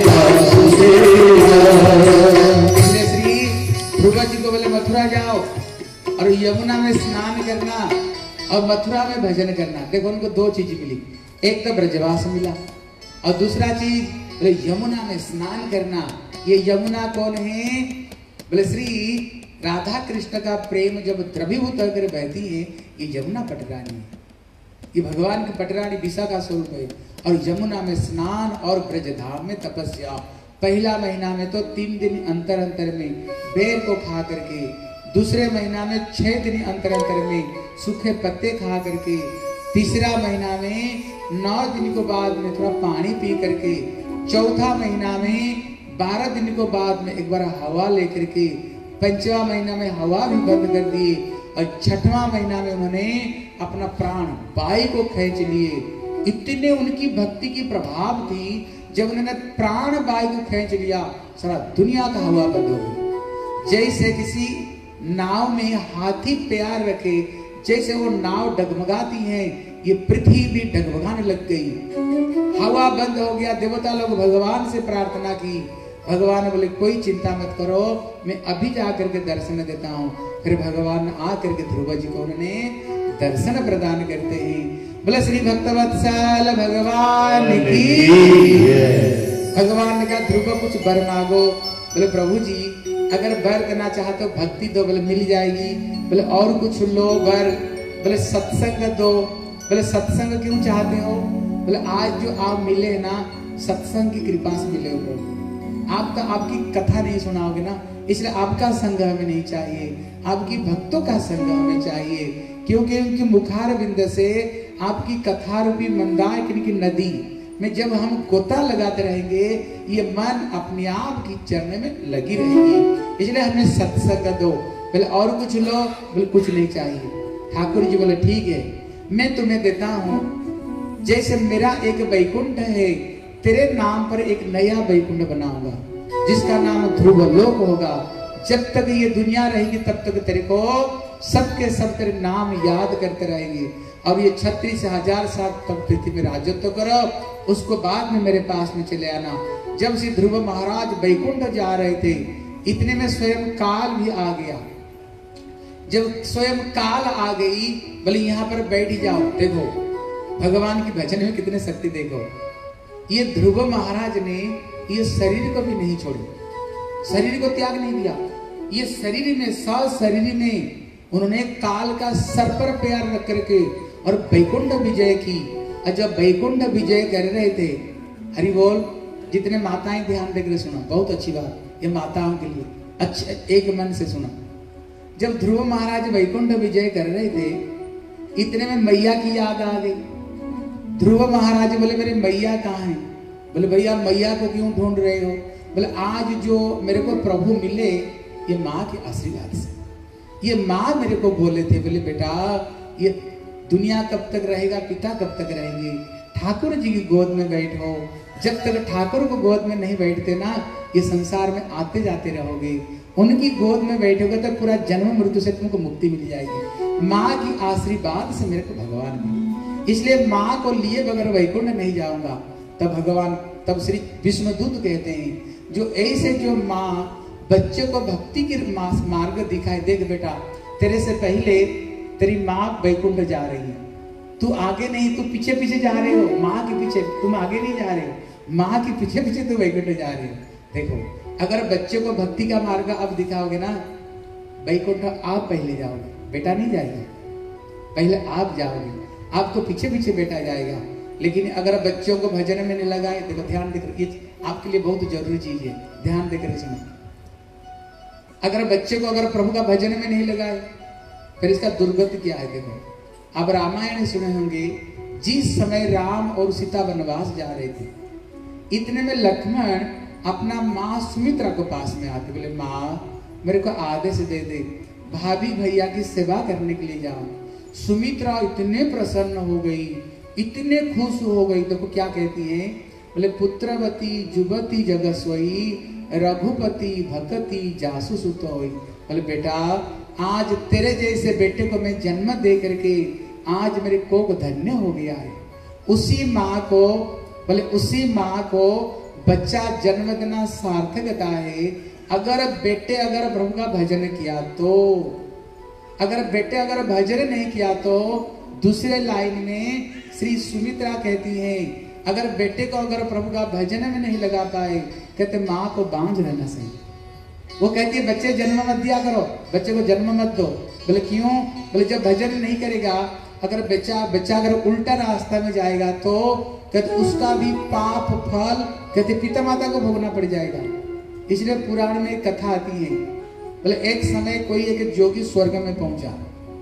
वासुदेवाय। श्री ध्रुव जी को बोले मथुरा जाओ और यमुना में स्नान करना और मथुरा में भजन करना। देखो उनको दो चीज मिली, एक तो ब्रजवास मिला और दूसरा चीज बोले यमुना में स्नान करना। ये यमुना कौन है? बोले श्री राधा कृष्ण का प्रेम जब द्रवीभूत होकर बहती है, ये यमुना पटरानी है, ये भगवान की पटरानी विशा का स्वरूप है। और यमुना में स्नान और ब्रजधाम में तपस्या। पहला महीना में तो तीन दिन अंतर अंतर में बेर को खा करके, दूसरे महीना में छह दिन अंतर अंतर में सूखे पत्ते खा करके, तीसरा महीना में नौ दिन को बाद में थोड़ा पानी पी करके, चौथा महीना में बारह दिन को बाद में एक बार हवा लेकर के, पंचवा महीना में हवा भी बंद कर दिए और छठवां महीना में उन्होंने अपना प्राण वायु को खींच लिए। इतने उनकी भक्ति की प्रभाव थी, जब उन्होंने प्राण वायु को खींच लिया, सारा दुनिया का हवा बंद हो गई। जैसे किसी नाव में हाथी प्यार रखे, जैसे वो नाव डगमगाती है, ये पृथ्वी भी डगमगाने लग गई। हवा बंद हो गया। देवता लोग भगवान से प्रार्थना की, भगवान बोले कोई चिंता मत करो, मैं अभी जाकर के दर्शन देता हूँ। फिर भगवान आकर के ध्रुव जी को उन्होंने दर्शन प्रदान करते हैं। बोले श्री भक्तवत्सल भगवान की। भगवान ने कहा ध्रुव कुछ वर मांगो। बोले प्रभु जी अगर वर देना चाहते हो भक्ति दो। बोले मिल जाएगी। बोले और कुछ लो वर। बोले सत्संग दो। बोले सत्संग क्यों चाहते हो? बोले आज जो आप मिले ना, सत्संग की कृपा से मिले हो। आपका आपकी कथा नहीं सुनाओगे ना, इसलिए आपका संग हमें नहीं चाहिए, आपकी भक्तों का संग हमें चाहिए। क्योंकि उनके मुखार बिंद से आपकी कथा रूपी मंदाकिनी की नदी में जब हम गोता लगाते रहेंगे, ये मन अपने आप की चरण में लगी रहेगी। इसलिए हमें सत्संग दो। बोले और कुछ लो। बोले कुछ नहीं चाहिए। ठाकुर जी बोले ठीक है, मैं तुम्हें देता हूँ। जैसे मेरा एक वैकुंठ है, तेरे नाम पर एक नया वैकुंठ बनाऊंगा जिसका नाम ध्रुव लोक होगा। जब तक ये दुनिया रहेगी तब तक तेरे को सबके सब तेरे नाम याद करते रहेंगे। अब ये छत्तीस हजार साल तक पृथ्वी में राजत्व करो, उसको बाद में मेरे पास में चले आना। जब श्री ध्रुव महाराज वैकुंठ जा रहे थे, इतने में स्वयं काल भी आ गया। जब स्वयं काल आ गई, बोले यहाँ पर बैठ जाओ। देखो भगवान की भजन में कितने शक्ति। देखो ये ध्रुव महाराज ने ये शरीर को भी नहीं छोड़ी, शरीर को त्याग नहीं दिया। ये शरीर में सौ शरीर में उन्होंने काल का सर पर पैर रख करके और वैकुंठ विजय की। और जब वैकुंठ विजय कर रहे थे, हरि बोल, जितने माताएं ध्यान देकर सुना, बहुत अच्छी बात, ये माताओं के लिए अच्छा, एक मन से सुना। जब ध्रुव महाराज वैकुंठ विजय कर रहे थे, इतने में मैया की याद आ गई। ध्रुव महाराज बोले मेरे मैया कहाँ है? बोले भैया मैया को क्यों ढूंढ रहे हो? बोले आज जो मेरे को प्रभु मिले ये माँ के आशीर्वाद से। ये माँ मेरे को बोले थे, बोले बेटा ये दुनिया कब तक रहेगा, पिता कब तक रहेंगे। ठाकुर जी की गोद में बैठो। जब तक ठाकुर को गोद में नहीं बैठते ना, ये संसार में आते जाते रहोगे। उनकी गोद में बैठोगे तो पूरा जन्म मृत्यु से तुमको मुक्ति मिल जाएगी। माँ की आशीर्वाद से मेरे को भगवान मिले, इसलिए माँ को लिए बगैर वैकुंठ नहीं जाऊंगा। तब भगवान, तब श्री विष्णुदूत कहते हैं, जो ऐसे जो माँ बच्चे को भक्ति की मार्ग दिखाए, देख बेटा तेरे से पहले तेरी माँ वैकुंठ जा रही है, तू आगे नहीं, तू पीछे पीछे जा रहे हो, माँ के पीछे, तुम आगे नहीं जा रहे हो, माँ के पीछे पीछे तू वैकुंठ जा रहे हो। देखो अगर बच्चे को भक्ति का मार्ग अब दिखाओगे ना, वैकुंठ आप पहले जाओगे, बेटा नहीं जाएगा, पहले आप जाओगे, आपको पीछे पीछे बेटा जाएगा। लेकिन अगर बच्चों को भजन में नहीं लगाए, देखो ध्यान देकर, ये आपके लिए बहुत जरूरी चीज है, ध्यान देकर सुनो। अगर बच्चे को अगर प्रभु का भजन में नहीं लगाए, फिर इसका दुर्गति क्या है। देखो अब रामायण सुने होंगे, जिस समय राम और सीता वनवास जा रहे थे, इतने में लक्ष्मण अपना माँ सुमित्रा को पास में आते, बोले माँ मेरे को आदेश दे दे, भाभी भैया की सेवा करने के लिए जाओ। सुमित्रा इतने प्रसन्न हो गई, इतने खुश हो गई। देखो क्या कहती है, बोले पुत्रवती जुबती जगस्वई रघुपति भक्ति जासु सुत होई। बोले बेटा आज तेरे जैसे बेटे को मैं जन्म दे करके आज मेरे कोख धन्य हो गया है। उसी माँ को, बोले उसी माँ को बच्चा जन्म देना सार्थकता है। अगर बेटे अगर प्रभु का भजन किया तो, अगर बेटे अगर भजन नहीं किया तो, दूसरे लाइन में श्री सुमित्रा कहती हैं, अगर बेटे को अगर प्रभु का भजन में नहीं लगा पाए, कहते माँ को बांझ रहना सही। वो कहती है बच्चे जन्म मत दिया करो, बच्चे को जन्म मत दो। बोले क्यों? बोले जब भजन नहीं करेगा, अगर बच्चा बच्चा अगर उल्टा रास्ता में जाएगा तो कहते उसका भी पाप फल कहते पिता माता को भोगना पड़ जाएगा। इसलिए पुराण में एक कथा आती है, बोले एक समय कोई एक जोगी स्वर्ग में पहुंचा,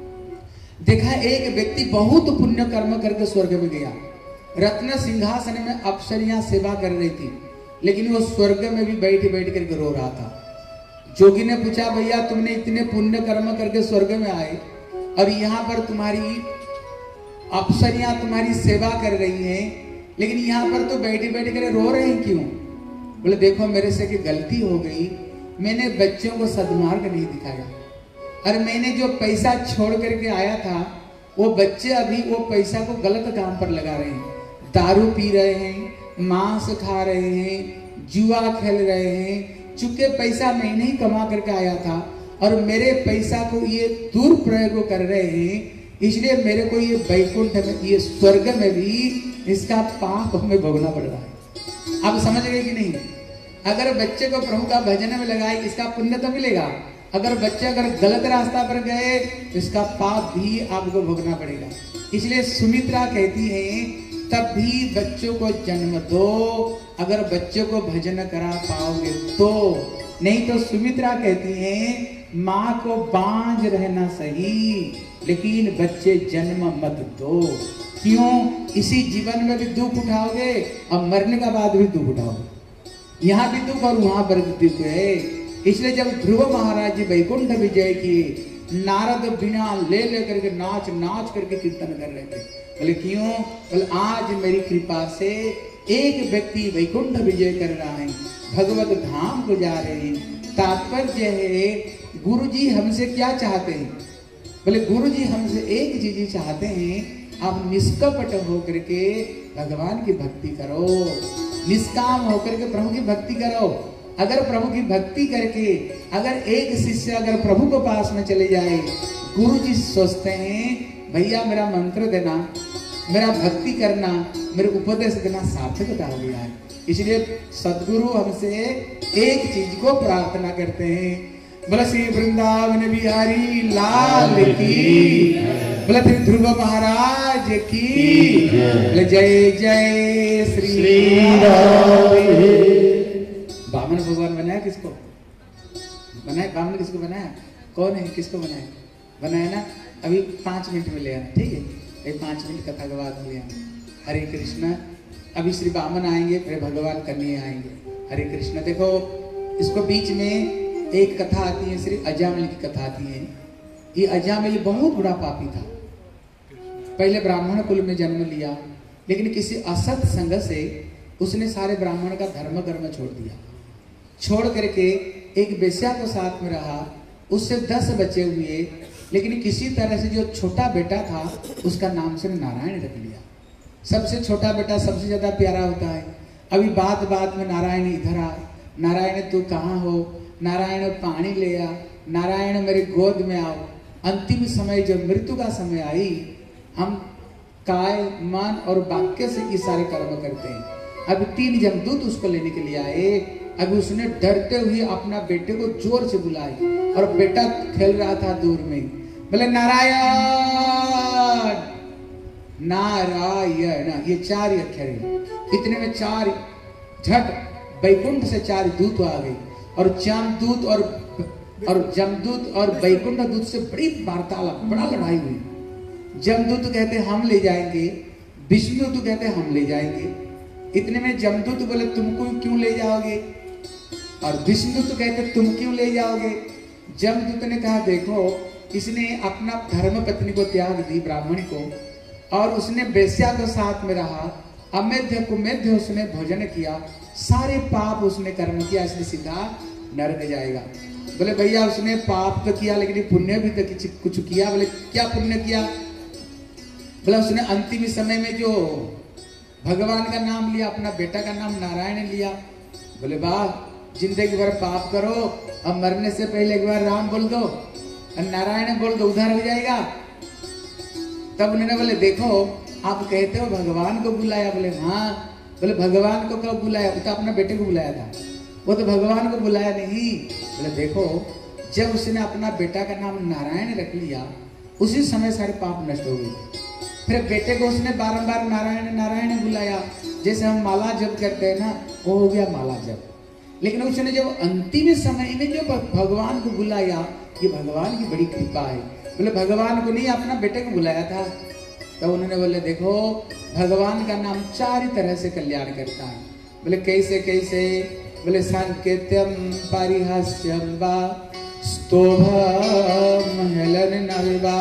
देखा एक व्यक्ति बहुत पुण्य कर्म करके स्वर्ग में गया। रत्न सिंहासन में अप्सरियां सेवा कर रही थी, लेकिन वो स्वर्ग में भी बैठ बैठ करके रो रहा था। जोगी ने पूछा भैया तुमने इतने पुण्य कर्म करके स्वर्ग में आए और यहाँ पर तुम्हारी अप्सरियां तुम्हारी सेवा कर रही हैं, लेकिन यहाँ पर तो बैठे बैठे कर रो रहे हैं क्यों? बोले देखो मेरे से कि गलती हो गई, मैंने बच्चों को सद्मार्ग नहीं दिखाया, और मैंने जो पैसा छोड़ करके आया था वो बच्चे अभी वो पैसा को गलत काम पर लगा रहे हैं, दारू पी रहे हैं, मांस खा रहे हैं, जुआ खेल रहे हैं। चूंकि पैसा मैंने ही कमा करके आया था और मेरे पैसा को ये दुरुपयोग कर रहे हैं, इसलिए मेरे को ये वैकुंठ में, ये स्वर्ग में भी इसका पाप हमें भोगना पड़ रहा है। आप समझ गए कि नहीं? अगर बच्चे को प्रभु का भजन में लगाए इसका पुण्य तो मिलेगा, अगर बच्चे अगर गलत रास्ता पर गए तो इसका पाप भी आपको भोगना पड़ेगा। इसलिए सुमित्रा कहती है तब भी बच्चों को जन्म दो, अगर बच्चों को भजन करा पाओगे तो, नहीं तो सुमित्रा कहती है माँ को बांझ रहना सही, लेकिन बच्चे जन्म मत दो। क्यों? इसी जीवन में भी दुख उठाओगे और मरने का बाद भी दुख उठाओगे, यहाँ भी दुख और वहां पर भी दुख है। इसलिए जब ध्रुव महाराज जी वैकुंठ विजय किए, नारद बिना ले लेकर के नाच नाच करके कीर्तन कर रहे थे। बोले क्यों? बोले आज मेरी कृपा से एक व्यक्ति वैकुंठ विजय कर रहा है, भगवत धाम को जा रहे हैं। तात्पर्य है गुरु जी हमसे क्या चाहते हैं? बोले गुरु जी हमसे एक चीज ही चाहते हैं, आप निष्कपट होकर के भगवान की भक्ति करो, निष्काम होकर के प्रभु की भक्ति करो। अगर प्रभु की भक्ति करके अगर एक शिष्य अगर प्रभु को पास में चले जाए, गुरु जी सोचते हैं भैया मेरा मंत्र देना, मेरा भक्ति करना, मेरे उपदेश देना सार्थकता हो गया है। इसलिए सदगुरु हमसे एक चीज को प्रार्थना करते हैं, बोले श्री वृंदावन बिहारी लाल की, बोले श्री ध्रुव महाराज की, बोले जय जय श्री राम। बामन भगवान बनाया किसको? बनाया बामन किसको बनाया? कौन है? किसको बनाया? बनाया ना? अभी पाँच मिनट में ले आना, ठीक है? एक पाँच मिनट कथा के बाद ले आना। हरे कृष्णा। अभी श्री बामन आएंगे, फिर भगवान कन्हैया आएंगे। हरे कृष्णा। देखो इसको बीच में एक कथा आती है, श्री अजामिल की कथा आती है। ये अजामिल बहुत बड़ा पापी था, पहले ब्राह्मण कुल में जन्म लिया, लेकिन किसी असत संग से उसने सारे ब्राह्मण का धर्म कर्म छोड़ दिया। छोड़ करके एक वेश्या को साथ में रहा, उससे दस बचे हुए, लेकिन किसी तरह से जो छोटा बेटा था उसका नाम से नारायण रख लिया। सबसे छोटा बेटा सबसे ज्यादा प्यारा होता है। अभी बात बात में नारायण इधर आ, नारायण तू कहाँ हो, नारायण पानी ले आ, नारायण मेरे गोद में आओ। अंतिम समय जब मृत्यु का समय आई, हम काय मन और वाक्य से ये सारे कर्म करते हैं। अब तीन जमदूत उसको लेने के लिए आए। अभी उसने डरते हुए अपना बेटे को जोर से बुलाई और बेटा खेल रहा था दूर में, बोले नारायण नारायण, ये चार अक्षर है। इतने में चार झट वैकुंठ से चार दूत आ गए और जमदूत और और जमदूत और वैकुंठ दूत से बड़ी वार्तालाप, बड़ा लड़ाई हुई। जमदूत कहते हम ले जाएंगे, विष्णुदूत कहते हम ले जाएंगे। इतने में जमदूत बोले तुमको क्यों ले जाओगे, और विष्णुदूत कहते तुम क्यों ले जाओगे। जमदूत ने कहा देखो, इसने अपना धर्म पत्नी को त्याग दी, ब्राह्मण को, और उसने वेश्या को साथ में रहा, अमेध्य कुमेध्य उसने भोजन किया, सारे पाप उसने कर्म किया, इसलिए सीधा नरक जाएगा। बोले भैया उसने पाप तो किया लेकिन पुण्य भी तो कुछ किया। बोले क्या पुण्य किया। बोला उसने अंतिम समय में जो भगवान का नाम लिया, अपना बेटा का नाम नारायण लिया। बोले वाह, जिंदगी भर पाप करो और मरने से पहले एक बार राम बोल दो और नारायण बोल दो, उधार हो जाएगा। तब उन्होंने बोले देखो आप कहते हो भगवान को बुलाया। बोले हाँ। बोले भगवान को कब बुलाया, वो तो अपना बेटे को बुलाया था, वो तो भगवान को बुलाया नहीं। बोले देखो जब उसने अपना बेटा का नाम नारायण रख लिया, उसी समय सारे पाप नष्ट हो गए। फिर बेटे को उसने बारंबार नारायण नारायण बुलाया, जैसे हम माला जप करते हैं ना, वो हो गया माला जप। लेकिन उसने जब अंतिम समय में जो भगवान को बुलाया, ये भगवान की बड़ी कृपा है। बोले भगवान को नहीं, अपना बेटे को बुलाया था। तो उन्होंने बोले देखो भगवान का नाम चार तरह से कल्याण करता है। बोले कैसे कैसे। बोले सांकेत्यम परिहास्यम वा स्तोभम हेलनम वा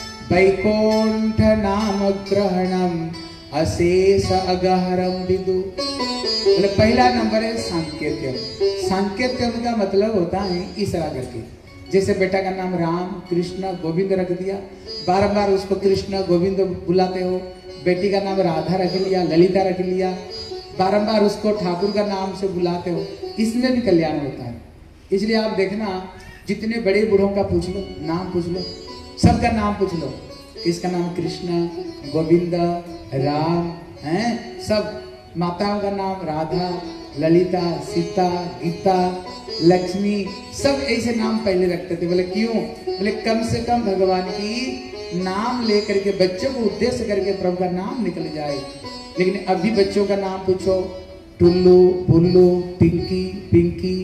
वैकुंठ नाम ग्रहणम अशेष अगहरम विदु। बोले पहला नंबर है सांकेत्यम। सांकेत्यम का मतलब होता है ईसरा करके, जैसे बेटा का नाम राम कृष्ण गोविंद रख दिया, बार बार उसको कृष्ण गोविंद बुलाते हो। बेटी का नाम राधा रख लिया, ललिता रख लिया, बारंबार उसको ठाकुर का नाम से बुलाते हो, इसमें भी कल्याण होता है। इसलिए आप देखना, जितने बड़े बूढ़ों का पूछ लो, नाम पूछ लो, सबका नाम पूछ लो, इसका नाम कृष्ण गोविंद राम हैं, सब माताओं का नाम राधा ललिता सीता गीता लक्ष्मी, सब ऐसे नाम पहले रखते थे। बोले क्यों। बोले कम से कम भगवान की नाम लेकर के बच्चों को उद्देश्य करके प्रभु का नाम निकल जाए। लेकिन अभी बच्चों का नाम पूछो, टुल्लू बुल्लू टिंकी पिंकी,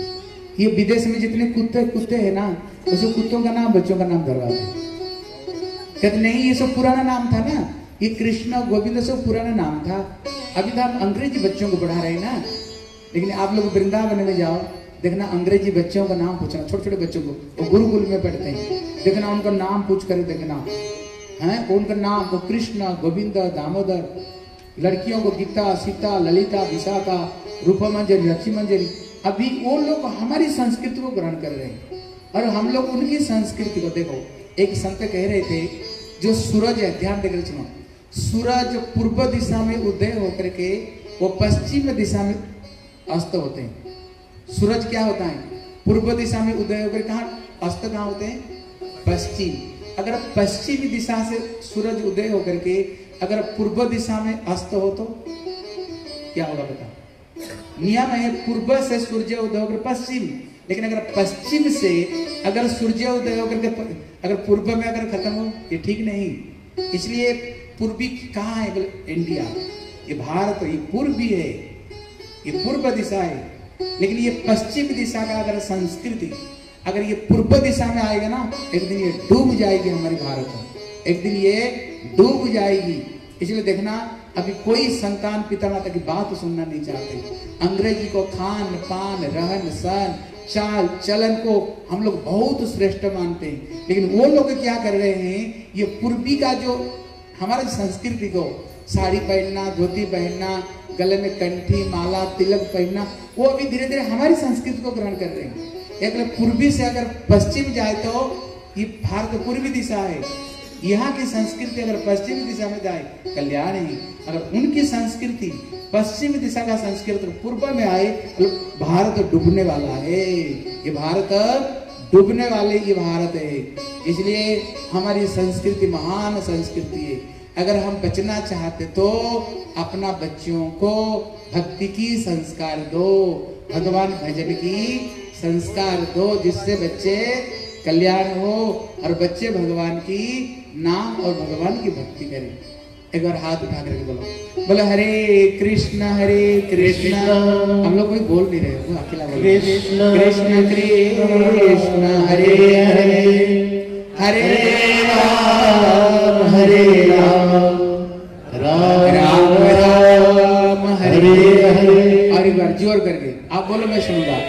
ये विदेश में जितने कुत्ते कुत्ते हैं ना, उसे कुत्तों का नाम बच्चों का नाम धरवाते। कहते नहीं ये सब पुराना नाम था ना, ये कृष्ण गोविंद सब पुराना नाम था, अभी तो हम अंग्रेजी बच्चों को पढ़ा रहे हैं ना। लेकिन आप लोग वृंदावन में जाओ, देखना अंग्रेजी बच्चों का नाम पूछना, छोटे छोटे बच्चों को, वो गुरुकुल में पढ़ते हैं, देखना उनका नाम पूछ कर देखना है, उनका नाम वो कृष्ण गोविंद दामोदर, लड़कियों को गीता सीता ललिता विशाखा रूपमंजरी लक्ष्मीमंजरी। अभी वो लोग हमारी संस्कृति को ग्रहण कर रहे हैं और हम लोग उनकी संस्कृति को। देखो एक संत कह रहे थे, जो सूरज है, ध्यान देकर सुनो, सूरज पूर्व दिशा में उदय होकर के वो पश्चिम दिशा में अस्त होते हैं। सूरज क्या होता है, पूर्व दिशा में उदय होकर कहाँ अस्त कहाँ होते हैं, पश्चिम। अगर पश्चिमी दिशा से सूरज उदय होकर के अगर पूर्व दिशा में अस्त हो तो क्या होगा बता। नियम है पूर्व से सूर्य उदय होकर पश्चिम, लेकिन अगर पश्चिम से अगर सूर्य उदय होकर के अगर पूर्व में अगर खत्म हो, ये ठीक नहीं। इसलिए पूर्वी कहाँ है, बोले इंडिया, ये भारत, ये पूर्वी है, ये पूर्व दिशा है। लेकिन ये पश्चिम दिशा का अगर संस्कृति अगर ये पूर्व दिशा में आएगा ना, एक दिन ये डूब जाएगी हमारी भारत में, एक दिन ये डूब जाएगी। इसलिए देखना अभी कोई संतान पिता माता की बात सुनना नहीं चाहते। अंग्रेजी को खान पान रहन सहन चाल चलन को हम लोग बहुत श्रेष्ठ मानते हैं, लेकिन वो लोग क्या कर रहे हैं, ये पूर्वी का जो हमारी संस्कृति को साड़ी पहनना, धोती पहनना, गले में कंठी, माला, तिलक पहनना, वो अभी धीरे धीरे हमारी संस्कृति को ग्रहण कर रहे हैं। एक पूर्वी से अगर पश्चिम जाए तो ये भारत पूर्वी दिशा है, यहाँ की संस्कृति अगर पश्चिमी दिशा में जाए कल्याण है। अगर उनकी संस्कृति पश्चिमी दिशा का संस्कृति पूर्व में आए तो भारत डूबने वाला है। ये भारत डूबने वाले ये भारत है। इसलिए हमारी संस्कृति महान संस्कृति है। अगर हम बचना चाहते तो अपना बच्चों को भक्ति की संस्कार दो, भगवान भजन की संस्कार दो, जिससे बच्चे कल्याण हो और बच्चे भगवान की नाम और भगवान की भक्ति करें। एक बार हाथ उठा करके बोलो, बोलो हरे कृष्ण हरे कृष्ण। हम लोग कोई बोल नहीं रहे, वो अकेला बोल रहे। कृष्ण कृष्ण हरे हरे, हरे राम हरे राम, राम राम हरे हरे। और एक बार जोर करके आप बोलो, मैं सुनूंगा।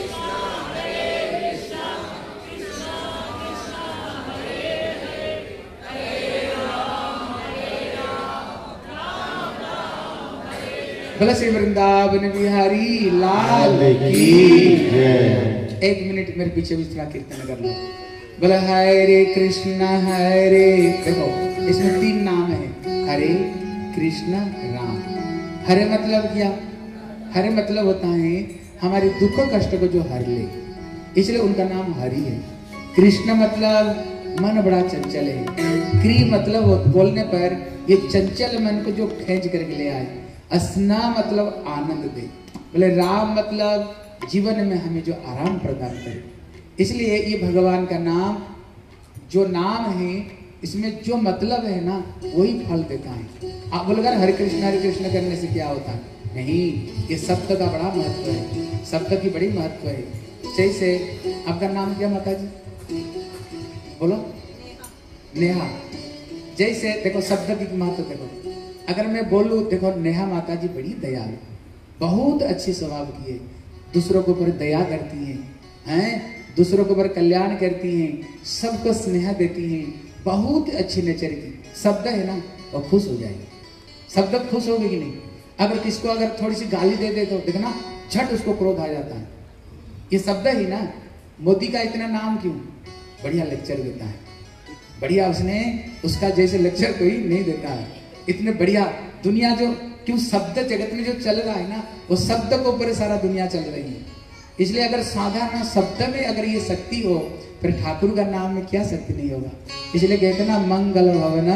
बोले श्री वृंदावन बिहारी लाल की जय। एक मिनट मेरे पीछे भी थोड़ा कीर्तन कर लो। बोले हरे कृष्ण हरे, देखो इसमें तीन नाम है, हरे कृष्ण राम। हरे मतलब क्या? हरे मतलब होता है हमारे दुख कष्ट को जो हर ले, इसलिए उनका नाम हरि है। कृष्ण मतलब मन बड़ा चंचल है। क्री मतलब बोलने पर ये चंचल मन को जो खींच करके ले आए। अस्ना मतलब आनंद दे। बोले राम मतलब जीवन में हमें जो आराम प्रदान करे। इसलिए ये भगवान का नाम जो नाम है, इसमें जो मतलब है ना वही फल देता है। आप बोलेगा हरे कृष्ण हरे कृष्ण करने से क्या होता है? नहीं, ये शब्द का बड़ा महत्व है, शब्द की बड़ी महत्व है। जैसे आपका नाम क्या माता जी? बोलो नेहा। जैसे देखो शब्द की महत्व देखो, अगर मैं बोलूं देखो नेहा माता जी बड़ी दयालु, बहुत अच्छी स्वभाव की है, दूसरों के ऊपर दया करती हैं, हैं दूसरों के ऊपर कल्याण करती हैं, सबको स्नेह देती हैं, बहुत अच्छी नेचर की। शब्द है ना वो खुश हो जाएगी, शब्द खुश होगी कि नहीं? अगर किसको अगर थोड़ी सी गाली दे दे तो देखना झट उसको क्रोध आ जाता है। ये शब्द ही ना। मोदी का इतना नाम क्यों? बढ़िया लेक्चर देता है, बढ़िया, उसने उसका जैसे लेक्चर कोई नहीं देता है। इतने बढ़िया दुनिया जो क्यों शब्द जगत में जो चल रहा है ना, वो शब्द के ऊपर सारा दुनिया चल रही है। इसलिए अगर साधारण शब्द में अगर ये शक्ति हो, फिर ठाकुर का नाम में क्या शक्ति नहीं होगा। इसलिए कहते ना मंगल भवन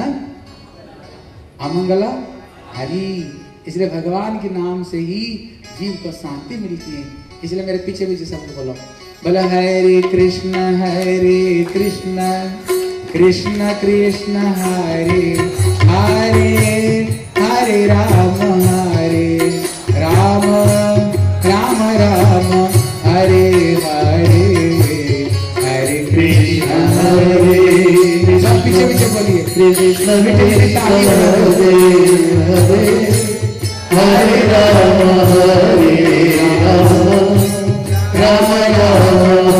अमंगल हरि। इसलिए भगवान के नाम से ही जीव को शांति मिलती है। इसलिए मेरे पीछे भी शब्द बोलो, बोलो हरे कृष्ण हरे कृष्ण कृष्ण कृष्ण हरे हरे, हरे राम हरे राम राम राम हरे हरे, हरे कृष्ण हरे। सब पीछे पीछे बोलिए कृष्ण कृष्ण हरे हरे, हरे राम हरे राम राम राम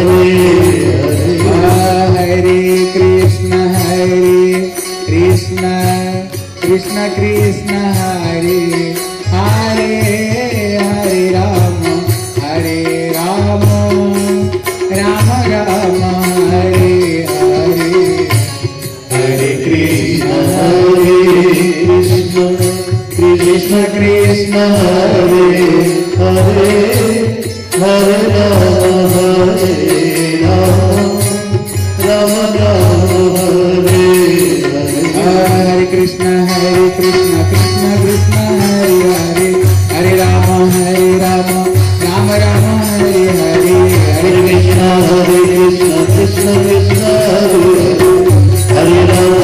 हरे हरे। कृष्ण हरे कृष्ण कृष्ण कृष्ण हरे हरे, हरे राम हरे राम राम राम हरे हरे, हरे कृष्ण हरे कृष्ण कृष्ण कृष्ण हरे हरे, हरे राम हरे राम राम राम हरे हरे। हरे कृष्ण हरे कृष्ण कृष्ण कृष्ण हरे हरे, हरे राम हरे राम राम राम हरे हरे, हरे कृष्ण हरे कृष्ण कृष्ण कृष्ण हरे हरे, हरे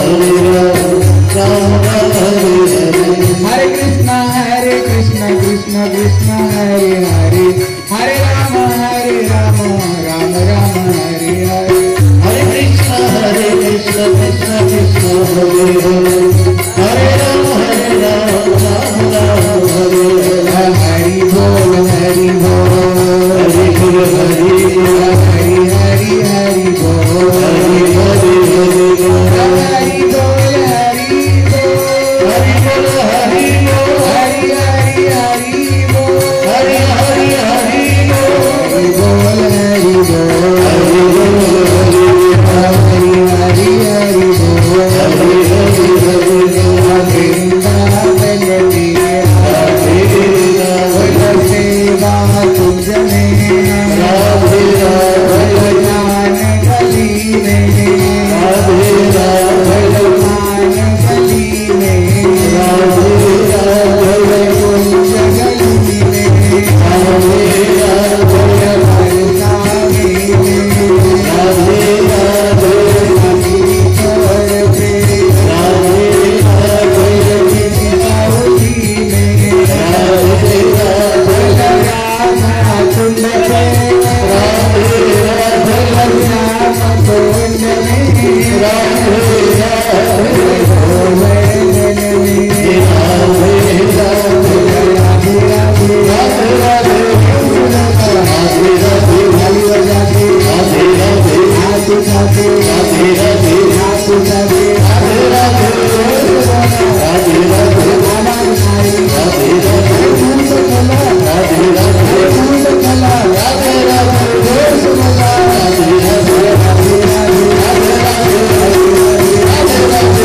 राम हरे राम राम राम हरे हरे। हरे कृष्ण हरे कृष्ण कृष्ण कृष्ण हरे हरे, हरे राम हरे राम राम राम हरे हरे, हरे कृष्ण हरे कृष्ण कृष्ण कृष्ण हरे हरे, हरे राम हरे राम राम राम हरे हरे। हरि बोल हरि बोल हरि बोल हरि बोल हरि हरि हरि बोल हरि हरि हरि बोल हरि बोल हरि बोल हरि बोल हरि हरि बोल हरि हरि बोल वृंदावन राधे बोल सेवा तुझ में राधे राधे ज्ञान गली में राधे राधे ज्ञान गली में राधे राधे कुंज गली में राधे राधे हरसाई में राधे राधे नदी पर पे राधे राधे किशोरी में राधे राधे राधा कुंड में राधे राधे श्याम कुंड में राधे राधे गोवर्धन में राधे राधे राधे राधे राधे राधे राधे राधे हरि बजाते राधे राधे हाथ उठाते राधे राधे हाथ उठाते राधे राधे राधे राधे गाना गाए राधे राधे फूल खला राधे राधे फूल खला राधे राधे देश भला राधे राधे राधे राधे राधे राधे राधे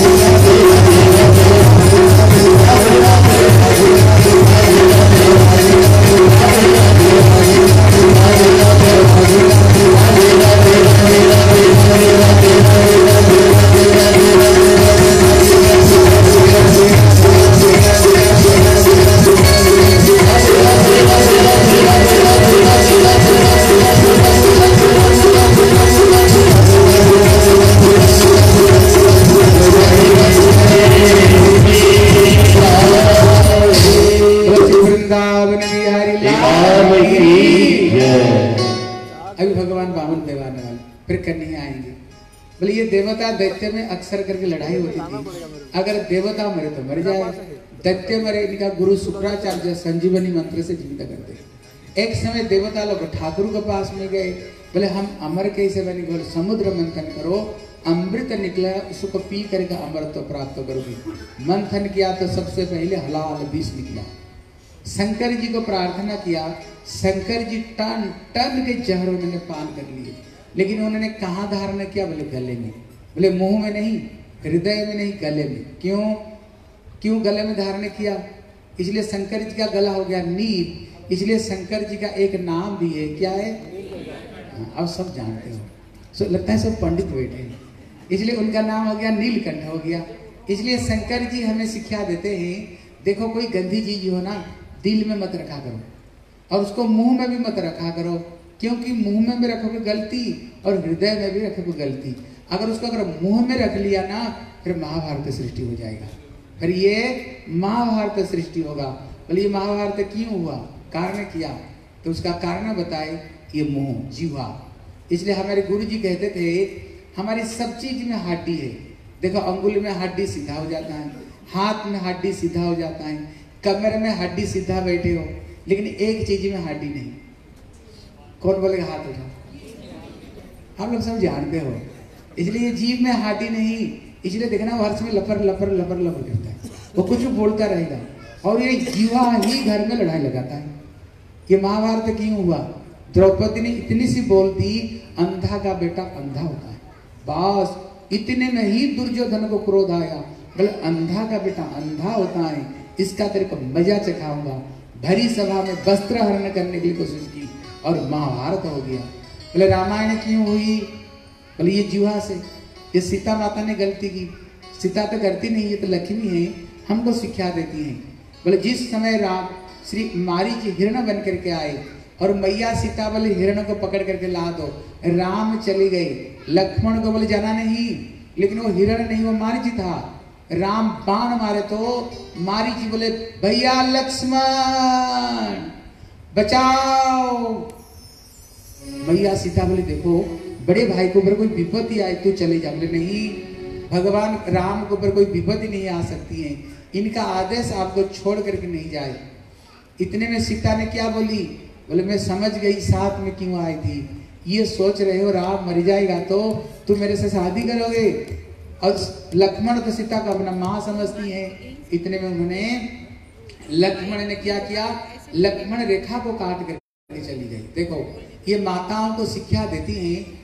बोले ये देवता दैत्य में अक्सर करके लड़ाई होती थी। अगर देवता मरे तो मर जाए, दैत्य मरे इनका गुरु शुक्राचार्य संजीवनी मंत्र से जीवित करते। एक समय देवता लोग ठाकुर के पास में गए, बोले हम अमर कैसे बने? बोले समुद्र मंथन करो, अमृत निकला उसको पी करके अमृत प्राप्त करोगे। मंथन किया तो सबसे पहले हलाल विष निकला। शंकर जी को प्रार्थना किया, शंकर जी टन टन के जहर उन्होंने पान कर लिए, लेकिन उन्होंने कहाँ धारण किया? बोले गले में। बोले मुंह में नहीं, हृदय में नहीं, गले में। क्यों क्यों गले में धारण किया? इसलिए शंकर जी का गला हो गया नील। इसलिए शंकर जी का एक नाम भी है, क्या है? अब सब जानते हो, सो लगता है सब पंडित बैठे हैं, इसलिए उनका नाम हो गया नीलकंठ हो गया। इसलिए शंकर जी हमें शिक्षा देते हैं, देखो कोई गंदी चीज हो ना, दिल में मत रखा करो और उसको मुंह में भी मत रखा करो, क्योंकि मुंह में भी रखोगे गलती और हृदय में भी रखोगे गलती। अगर उसको अगर मुंह में रख लिया ना, फिर महाभारत सृष्टि हो जाएगा, फिर ये महाभारत सृष्टि होगा। बोले ये महाभारत क्यों हुआ? कारण किया, तो उसका कारण बताए, ये मुंह जीवा। इसलिए हमारे गुरु जी कहते थे हमारी सब चीज में हड्डी है। देखो अंगुल में हड्डी सीधा हो जाता है, हाथ में हड्डी सीधा हो जाता है, कमर में हड्डी सीधा बैठे हो, लेकिन एक चीज में हड्डी नहीं। कौन बोलेगा? हाथ उठा। हम लोग सब जानते हो। इसलिए जीव में हड्डी नहीं, इसलिए देखना वर्ष में लपर लपर लपर लपर करता है, वो कुछ बोलता रहेगा और ये जीवा ही घर में लड़ाई लगाता है। ये महाभारत क्यों हुआ? द्रौपदी ने इतनी सी बोल दी, अंधा का बेटा अंधा होता है, बस इतने में ही दुर्योधन को क्रोध आया। बोले अंधा का बेटा अंधा होता है, इसका तेरे को मजा चखाऊंगा। भरी सभा में वस्त्र हरण करने की कोशिश की और महाभारत हो गया। बोले रामायण क्यों हुई? बोले ये जीवा से, ये सीता माता ने गलती की। सीता तो करती नहीं, ये तो लक्ष्मी है, हमको शिक्षा देती है। बोले जिस समय राम श्री मारीच हिरण बन करके आए और मैया सीता बोले हिरण को पकड़ करके ला दो, राम चले गए, लक्ष्मण को बोले जाना नहीं, लेकिन वो हिरण नहीं, वो मारीच था। राम बाण मारे तो मारीच बोले भैया लक्ष्मण बचाओ। मैया सीता बोले देखो बड़े भाई के ऊपर कोई विपत्ति आए तो चले जा। बोले नहीं, भगवान राम के ऊपर कोई विपत्ति नहीं आ सकती है, इनका आदेश आपको छोड़ करके नहीं जाए। इतने में सीता ने क्या बोली? बोले मैं समझ गई साथ में क्यों आई थी, ये सोच रहे हो राम मर जाएगा तो तुम मेरे से शादी करोगे। और लक्ष्मण तो सीता को अपना माँ समझती है। इतने में उन्होंने लक्ष्मण ने क्या किया? लक्ष्मण रेखा को काट करके चली गई। देखो ये माताओं को शिक्षा देती हैं,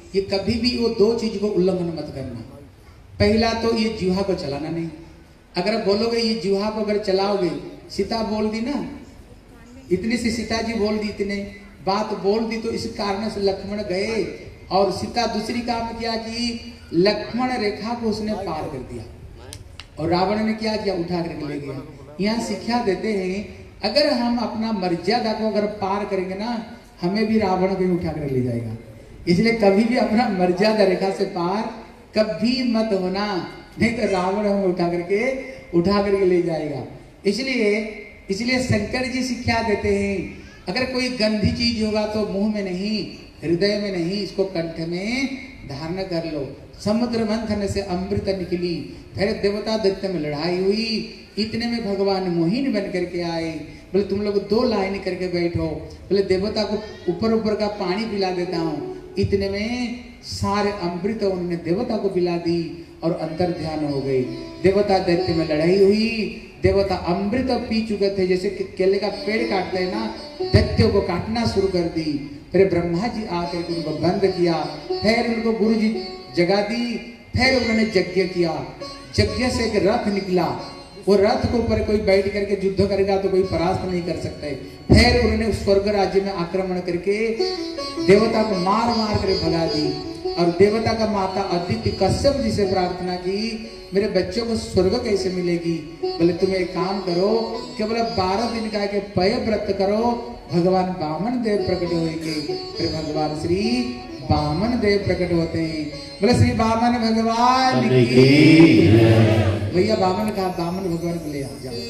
ये कभी भी वो दो चीज को उल्लंघन मत करना। पहला तो ये जीवा को चलाना नहीं। अगर आप बोलोगे ये जीवा को अगर चलाओगे, सीता बोल दी ना, इतनी सी सीता जी बोल दी, इतने बात बोल दी, तो इस कारण से लक्ष्मण गए और सीता दूसरी काम किया कि लक्ष्मण रेखा को उसने पार कर दिया और रावण ने क्या किया, उठा करके ले गया। यहाँ शिक्षा देते हैं अगर हम अपना मर्यादा को अगर पार करेंगे ना, हमें भी रावण को उठा कर ले जाएगा। इसलिए कभी भी अपना मर्यादा रेखा से पार कभी मत होना, नहीं तो रावण हमें उठा करके उठा करके ले जाएगा। इसलिए इसलिए शंकर जी शिक्षा देते हैं अगर कोई गंदी चीज होगा तो मुंह में नहीं, हृदय में नहीं, इसको कंठ में धारण कर लो। समुद्र मंथन से अमृत निकली, फिर देवता दैत्य में लड़ाई हुई, इतने में भगवान मोहिनी बन करके आए। बोले तुम लोग दो लाइन करके बैठो, बोले देवता को ऊपर ऊपर का पानी पिला देता हूँ। इतने में सारे अमृत उन्होंने देवता को पिला दी और अंतर ध्यान हो गई। देवता दैत्य में लड़ाई हुई, देवता अमृत पी चुके थे, जैसे केले का पेड़ काटते हैं ना, दैत्यों को काटना शुरू कर दी। फिर ब्रह्मा जी आकर उनको बंद किया, फिर उनको गुरु जी जगा दी, फिर उन्होंने यज्ञ किया। यज्ञ से एक रथ निकला, वो रथ के ऊपर कोई बैठ करके युद्ध करेगा तो कोई परास्त नहीं कर सकते। फिर उन्होंने स्वर्ग राज्य में आक्रमण करके देवता को मार मार कर भगा दी और देवता का माता अदिति कश्यप जी से प्रार्थना की मेरे बच्चों को स्वर्ग कैसे मिलेगी। बोले तुम एक काम करो, केवल बारह दिन का के पय व्रत करो, भगवान वामन देव प्रकट होंगे। फिर भगवान श्री वामन देव प्रकट होते हैं। बोले श्री वामन भगवान की। भैया वामन कहा, वामन भगवान को ले आ जाओ।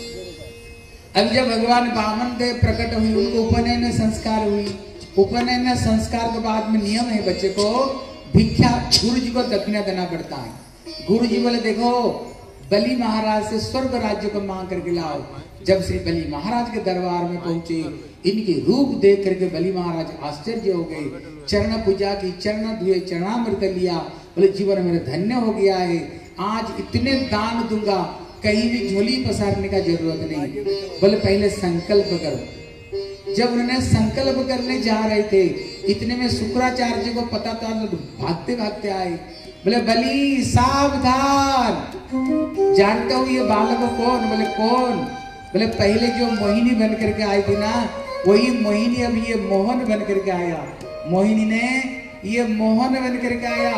अब जब भगवान वामन देव प्रकट हुई, उनको उपनयन संस्कार हुई। उपनयन संस्कार के बाद में नियम है बच्चे को भिक्षा, गुरु जी को दक्षिणा देना पड़ता है। गुरु जी बोले देखो बलि महाराज से स्वर्ग राज्य को मांग करके लाओ। जब श्री बलि महाराज के दरबार में पहुंचे, इनके रूप देख करके बलि महाराज आश्चर्य हो गए। चरण पूजा की, चरण धुए, चरणामृत लिया, बोले जीवन मेरा धन्य हो गया है, आज इतने दान दूंगा, कहीं भी झोली पसारने का जरूरत नहीं। बोले पहले संकल्प करो। जब उन्होंने संकल्प करने जा रहे थे, इतने में शुक्राचार्य को पता था, भागते भागते आए। बोले बलि सावधान, जानते हो ये बालक कौन? बोले कौन? बोले पहले जो मोहिनी बन करके आई थी ना, वही मोहिनी अब ये मोहन बन करके आया। मोहिनी ने ये मोहन बन करके आया,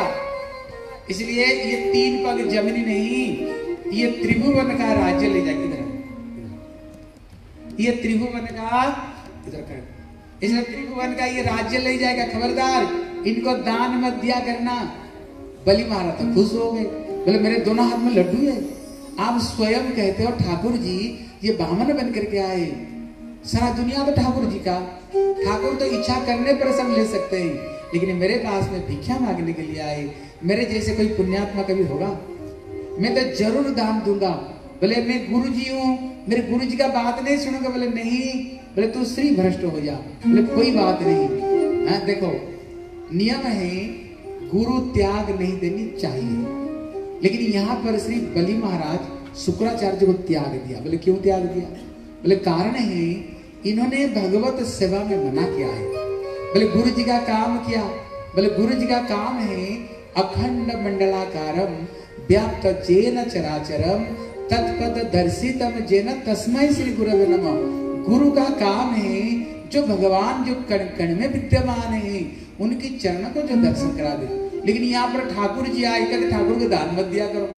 इसलिए ये तीन पग जमीनी नहीं, ये त्रिभुवन का राज्य ले जाएगी। इधर ये त्रिभुवन का इधर कर, इसलिए त्रिभुवन का ये राज्य ले जाएगा। खबरदार इनको दान मत दिया करना। बलि महाराज तो खुश हो गए, बोले मेरे दोनों हाथ में लड्डू है, आप स्वयं कहते हो ठाकुर जी ये बामन बन करके आए, सारा दुनिया तो ठाकुर जी का। ठाकुर तो इच्छा करने पर सब ले सकते हैं, लेकिन मेरे पास में भिक्षा मांगने के लिए आए। मेरे जैसे कोई पुण्यात्मा कभी होगा? मैं तो जरूर दान दूंगा। बोले मैं गुरु जी हूँ, मेरे गुरु जी का बात नहीं सुनूंगा। बोले नहीं, बोले तू श्री भ्रष्ट हो जा। बोले कोई बात नहीं। हाँ देखो नियम है, गुरु त्याग नहीं देनी चाहिए, लेकिन यहाँ पर श्री बलि महाराज शुक्राचार्य को त्याग दिया। बोले क्यों त्याग दिया? बोले कारण है इन्होंने भगवत सेवा में मना किया है। बोले गुरु जी का काम किया? बोले गुरु जी का काम है अखंड मंडलाकारम व्याप्त जेन चराचरम तत्पद दर्शितम जेन तस्मै श्री गुरवे नमः। गुरु का काम है जो भगवान जो कण कण में विद्यमान है उनकी चरण को जो दर्शन करा दे। लेकिन यहाँ पर ठाकुर जी आए, कहते ठाकुर को दान मत दिया करो।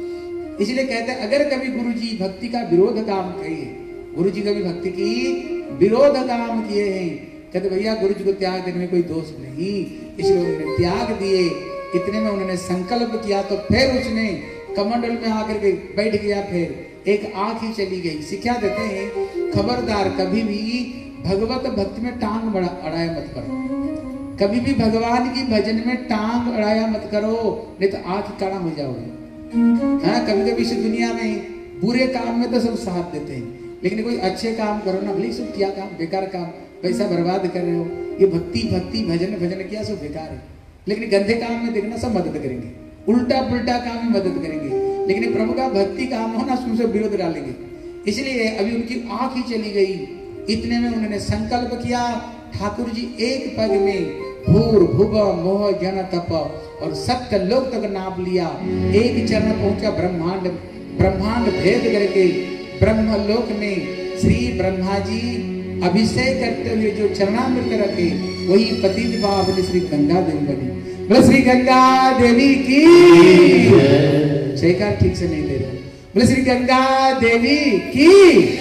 इसलिए कहते हैं अगर कभी गुरु जी भक्ति का विरोध काम किए, गुरु जी कभी भक्ति की विरोध काम किए हैं, कहते भैया गुरु जी को त्याग देने में कोई दोष नहीं। इसलिए उन्होंने त्याग दिए। इतने में उन्होंने संकल्प किया तो फिर उसने कमंडल में आकर के बैठ गया, फिर एक आंख ही चली गई। शिक्षा देते हैं खबरदार कभी भी भगवत भक्ति में टांग बड़ा अड़ाया मत करो, कभी भी भगवान की भजन में टांग अड़ाया मत करो, नहीं तो आंख काड़ा हो जाओगे। हाँ कभी कभी इस दुनिया में बुरे काम में तो सब साथ देते हैं, लेकिन कोई अच्छे काम करो ना। भले सब क्या काम, बेकार काम, पैसा बर्बाद कर रहे हो। ये भक्ति भक्ति भजन भजन किया सब बेकार है, लेकिन गंदे काम में देखना सब मदद करेंगे, उल्टा पुल्टा काम में मदद करेंगे, लेकिन प्रभु का भक्ति काम हो ना उससे विरोध डालेंगे। इसलिए अभी उनकी आंख ही चली गई। इतने में उन्होंने संकल्प किया, ठाकुर जी एक पग में भूर भुव मोह जन तप और सत्य लोक तक नाप लिया। एक चरण पहुंचा ब्रह्मांड, ब्रह्मांड भेद करके ब्रह्म लोक में श्री ब्रह्मा जी अभिषेक करते हुए जो चरणामृत रखे वही पतित पावन श्री गंगा देवी बनी। बोले श्री गंगा देवी की जयकार ठीक से नहीं दे रहे। बोले श्री गंगा देवी की।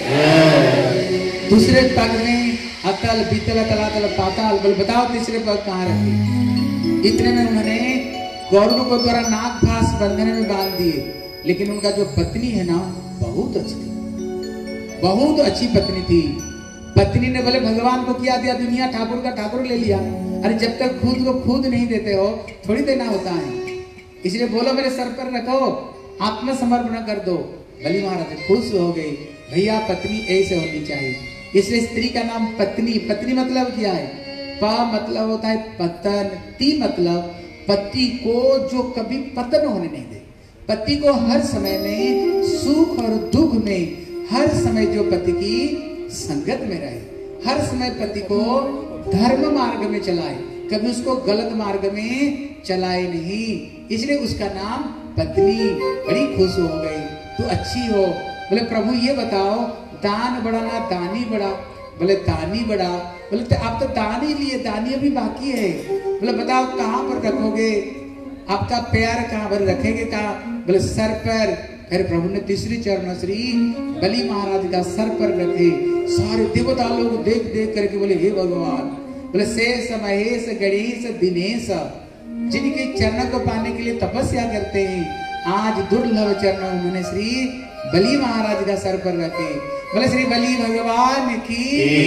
दूसरे पग में अतल बीतल तलातल पाताल। बोले बताओ तीसरे पग कहाँ रखे। इतने में उन्होंने गौरव को द्वारा नाग फास बंधन में बांध दिए। लेकिन उनका जो पत्नी है ना बहुत अच्छी थी, बहुत अच्छी पत्नी थी। पत्नी ने बोले भगवान को क्या दिया, दुनिया ठाकुर का ठाकुर ले लिया। अरे जब तक खुद को खुद नहीं देते हो थोड़ी देना होता है। इसलिए बोलो मेरे सर पर रखो, आत्मसमर्पण कर दो। बलि महाराज खुश हो गए, भैया पत्नी ऐसे होनी चाहिए। इसलिए स्त्री का नाम पत्नी। पत्नी मतलब क्या है? प मतलब होता है पतन, ती मतलब पति को जो कभी पतन होने नहीं दे। पति को हर समय में सुख और दुख में हर समय जो पति की संगत में रहे, हर समय पति को धर्म मार्ग में चलाए, कभी उसको गलत मार्ग में चलाए नहीं। इसलिए उसका नाम पत्नी। बड़ी खुश हो गई, तू अच्छी हो। बोले प्रभु ये बताओ दान बड़ा ना दानी बड़ा। बोले दानी बड़ा। बोले तो आप तो दान ही लिए, दानी अभी बाकी है। बोले बताओ कहाँ पर रखोगे, आपका प्यार कहाँ पर रखेंगे, कहाँ? बोले सर पर। फिर प्रभु ने तीसरी चरण श्री बलि महाराज का सर पर रखे। सारे देवता लोग देख देख करके बोले हे भगवान। बोले शेष महेश गणेश दिनेश जिनके चरण को पाने के लिए तपस्या करते हैं, आज दुर्लभ चरण उन्होंने श्री बलि महाराज का सर पर रखे। बोले श्री बलि भगवान की।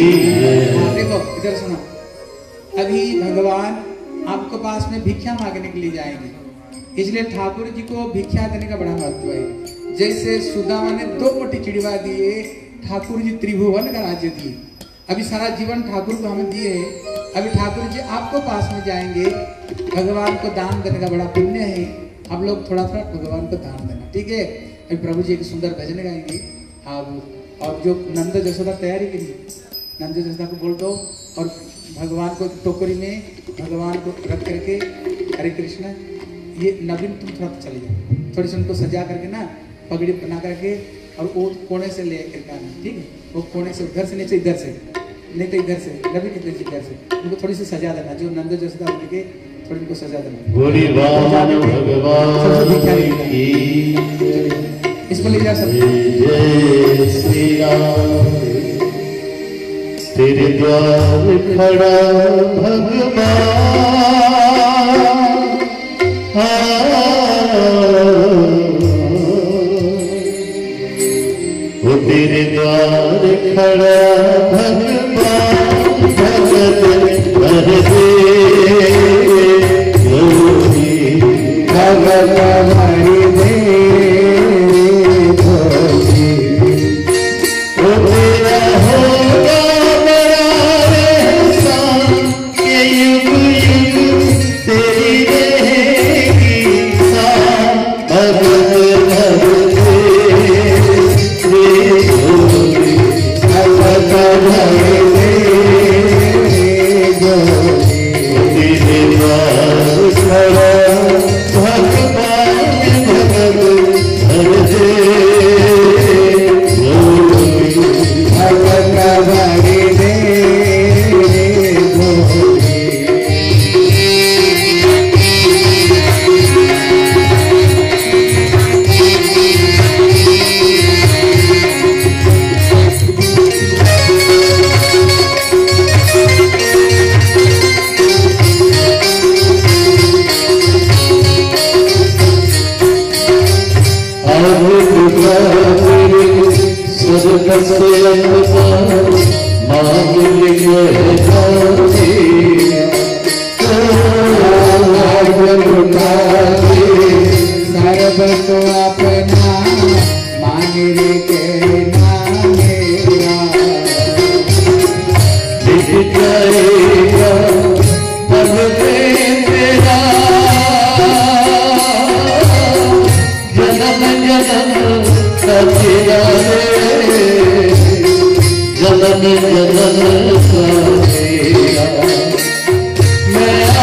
हाँ देखो इधर सुनो, अभी भगवान आपको पास में भिक्षा मांगने के लिए जाएंगे। इसलिए ठाकुर जी को भिक्षा देने का बड़ा महत्व है। जैसे सुदामा ने दो मोटी चिड़वा दिए, ठाकुर जी त्रिभुवन का राज्य दिए। अभी सारा जीवन ठाकुर को हमें दिए। अभी ठाकुर जी आपको पास में जाएंगे, भगवान को दान देने का बड़ा पुण्य है। आप लोग थोड़ा थोड़ा भगवान को दान देना, ठीक है? अभी प्रभु जी एक सुंदर भजन गाएंगे आप। और जो नंद जसोदा तैयारी की, नंद जसोदा को बोल दो और भगवान को टोकरी में भगवान को रख करके हरे कृष्ण। ये नवीन तुम थोड़ा चले जाओ, थोड़ी सी उनको सजा करके ना पगड़ी बना करके और वो कोने से ले करके आना, ठीक है? वो कोने से उधर से नहीं तो इधर से, नहीं तो इधर से, नवीन इधर से इधर से उनको थोड़ी सी सजा देना। जो नंद जसोदा उनके थोड़ी उनको सजा देना। इसको ले जा सब।
जय श्री राम तेरे द्वार खड़ा भगवान, वो तेरे द्वार खड़ा भगवान, भगत भर दे गोरी, भगत भर दे गोरी। वो तेरा होगा बड़ा एहसान, ये युग युग तेरी रहेगी साथ, भगत भर जननी जनन का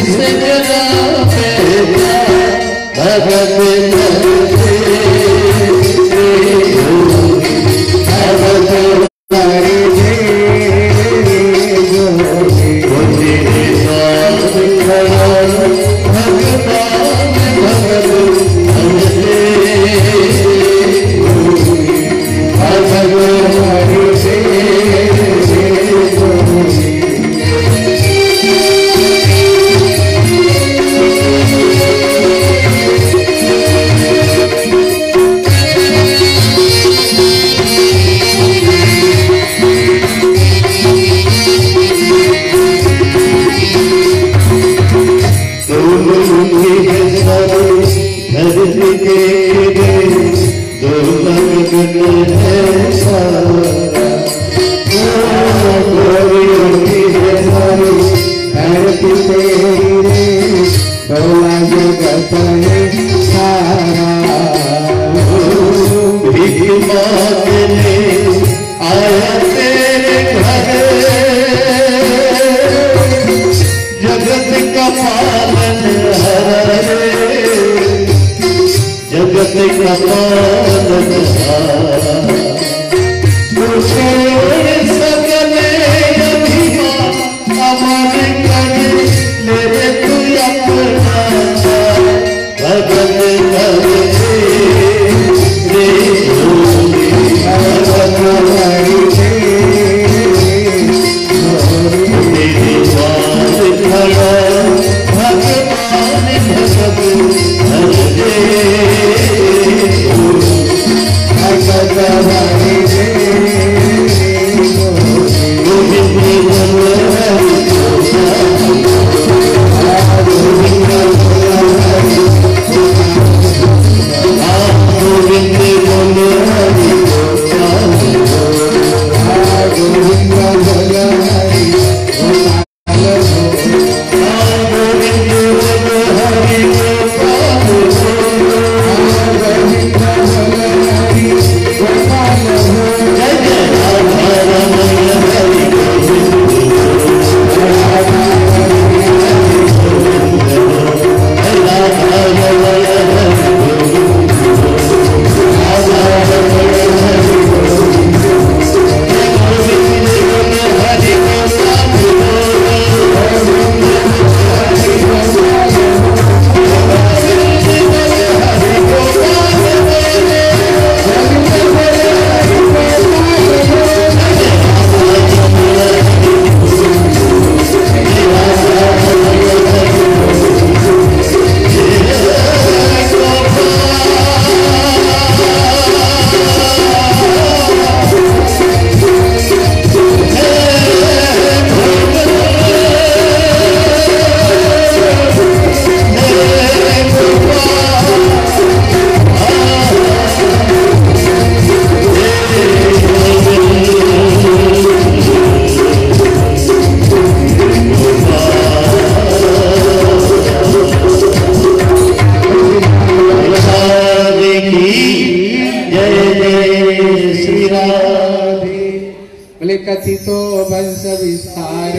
कथितो वंश विस्तार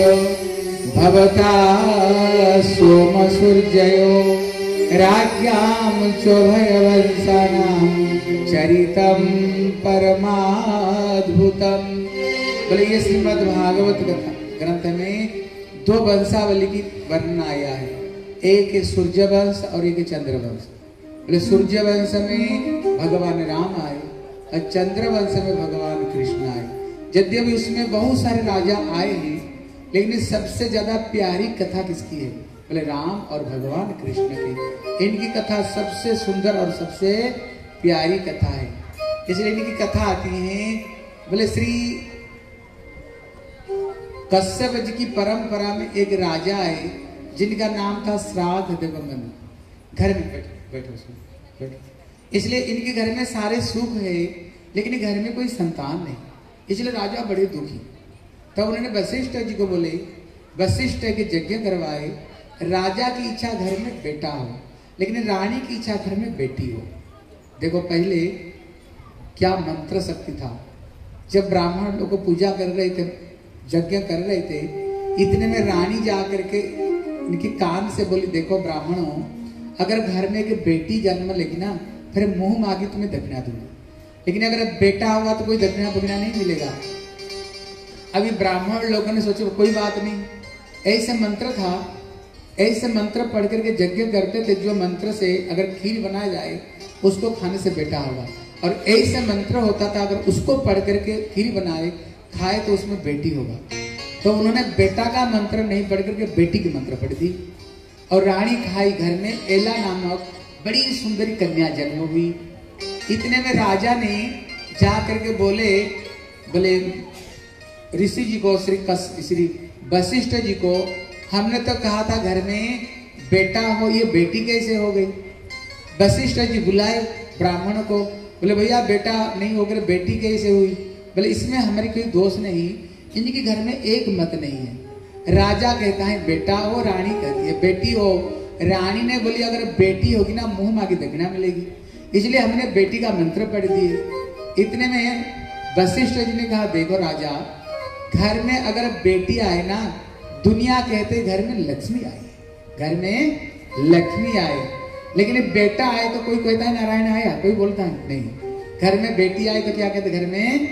भवता सोम सूर्ययो राज्ञाम चोभय वंशानां चरितम परमाद्भुतम। बोले ये श्रीमद् भागवत कथा ग्रंथ में दो वंशावली की वर्णन आया है, एक सूर्य वंश और एक चंद्र वंश। बोले सूर्य वंश में भगवान राम आए और चंद्र वंश में भगवान कृष्ण आए। यद्यपि उसमें बहुत सारे राजा आए हैं, लेकिन सबसे ज्यादा प्यारी कथा किसकी है? बोले राम और भगवान कृष्ण की। इनकी कथा सबसे सुंदर और सबसे प्यारी कथा है, इसलिए इनकी कथा आती है। बोले श्री कश्यप जी की परंपरा में एक राजा है जिनका नाम था श्राद्ध देवमनु। घर में बैठो बैठो बैठो। इसलिए इनके घर में सारे सुख है, लेकिन घर में कोई संतान नहीं, इसलिए राजा बड़े दुखी। तब उन्होंने वशिष्ठ जी को बोले, वशिष्ठ के यज्ञ करवाए, राजा की इच्छा घर में बेटा हो, लेकिन रानी की इच्छा घर में बेटी हो। देखो पहले क्या मंत्र शक्ति था। जब ब्राह्मण लोग को पूजा कर रहे थे, यज्ञ कर रहे थे, इतने में रानी जा करके इनके कान से बोली, देखो ब्राह्मणों, अगर घर में एक बेटी जन्म लेगी ना, फिर मुंह मांगी तुम्हें दक्षिणा दूंगी, लेकिन अगर बेटा होगा तो कोई दक्षिणा बगना नहीं मिलेगा। अभी ब्राह्मण लोगों ने सोचा कोई बात नहीं, ऐसे मंत्र था, ऐसे मंत्र पढ़ करके यज्ञ करते थे, जो मंत्र से अगर खीर बनाया जाए उसको खाने से बेटा होगा, और ऐसे मंत्र होता था अगर उसको पढ़ करके खीर बनाए खाए तो उसमें बेटी होगा। तो उन्होंने बेटा का मंत्र नहीं पढ़ करके बेटी की मंत्र पढ़ दी, और रानी खाई। घर में एला नामक बड़ी सुंदरी कन्या जन्म हुई। इतने में राजा ने जा करके बोले बोले ऋषि जी को, श्री श्री वशिष्ठ जी को, हमने तो कहा था घर में बेटा हो, ये बेटी कैसे हो गई? वशिष्ठ जी बुलाए ब्राह्मण को, बोले भैया बेटा नहीं होकर बेटी कैसे हुई? बोले इसमें हमारी कोई दोष नहीं, इनके घर में एक मत नहीं है। राजा कहता है बेटा हो, रानी कहती है बेटी हो। रानी ने बोली अगर बेटी होगी ना मुंह मांगी दक्षिणा मिलेगी, इसलिए हमने बेटी का मंत्र पढ़ दिए। इतने में वशिष्ठ जी ने कहा देखो राजा, घर में अगर बेटी आए ना, दुनिया कहते घर में लक्ष्मी आई, घर में लक्ष्मी आए, लेकिन बेटा आए तो कोई कहता है नारायण आया, कोई बोलता है नहीं। घर में बेटी आई तो क्या कहते, घर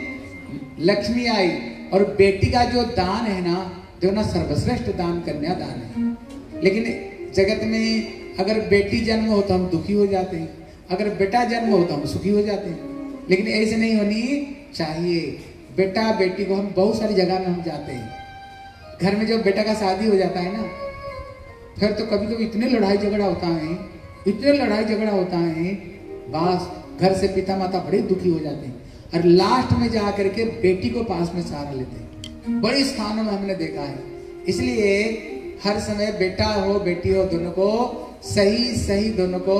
में लक्ष्मी आई। और बेटी का जो दान है ना, जो ना सर्वश्रेष्ठ दान कन्या दान है। लेकिन जगत में अगर बेटी जन्म हो तो हम दुखी हो जाते हैं, अगर बेटा जन्म हो तो हम सुखी हो जाते हैं, लेकिन ऐसे नहीं होनी चाहिए। बेटा बेटी को हम बहुत सारी जगह में हम जाते हैं, घर में जब बेटा का शादी हो जाता है ना, फिर तो कभी कभी इतने लड़ाई झगड़ा होता है, इतने लड़ाई झगड़ा होता है, बस घर से पिता माता बड़े दुखी हो जाते हैं, और लास्ट में जा करके बेटी को पास में सहारा लेते हैं। बड़ी स्थानों में हमने देखा है। इसलिए हर समय बेटा हो बेटी हो, दोनों को सही सही दोनों को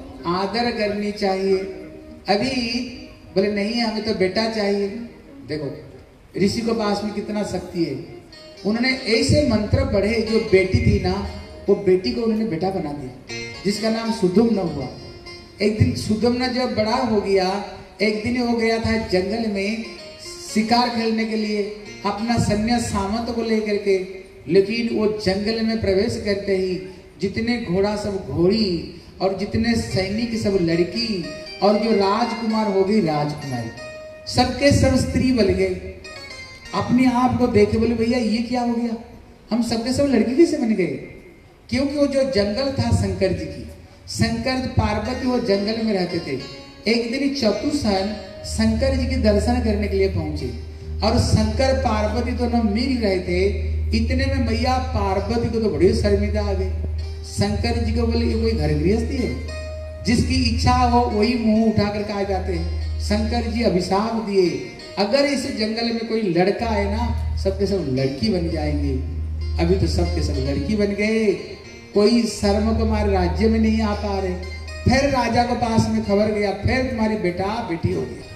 आदर करनी चाहिए। अभी बोले नहीं हमें तो बेटा चाहिए। देखो ऋषि को पास में कितना शक्ति है, उन्होंने ऐसे मंत्र पढ़े, जो बेटी थी ना वो बेटी को उन्होंने बेटा बना दिया, जिसका नाम सुधुम्न हुआ। एक दिन सुधुम्न जब बड़ा हो गया, एक दिन हो गया था जंगल में शिकार खेलने के लिए अपना सैन्य सामंत को लेकर के, लेकिन वो जंगल में प्रवेश करते ही जितने घोड़ा सब घोड़ी, और जितने सैनिक सब लड़की, और जो राजकुमार हो गई राजकुमारी, सबके सब स्त्री बन गए। अपने आप को देखे बोले भैया ये क्या हो गया, हम सबके सब लड़की कैसे बन गए? क्योंकि वो जो जंगल था शंकर जी की, शंकर पार्वती वो जंगल में रहते थे। एक दिन चतुर्सन शंकर जी के दर्शन करने के लिए पहुंचे, और शंकर पार्वती दोनों मिल रहे थे। इतने में मैया पार्वती को तो बड़ी शर्मिंदा आ गई। शंकर जी को बोले ये कोई घर गृहस्थी है, जिसकी इच्छा हो वही मुंह उठा कर आ जाते हैं। शंकर जी अभिशाप दिए, अगर इस जंगल में कोई लड़का है ना, सबके सब लड़की बन जाएंगे। अभी तो सबके सब लड़की बन गए, कोई शर्म को हमारे राज्य में नहीं आ पा रहे। फिर राजा को पास में खबर गया, फिर तुम्हारी बेटा बेटी हो गया।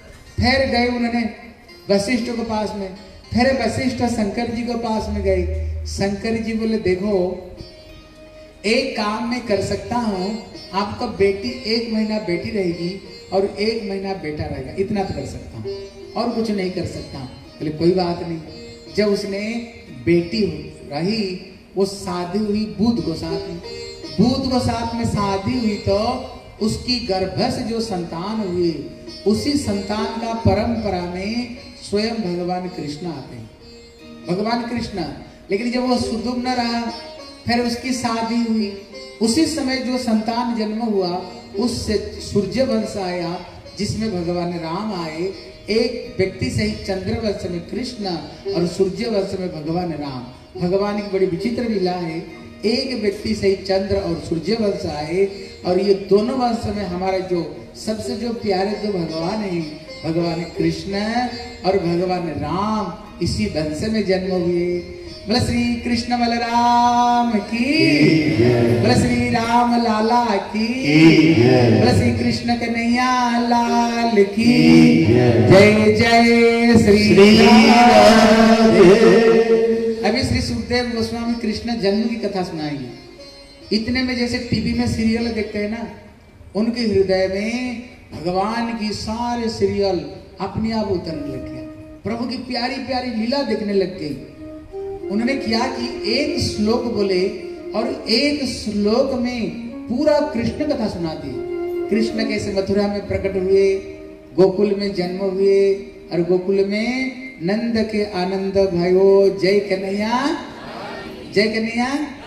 फिर गए उन्होंने वशिष्ठ को पास में, फिर वशिष्ठ शंकर जी को पास में गए। शंकर जी बोले देखो एक काम मैं कर सकता हूँ, आपका बेटी एक महीना बेटी रहेगी और एक महीना बेटा रहेगा, इतना तो कर सकता हूँ, और कुछ नहीं कर सकता। बोले कोई बात नहीं। जब उसने बेटी रही, वो शादी हुई बुध को साथ में, बुध को साथ में शादी हुई तो उसकी गर्भ से जो संतान हुई, उसी संतान का परंपरा में स्वयं भगवान कृष्ण आते हैं, भगवान कृष्ण। लेकिन जब वो सुधुम्न रहा, फिर उसकी शादी हुई, उसी समय जो संतान जन्म हुआ उससे सूर्य वंश आया, जिसमें भगवान राम आए। एक व्यक्ति से ही चंद्र वंश में कृष्ण और सूर्य वंश में भगवान राम। भगवान की बड़ी विचित्र लीला है, एक व्यक्ति से ही चंद्र और सूर्य वंश आए, और ये दोनों वंश में हमारे जो सबसे जो प्यारे जो भगवान हैं, भगवान कृष्ण और भगवान राम, इसी वंश में जन्म हुए। बोले श्री कृष्ण बलराम की, बोले श्री राम लाला की, बोले श्री कृष्ण कन्हैया लाल की जय जय श्री राम। अभी श्री सुखदेव गोस्वामी कृष्ण जन्म की कथा सुनाएंगे। इतने में जैसे टीवी में सीरियल देखते हैं ना, उनके हृदय में भगवान की सारे सीरियल अपने आप उतरने लग गया, प्रभु की प्यारी प्यारी लीला देखने लग गई। उन्होंने क्या कि एक श्लोक बोले और एक श्लोक में पूरा कृष्ण कथा सुना दी। कृष्ण कैसे मथुरा में प्रकट हुए, गोकुल में जन्म हुए और गोकुल में नंद के आनंद भयो, जय कन्हैया जय कन्हैया,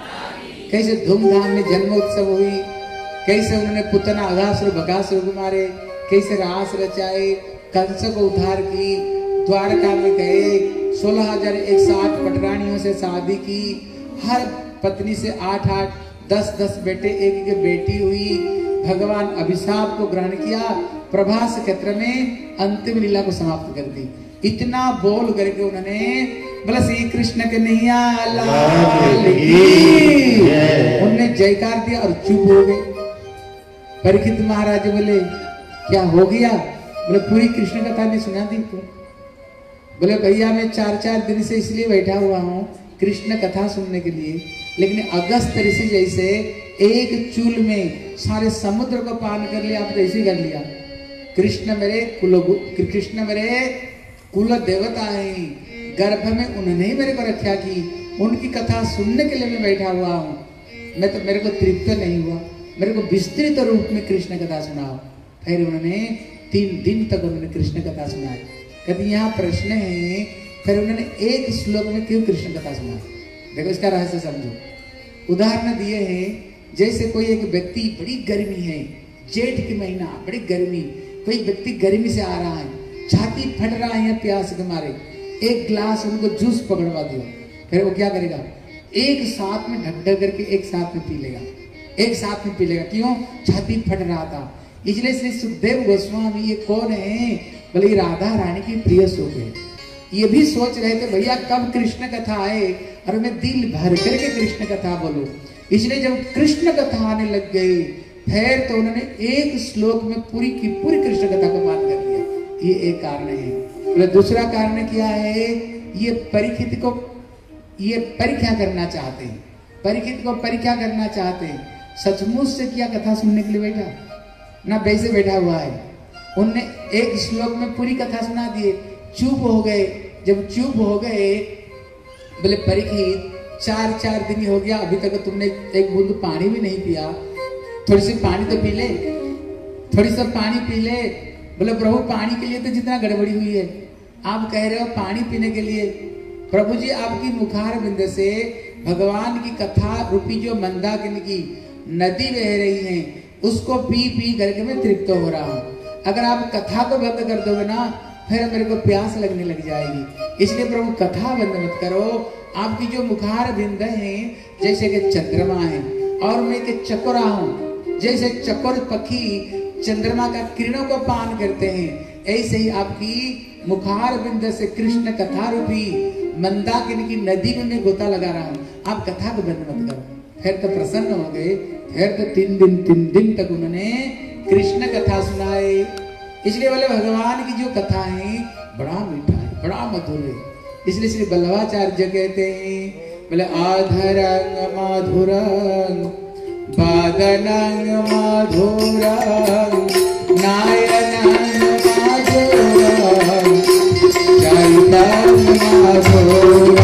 कैसे धूमधाम में जन्मोत्सव हुई, कैसे उन्होंने पुतना अघासुर बकासुर को मारे, कैसे रास रचाए, कंस को उद्धार की, द्वारका में गए, सोलह हजार एक सौ आठ पटरानियों से शादी की, हर पत्नी से आठ आठ दस दस बेटे, एक एक बेटी हुई, भगवान अभिशाप को ग्रहण किया, प्रभास क्षेत्र में अंतिम लीला को समाप्त कर दी। इतना बोल करके उन्होंने बोला श्री कृष्ण के नैया लाल की, उन्होंने जयकार दिया और चुप हो गए। परीक्षित महाराज बोले क्या हो गया? बोले पूरी कृष्ण कथा नहीं सुना दी तो। बोले भैया मैं चार चार दिन से इसलिए बैठा हुआ हूँ कृष्ण कथा सुनने के लिए, लेकिन अगस्त ऋषि जैसे एक चूल में सारे समुद्र को पान कर लिया, आप तो ऐसे कर लिया। कृष्ण मेरे कुल कृष्ण मेरे कुल देवता है, गर्भ में उन्होंने ही मेरे को रक्षा की, उनकी कथा सुनने के लिए मैं बैठा हुआ हूँ। मैं तो मेरे को तृप्त नहीं हुआ, मेरे को विस्तृत रूप में कृष्ण कथा सुनाओ। फिर उन्होंने तीन दिन तक उन्होंने कृष्ण कथा सुनाई। कभी यहाँ प्रश्न है, फिर उन्होंने एक श्लोक में क्यों कृष्ण कथा सुना? देखो इसका रहस्य समझो। उदाहरण दिए हैं, जैसे कोई एक व्यक्ति, बड़ी गर्मी है, जेठ की महीना, बड़ी गर्मी, कोई व्यक्ति गर्मी से आ रहा है, छाती फट रहा है या प्यास के मारे, एक ग्लास उनको जूस पकड़वा दिया, फिर वो क्या करेगा? एक साथ में ढक ढक करके एक साथ में पी लेगा, एक साथ में पी लेगा। क्यों? छाती फट रहा था। इसलिए श्री सुखदेव गोस्वामी ये कौन है? बोले ये राधा रानी की प्रिय सुख है। ये भी सोच रहे थे भैया कब कृष्ण कथा आए और मैं दिल भर करके कृष्ण कथा बोलूं। इसलिए जब कृष्ण कथा आने लग गई, फिर तो उन्होंने एक श्लोक में पूरी की पूरी कृष्ण कथा को मान कर दिया। ये एक कारण है। बोले दूसरा कारण क्या है? ये परीक्षित को ये परीक्षा करना चाहते हैं, परीक्षित को परीक्षा करना चाहते हैं। सचमुच से क्या कथा सुनने के लिए बैठा ना, वैसे बैठा हुआ है। उनने एक श्लोक में पूरी कथा सुना दिए, चुप हो गए। जब चुप हो गए, बोले परीक्षित चार चार दिन हो गया, अभी तक तुमने एक बूंद पानी भी नहीं पिया, थोड़ी सी पानी तो पी ले, थोड़ी सा पानी पी ले। बोले प्रभु पानी के लिए तो जितना गड़बड़ी हुई है, आप कह रहे हो पानी पीने के लिए। प्रभु जी आपकी मुखार बिंद से भगवान की कथा रूपी जो मंदाकिनी की नदी बह रही है, उसको पी पी करके मैं तृप्त हो रहा हूँ। अगर आप कथा को बंद कर दोगे ना, फिर मेरे को प्यास लगने लग जाएगी। इसलिए प्रभु कथा बंद मत करो। आपकी जो मुखार बिंद है जैसे कि चंद्रमा है, और मैं के चकोरा हूँ, जैसे चकोर पक्षी चंद्रमा का किरणों को पान करते हैं, ऐसे ही आपकी मुखार बिंद से कृष्ण कथा रूपी मंदाकिनी की नदी में मैं गोता लगा रहा हूँ। आप कथा को बंद मत करो। फिर तो प्रसन्न हो गए। फिर तो तीन दिन तीन दिन तक उन्होंने कृष्ण कथा सुनाए। इसलिए बोले भगवान की जो कथा है बड़ा मीठा है, बड़ा मधुर है। इसलिए श्री बल्लभाचार्य कहते हैं, बोले आधरंग मधुरंग बादनंग मधुरंग नायनंग मधुरंग चैतन्य मधुरंग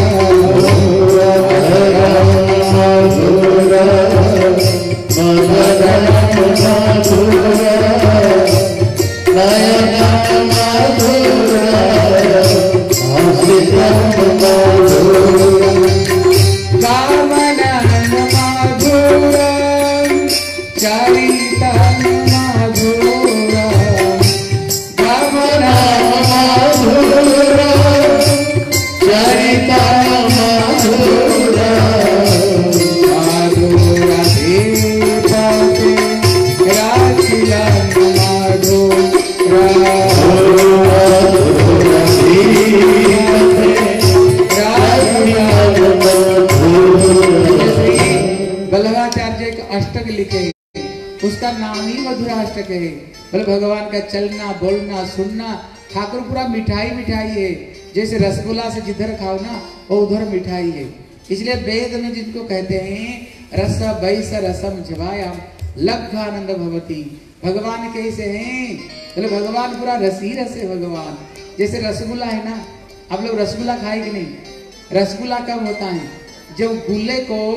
उसका नाम ही मधुराष्टक है। बोले भगवान का चलना बोलना सुनना, ठाकुर पूरा मिठाई मिठाई है। जैसे रसगुल्ला से जिधर खाओ ना, वो उधर मिठाई है। इसलिए वेद में जिनको कहते हैं रस वैस रसम जवायाम लब्धानंद भवती, भगवान कैसे हैं? बोले भगवान पूरा रसी रस है। भगवान जैसे रसगुल्ला है ना, आप लोग रसगुल्ला खाए कि नहीं? रसगुल्ला कब होता है? जब गुल्ले को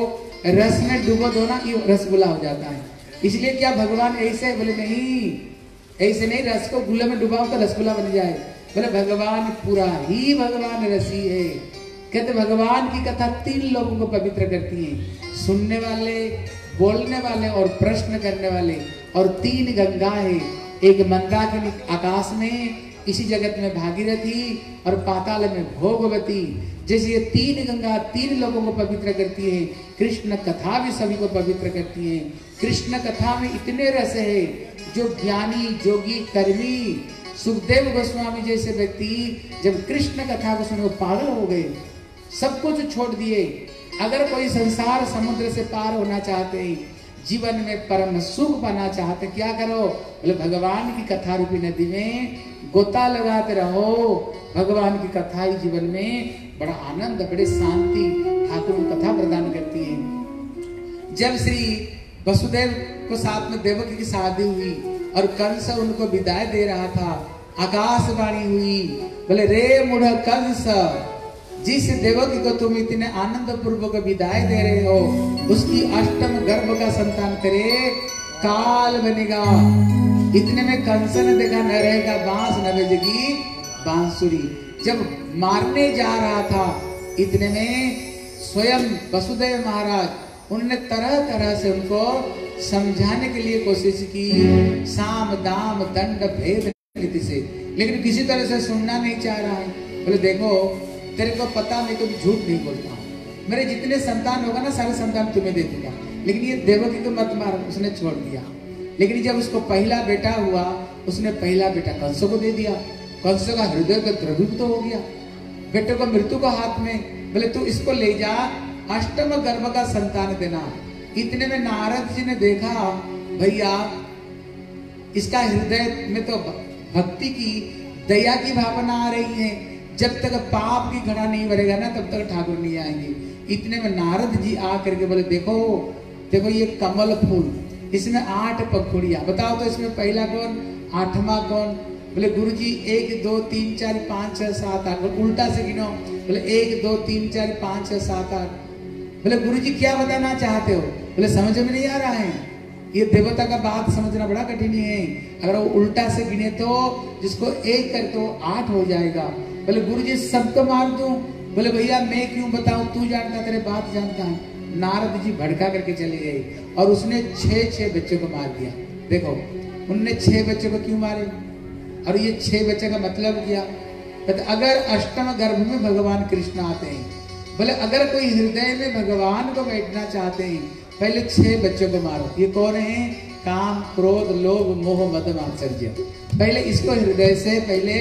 रस में डूबो दो ना कि रसगुल्ला हो जाता है। इसलिए क्या भगवान ऐसे है? बोले नहीं, ऐसे नहीं, रस को गुल्ले में डुबाओ तो रसगुल्ला बन जाए। बोले भगवान पूरा ही भगवान रसी है। कहते भगवान की कथा तीन लोगों को पवित्र करती है, सुनने वाले, बोलने वाले और प्रश्न करने वाले। और तीन गंगा है, एक मंदाकिनी आकाश में, इसी जगत में भागीरथी और पाताल में भोगवती। जैसे ये तीन गंगा तीन लोगों को पवित्र करती है, कृष्ण कथा भी सभी को पवित्र करती है। कृष्ण कथा में इतने रस है, जो ज्ञानी जोगी कर्मी सुखदेव गोस्वामी जैसे व्यक्ति जब कृष्ण कथा को सुने पागल हो गए, सब कुछ छोड़ दिए। अगर कोई संसार समुद्र से पार होना चाहते हैं, जीवन में परम सुख पाना चाहते, क्या करो? बोले भगवान की कथा रूपी नदी में गोता लगाते रहो। भगवान की कथा ही जीवन में बड़ा आनंद, बड़े शांति ठाकुर को कथा प्रदान करती है। जब श्री वसुदेव को साथ में देवकी की शादी हुई और कंस उनको विदाई दे रहा था, आकाशवाणी हुई, बोले रे मूढ़ कंस, जिस देवकी को तुम इतने आनंद पूर्वक विदाई दे रहे हो, उसकी अष्टम गर्भ का संतान करे काल बनेगा। इतने में कंस ने देखा न रहेगा बांस न बजेगी बांसुरी। जब मारने जा रहा था, इतने में स्वयं वसुदेव महाराज उन्होंने तरह तरह से उनको समझाने के लिए कोशिश की, साम दाम दंड भेद नीति से, लेकिन किसी तरह से सुनना नहीं चाह रहा है। बोले देखो तेरे को पता नहीं, तो झूठ नहीं बोलता हूँ, मेरे जितने संतान होगा ना सारे संतान तुम्हें दे दूंगा, लेकिन ये देवकी को मत मार। उसने छोड़ दिया। लेकिन जब उसको पहला बेटा हुआ, उसने पहला बेटा कंस को दे दिया। कंस का हृदय का द्रवित तो हो गया, बेटे को मृत्यु को हाथ में। बोले तू इसको ले जा, अष्टम गर्भ का संतान देना। इतने में नारद जी ने देखा, भैया इसका हृदय में तो भक्ति की दया की भावना आ रही है, जब तक पाप की घड़ा नहीं भरेगा ना तब तक ठाकुर नहीं आएंगे। इतने में नारद जी आ करके बोले देखो देखो ये कमल फूल, इसमें आठ पंखुड़ियां, बताओ तो इसमें पहला कौन, आठवां कौन? बोले गुरुजी एक दो तीन चार पाँच छह सात आठ। उल्टा से गिनो। बोले एक दो तीन चार पाँच छह सात आठ। बोले गुरुजी क्या बताना चाहते हो? बोले समझ में नहीं आ रहा है, ये देवता का बात समझना बड़ा कठिन है। अगर वो उल्टा से गिने तो जिसको एक कर तो आठ हो जाएगा। बोले गुरुजी सबको मार दूं? बोले भैया मैं क्यों बताऊं, तू जानता, तेरे बात जानता है। नारद जी भड़का करके चले गए और उसने छह छह बच्चों को मार दिया। देखो उनने छह बच्चों को क्यों मारे, और ये छह बच्चे का मतलब क्या? तो अगर अष्टम गर्भ में भगवान कृष्ण आते हैं, बोले अगर कोई हृदय में भगवान को बैठना चाहते हैं, पहले छह बच्चों को मारो। ये कौन है? काम क्रोध लोभ मोह मद मात्सर्य। पहले इसको हृदय से पहले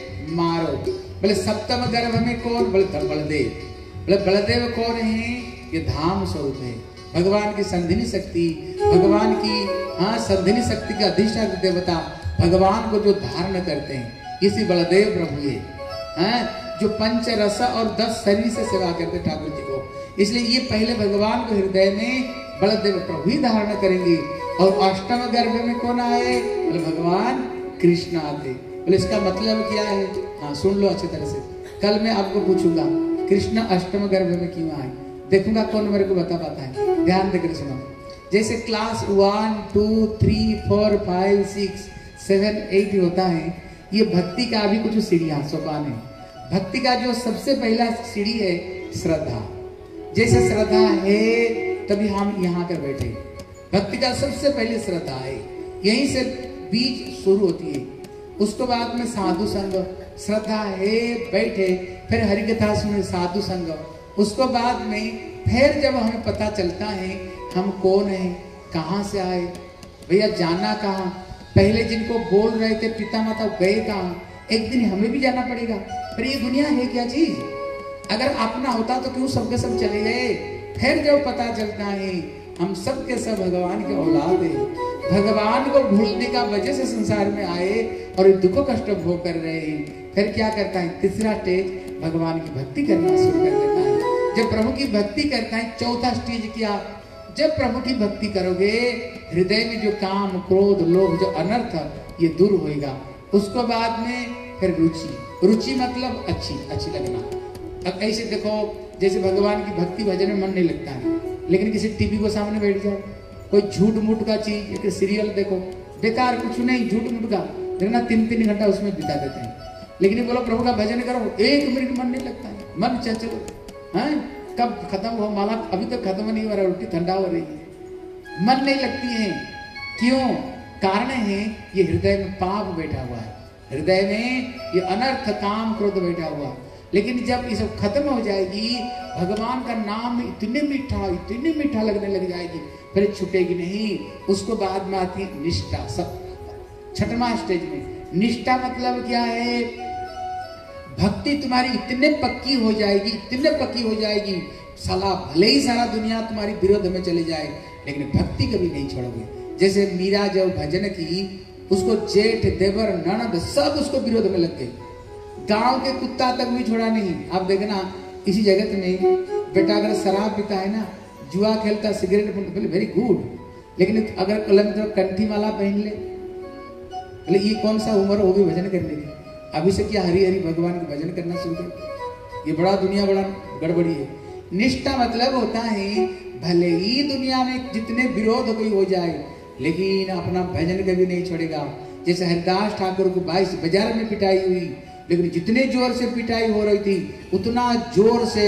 मारो। बोले सप्तम गर्भ में कौन? बोले बलदेव। बोले बलदेव कौन है? ये धाम स्वरूप है, भगवान की संधिनी शक्ति, भगवान की हाँ संधिनी शक्ति का अधिष्ठान देवता, भगवान को जो धारण करते हैं, इसी बलदेव प्रभु है, हैं जो पंच रस और दस शरीर से सेवा करते ठाकुर जी को। इसलिए ये पहले भगवान को हृदय में बलदेव प्रभु ही धारण करेंगे। और अष्टम गर्भ में कौन आए? बोले भगवान कृष्ण आते। बोले इसका मतलब क्या है? हाँ सुन लो अच्छी तरह से। कल मैं आपको पूछूंगा कृष्ण अष्टम गर्भ में क्यों आए, देखूंगा कौन मेरे को बता पाता है। ध्यान देकर सुनो। जैसे class one two three four five six seven eight होता है, ये भक्ति का भी कुछ सीढ़ियां सोपान है। भक्ति का जो सबसे पहला सीढ़ी है श्रद्धा। जैसे श्रद्धा है तभी हम यहाँ कर बैठे। भक्ति का सबसे पहले श्रद्धा है, यहीं से बीज शुरू होती है। उसके बाद में साधु संग, श्रद्धा है बैठे, फिर हरिकथा सुने साधु संग। उसको बाद में फिर जब हमें पता चलता है हम कौन हैं, कहाँ से आए, भैया जाना कहाँ, पहले जिनको बोल रहे थे पिता माता गए कहाँ, एक दिन हमें भी जाना पड़ेगा। पर ये दुनिया है क्या चीज? अगर अपना होता तो क्यों सबके सब चले गए? फिर जब पता चलता है हम सब के सब भगवान के औलाद हैं, भगवान को भूलने का वजह से संसार में आए और दुख कष्ट भोग कर रहे हैं, फिर क्या करता है? तीसरा स्टेज भगवान की भक्ति करना शुरू कर देता है। जब प्रभु की भक्ति करता है, चौथा स्टेज क्या? जब प्रभु की भक्ति करोगे, हृदय में जो काम क्रोध लोभ जो अनर्थ ये दूर होएगा। उसको बाद में फिर रुचि। रुचि मतलब अच्छी अच्छी लगना। अब ऐसे देखो, जैसे भगवान की भक्ति भजन में मन नहीं लगता है, लेकिन किसी टीवी को सामने बैठ जाओ, कोई झूठ मूठ का चीज, एक सीरियल देखो, बेकार कुछ नहीं, झूठ मूठ का देखना, तीन तीन घंटा उसमें बिता देते हैं। लेकिन ये बोलो प्रभु का भजन करो, एक मिनट मन नहीं लगता है, मन चंचल है, कब खत्म हो माला, अभी तक खत्म नहीं हो रहा, रोटी ठंडा हो रही है, मन नहीं लगती है। क्यों? कारण है ये हृदय में पाप बैठा हुआ है, हृदय में ये अनर्थ काम क्रोध बैठा हुआ। लेकिन जब ये सब खत्म हो जाएगी, भगवान का नाम इतने मीठा इतने मीठा लगने लग जाएगी, फिर छूटेगी नहीं। उसको बाद में आती है निष्ठा, सब छठवां स्टेज में। निष्ठा मतलब क्या है? भक्ति तुम्हारी इतने पक्की हो जाएगी, इतने पक्की हो जाएगी, साला भले ही सारा दुनिया तुम्हारी विरोध में चले जाए, लेकिन भक्ति कभी नहीं छोड़ोगे। जैसे मीरा जब भजन की, उसको जेठ देवर ननद सब उसको विरोध में लग गए, गांव के कुत्ता तक भी छोड़ा नहीं। अब देखना इसी जगत में बेटा अगर शराब पीता है ना, जुआ खेलता, सिगरेट पीता, वेरी गुड, लेकिन अगर कलम तो कंठी माला पहन ले, बोले ये कौन सा उम्र हो गई भजन करने की? अभी से क्या हरि हरि भगवान के भजन करना शुरू कर? ये बड़ा दुनिया बड़ा गड़बड़ी है। निष्ठा मतलब होता है भले ही दुनिया में जितने विरोध कोई हो जाए, लेकिन अपना भजन कभी नहीं छोड़ेगा। जैसे हरिदास ठाकुर को बाईस बाजार में पिटाई हुई, लेकिन जितने जोर से पिटाई हो रही थी, उतना जोर से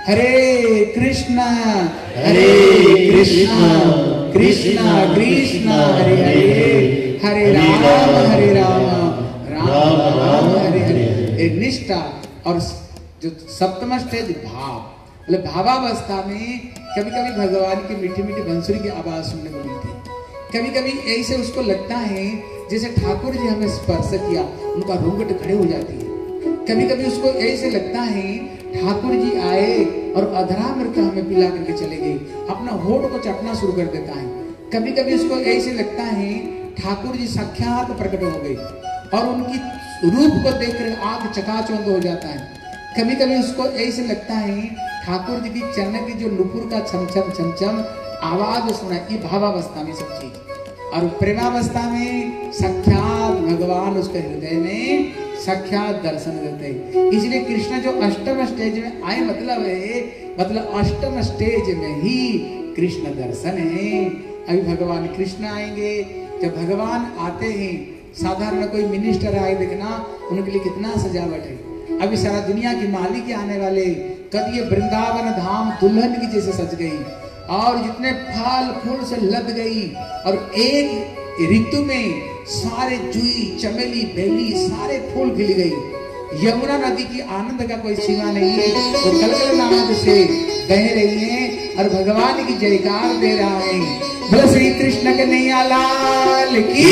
हरे कृष्णा हरे कृष्णा कृष्णा कृष्णा हरे हरे हरे राम हरे राम राम राम हरे हरे। निष्ठा। और जो सप्तम स्टेज भाव, मतलब भावावस्था में कभी कभी भगवान की मीठी मीठी बंसुरी की आवाज सुनने को मिलती है। कभी कभी ऐसे उसको लगता है जैसे ठाकुर जी हमें स्पर्श किया, उनका रोंगट खड़े हो जाती है। कभी कभी उसको ऐसे लगता है ठाकुर जी आए और अधरामृत हमें पिला करके चले गए, अपना होठ को चटना शुरू कर देता है। कभी कभी उसको ऐसे लगता है ठाकुर जी साक्षात प्रकट हो गए और उनकी रूप को देखकर आंख चकाचौंध हो जाता है। कभी कभी उसको ऐसे लगता है ठाकुर जी की चरण की जो नुपुर का छम छम छम छम आवाज सुना, ये भावावस्था में सब चीज। और प्रेमावस्था में साक्षात भगवान उसके हृदय में साक्षात दर्शन देते हैं। इसलिए कृष्ण जो अष्टम स्टेज में आए, मतलब है मतलब अष्टम स्टेज में ही कृष्ण दर्शन है। अभी भगवान कृष्ण आएंगे। जब भगवान आते हैं, साधारण कोई मिनिस्टर आए, देखना उनके लिए कितना सजावट है। अभी सारा दुनिया की मालिक आने वाले, कभी ये वृंदावन धाम दुल्हन की जैसे सज गई और जितने फल फूल से लद गई, और एक ऋतु में सारे जुई चमेली बेली सारे फूल खिल गई। यमुना नदी की आनंद का कोई सीमा नहीं है, वो तो कलकल नाद से बह रही है और भगवान की जयकार दे रहा है। बोलो श्री कृष्ण कन्हैया लाल की।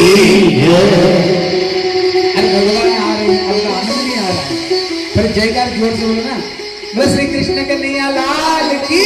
अरे भगवान आ रहे हैं, अब आनंद नहीं आ रहा है, पर जयकार जोर से बोलो ना, बोलो श्री कृष्ण कन्हैया लाल की।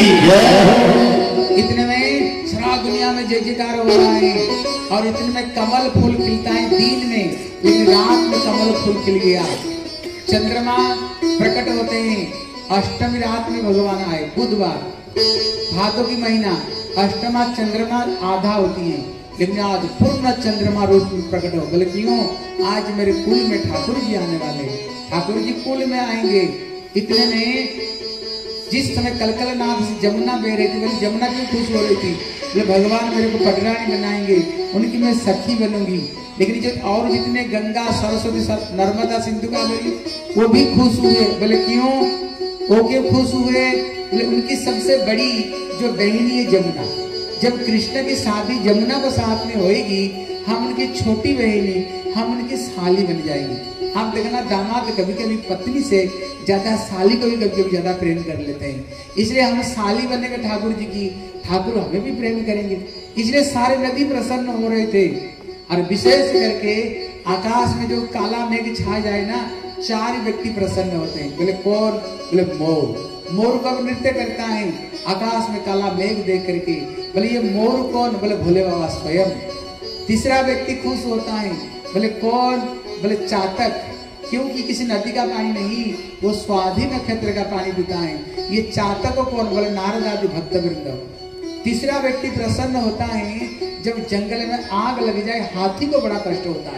इतने में सारा दुनिया में जय जयकार हो रहा है, और इतने में कमल फूल खिलता है दिन में, लेकिन रात में कमल फूल खिल गया। चंद्रमा प्रकट होते हैं, अष्टमी रात में भगवान आए, बुधवार भादों की महीना, अष्टमा चंद्रमा आधा होती है, लेकिन आज पूर्ण चंद्रमा रूप में प्रकट हो। बोले क्यों? आज मेरे कुल में ठाकुर जी आने वाले, ठाकुर जी कुल में आएंगे। इतने में जिस समय कलकल नाथ से जमुना बह रही थी, बोले जमुना क्यों खुश हो रही थी? बोले भगवान मेरे को पटरानी बनाएंगे, उनकी मैं सखी बनूंगी। लेकिन जो और जितने गंगा सरस्वती नर्मदा सिंधु का गई, वो भी खुश हुए। बोले क्यों? वो क्यों खुश हुए? बोले उनकी सबसे बड़ी जो बहनी है जमुना, जब कृष्ण की शादी जमुना को साथ में होएगी, हम उनकी छोटी बहनी, हम उनकी साली बन जाएंगी। आप देखना दामाद कभी कभी पत्नी से ज्यादा साली को भी कभी कभी ज्यादा प्रेम कर लेते हैं। इसलिए हम साली बनने का ठाकुर जी की, ठाकुर हमें भी प्रेम करेंगे। इसलिए सारे नदी प्रसन्न हो रहे थे। और विशेष करके आकाश में जो काला मेघ छा जाए ना, चार व्यक्ति प्रसन्न होते हैं। बोले कौन? बोले मोर। मोर कब नृत्य करता है? आकाश में काला मेघ देख करके। बोले ये मोर कौन? बोले भोले बाबा स्वयं। तीसरा व्यक्ति खुश होता है। बोले कौन? बोले चातक, क्योंकि किसी नदी का पानी नहीं, वो स्वाधि नक्षत्र का पानी पीता है। ये चातक को कौन? बोले नारद आदि भक्त वृंद। तीसरा व्यक्ति प्रसन्न होता है जब जंगल में आग लग जाए, हाथी को बड़ा कष्ट होता है,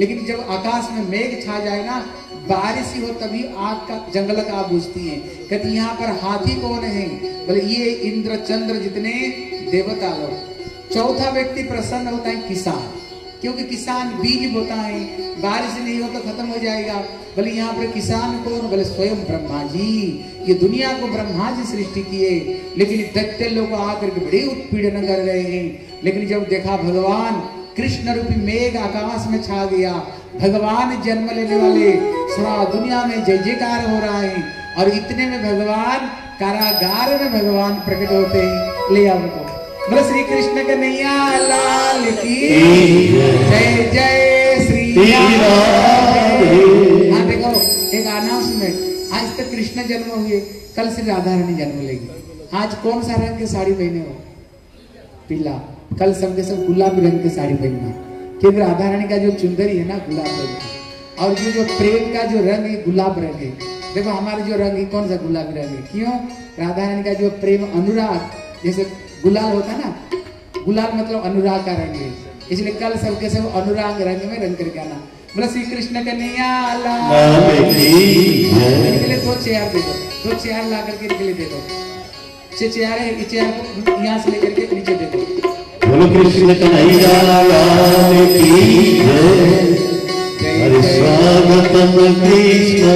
लेकिन जब आकाश में मेघ छा जाए ना, बारिश ही हो तभी आग का जंगल का आग बुझती है। कहती यहाँ पर हाथी कौन है? बोले ये इंद्र चंद्र जितने देवता लोग। चौथा व्यक्ति प्रसन्न होता है किसान, क्योंकि किसान बीज बोता है, बारिश नहीं हो तो खत्म हो जाएगा। बोले यहाँ पर किसान कौन? बोले स्वयं ब्रह्मा जी। ये दुनिया को ब्रह्मा जी सृष्टि किए, लेकिन दैत्य लोग आकर के बड़े उत्पीड़न कर रहे हैं। लेकिन जब देखा भगवान कृष्ण रूपी मेघ आकाश में छा गया, भगवान जन्म लेने वाले, सारा दुनिया में जय जयकार हो रहा है। और इतने में भगवान कारागार में भगवान प्रकट होते हैं। ले आओ उनको। बोलो श्री कृष्ण कन्हैया लाल की जय, जय श्री राम। हाँ देखो एक अनाउंसमेंट, आज तक कृष्ण जन्म हुए, कल से राधा रानी जन्म लेगी। आज कौन सा रंग की साड़ी पहने हो? पीला। कल सबके सब गुलाबी रंग की साड़ी पहनना, क्योंकि राधा रानी का जो चुंदरी है ना गुलाब रंग की, और ये जो प्रेम का जो रंग है गुलाब रंग है। देखो हमारे जो रंग है कौन सा? गुलाबी रंग है। क्यों? राधा रानी का जो प्रेम अनुराग, जैसे गुलाल होता ना, गुलाल मतलब अनुराग का रंग है, इसलिए कल सबके सब अनुराग रंग में रंग करके आना। बोला श्री कृष्ण कन्हैया लाल की। दो चेयर दे दो, दो चेयर ला करके इनके लिए दे दो। छह चेयर है, इस चेयर को यहाँ से लेकर के नीचे दे दो।
बोलो कृष्ण कन्हैया लाल की जय। हरि स्वागतम कृष्ण,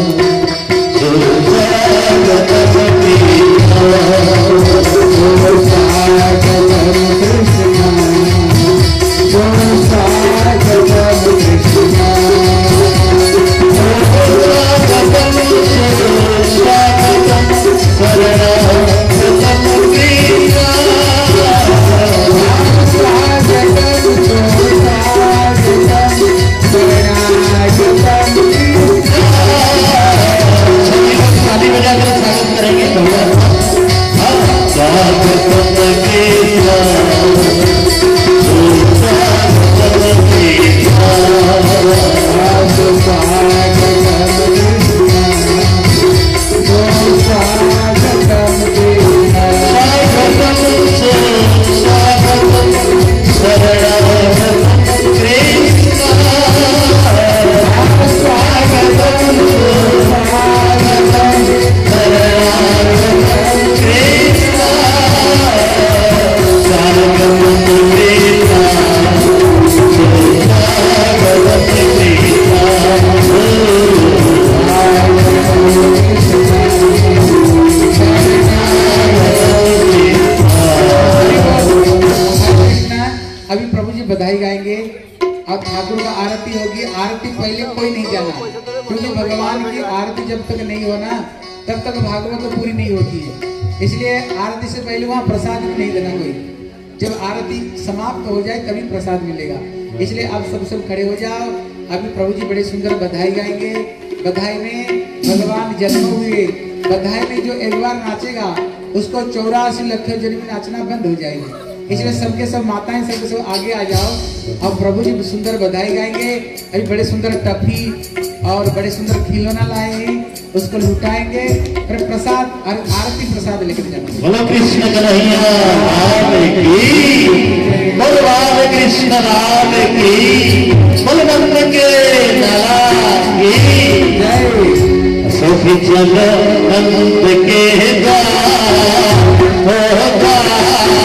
स्वागतम
बधाई गाएंगे और ठाकुर का आरती होगी। आरती पहले कोई नहीं जाना, क्योंकि भगवान की आरती जब तक नहीं होना तब तक भागवत तो पूरी नहीं होती है। इसलिए आरती से पहले वहाँ प्रसाद नहीं देना कोई। जब आरती समाप्त हो जाए तभी प्रसाद मिलेगा। इसलिए आप सब सब खड़े हो जाओ। अभी प्रभु जी बड़े सुंदर बधाई गाएंगे। बधाई में भगवान जन्म हुए, बधाई में जो एक बार नाचेगा उसको चौरासी लाख जन्म में नाचना बंद हो जाएगा। इसलिए सबके सब माताएं सबके सब आगे आ जाओ और प्रभु जी सुंदर बधाई गाएंगे। अभी बड़े सुंदर टफी और बड़े सुंदर खिलौना लाए हैं, उसको लुटाएंगे। फिर प्रसाद और आरती प्रसाद लेकर जाना।
बोलो कृष्ण कन्हैया लाल की, बोलो राधे कृष्ण लाल की, बोलो नंद के लाल की जय। सुखी चल नंद के जा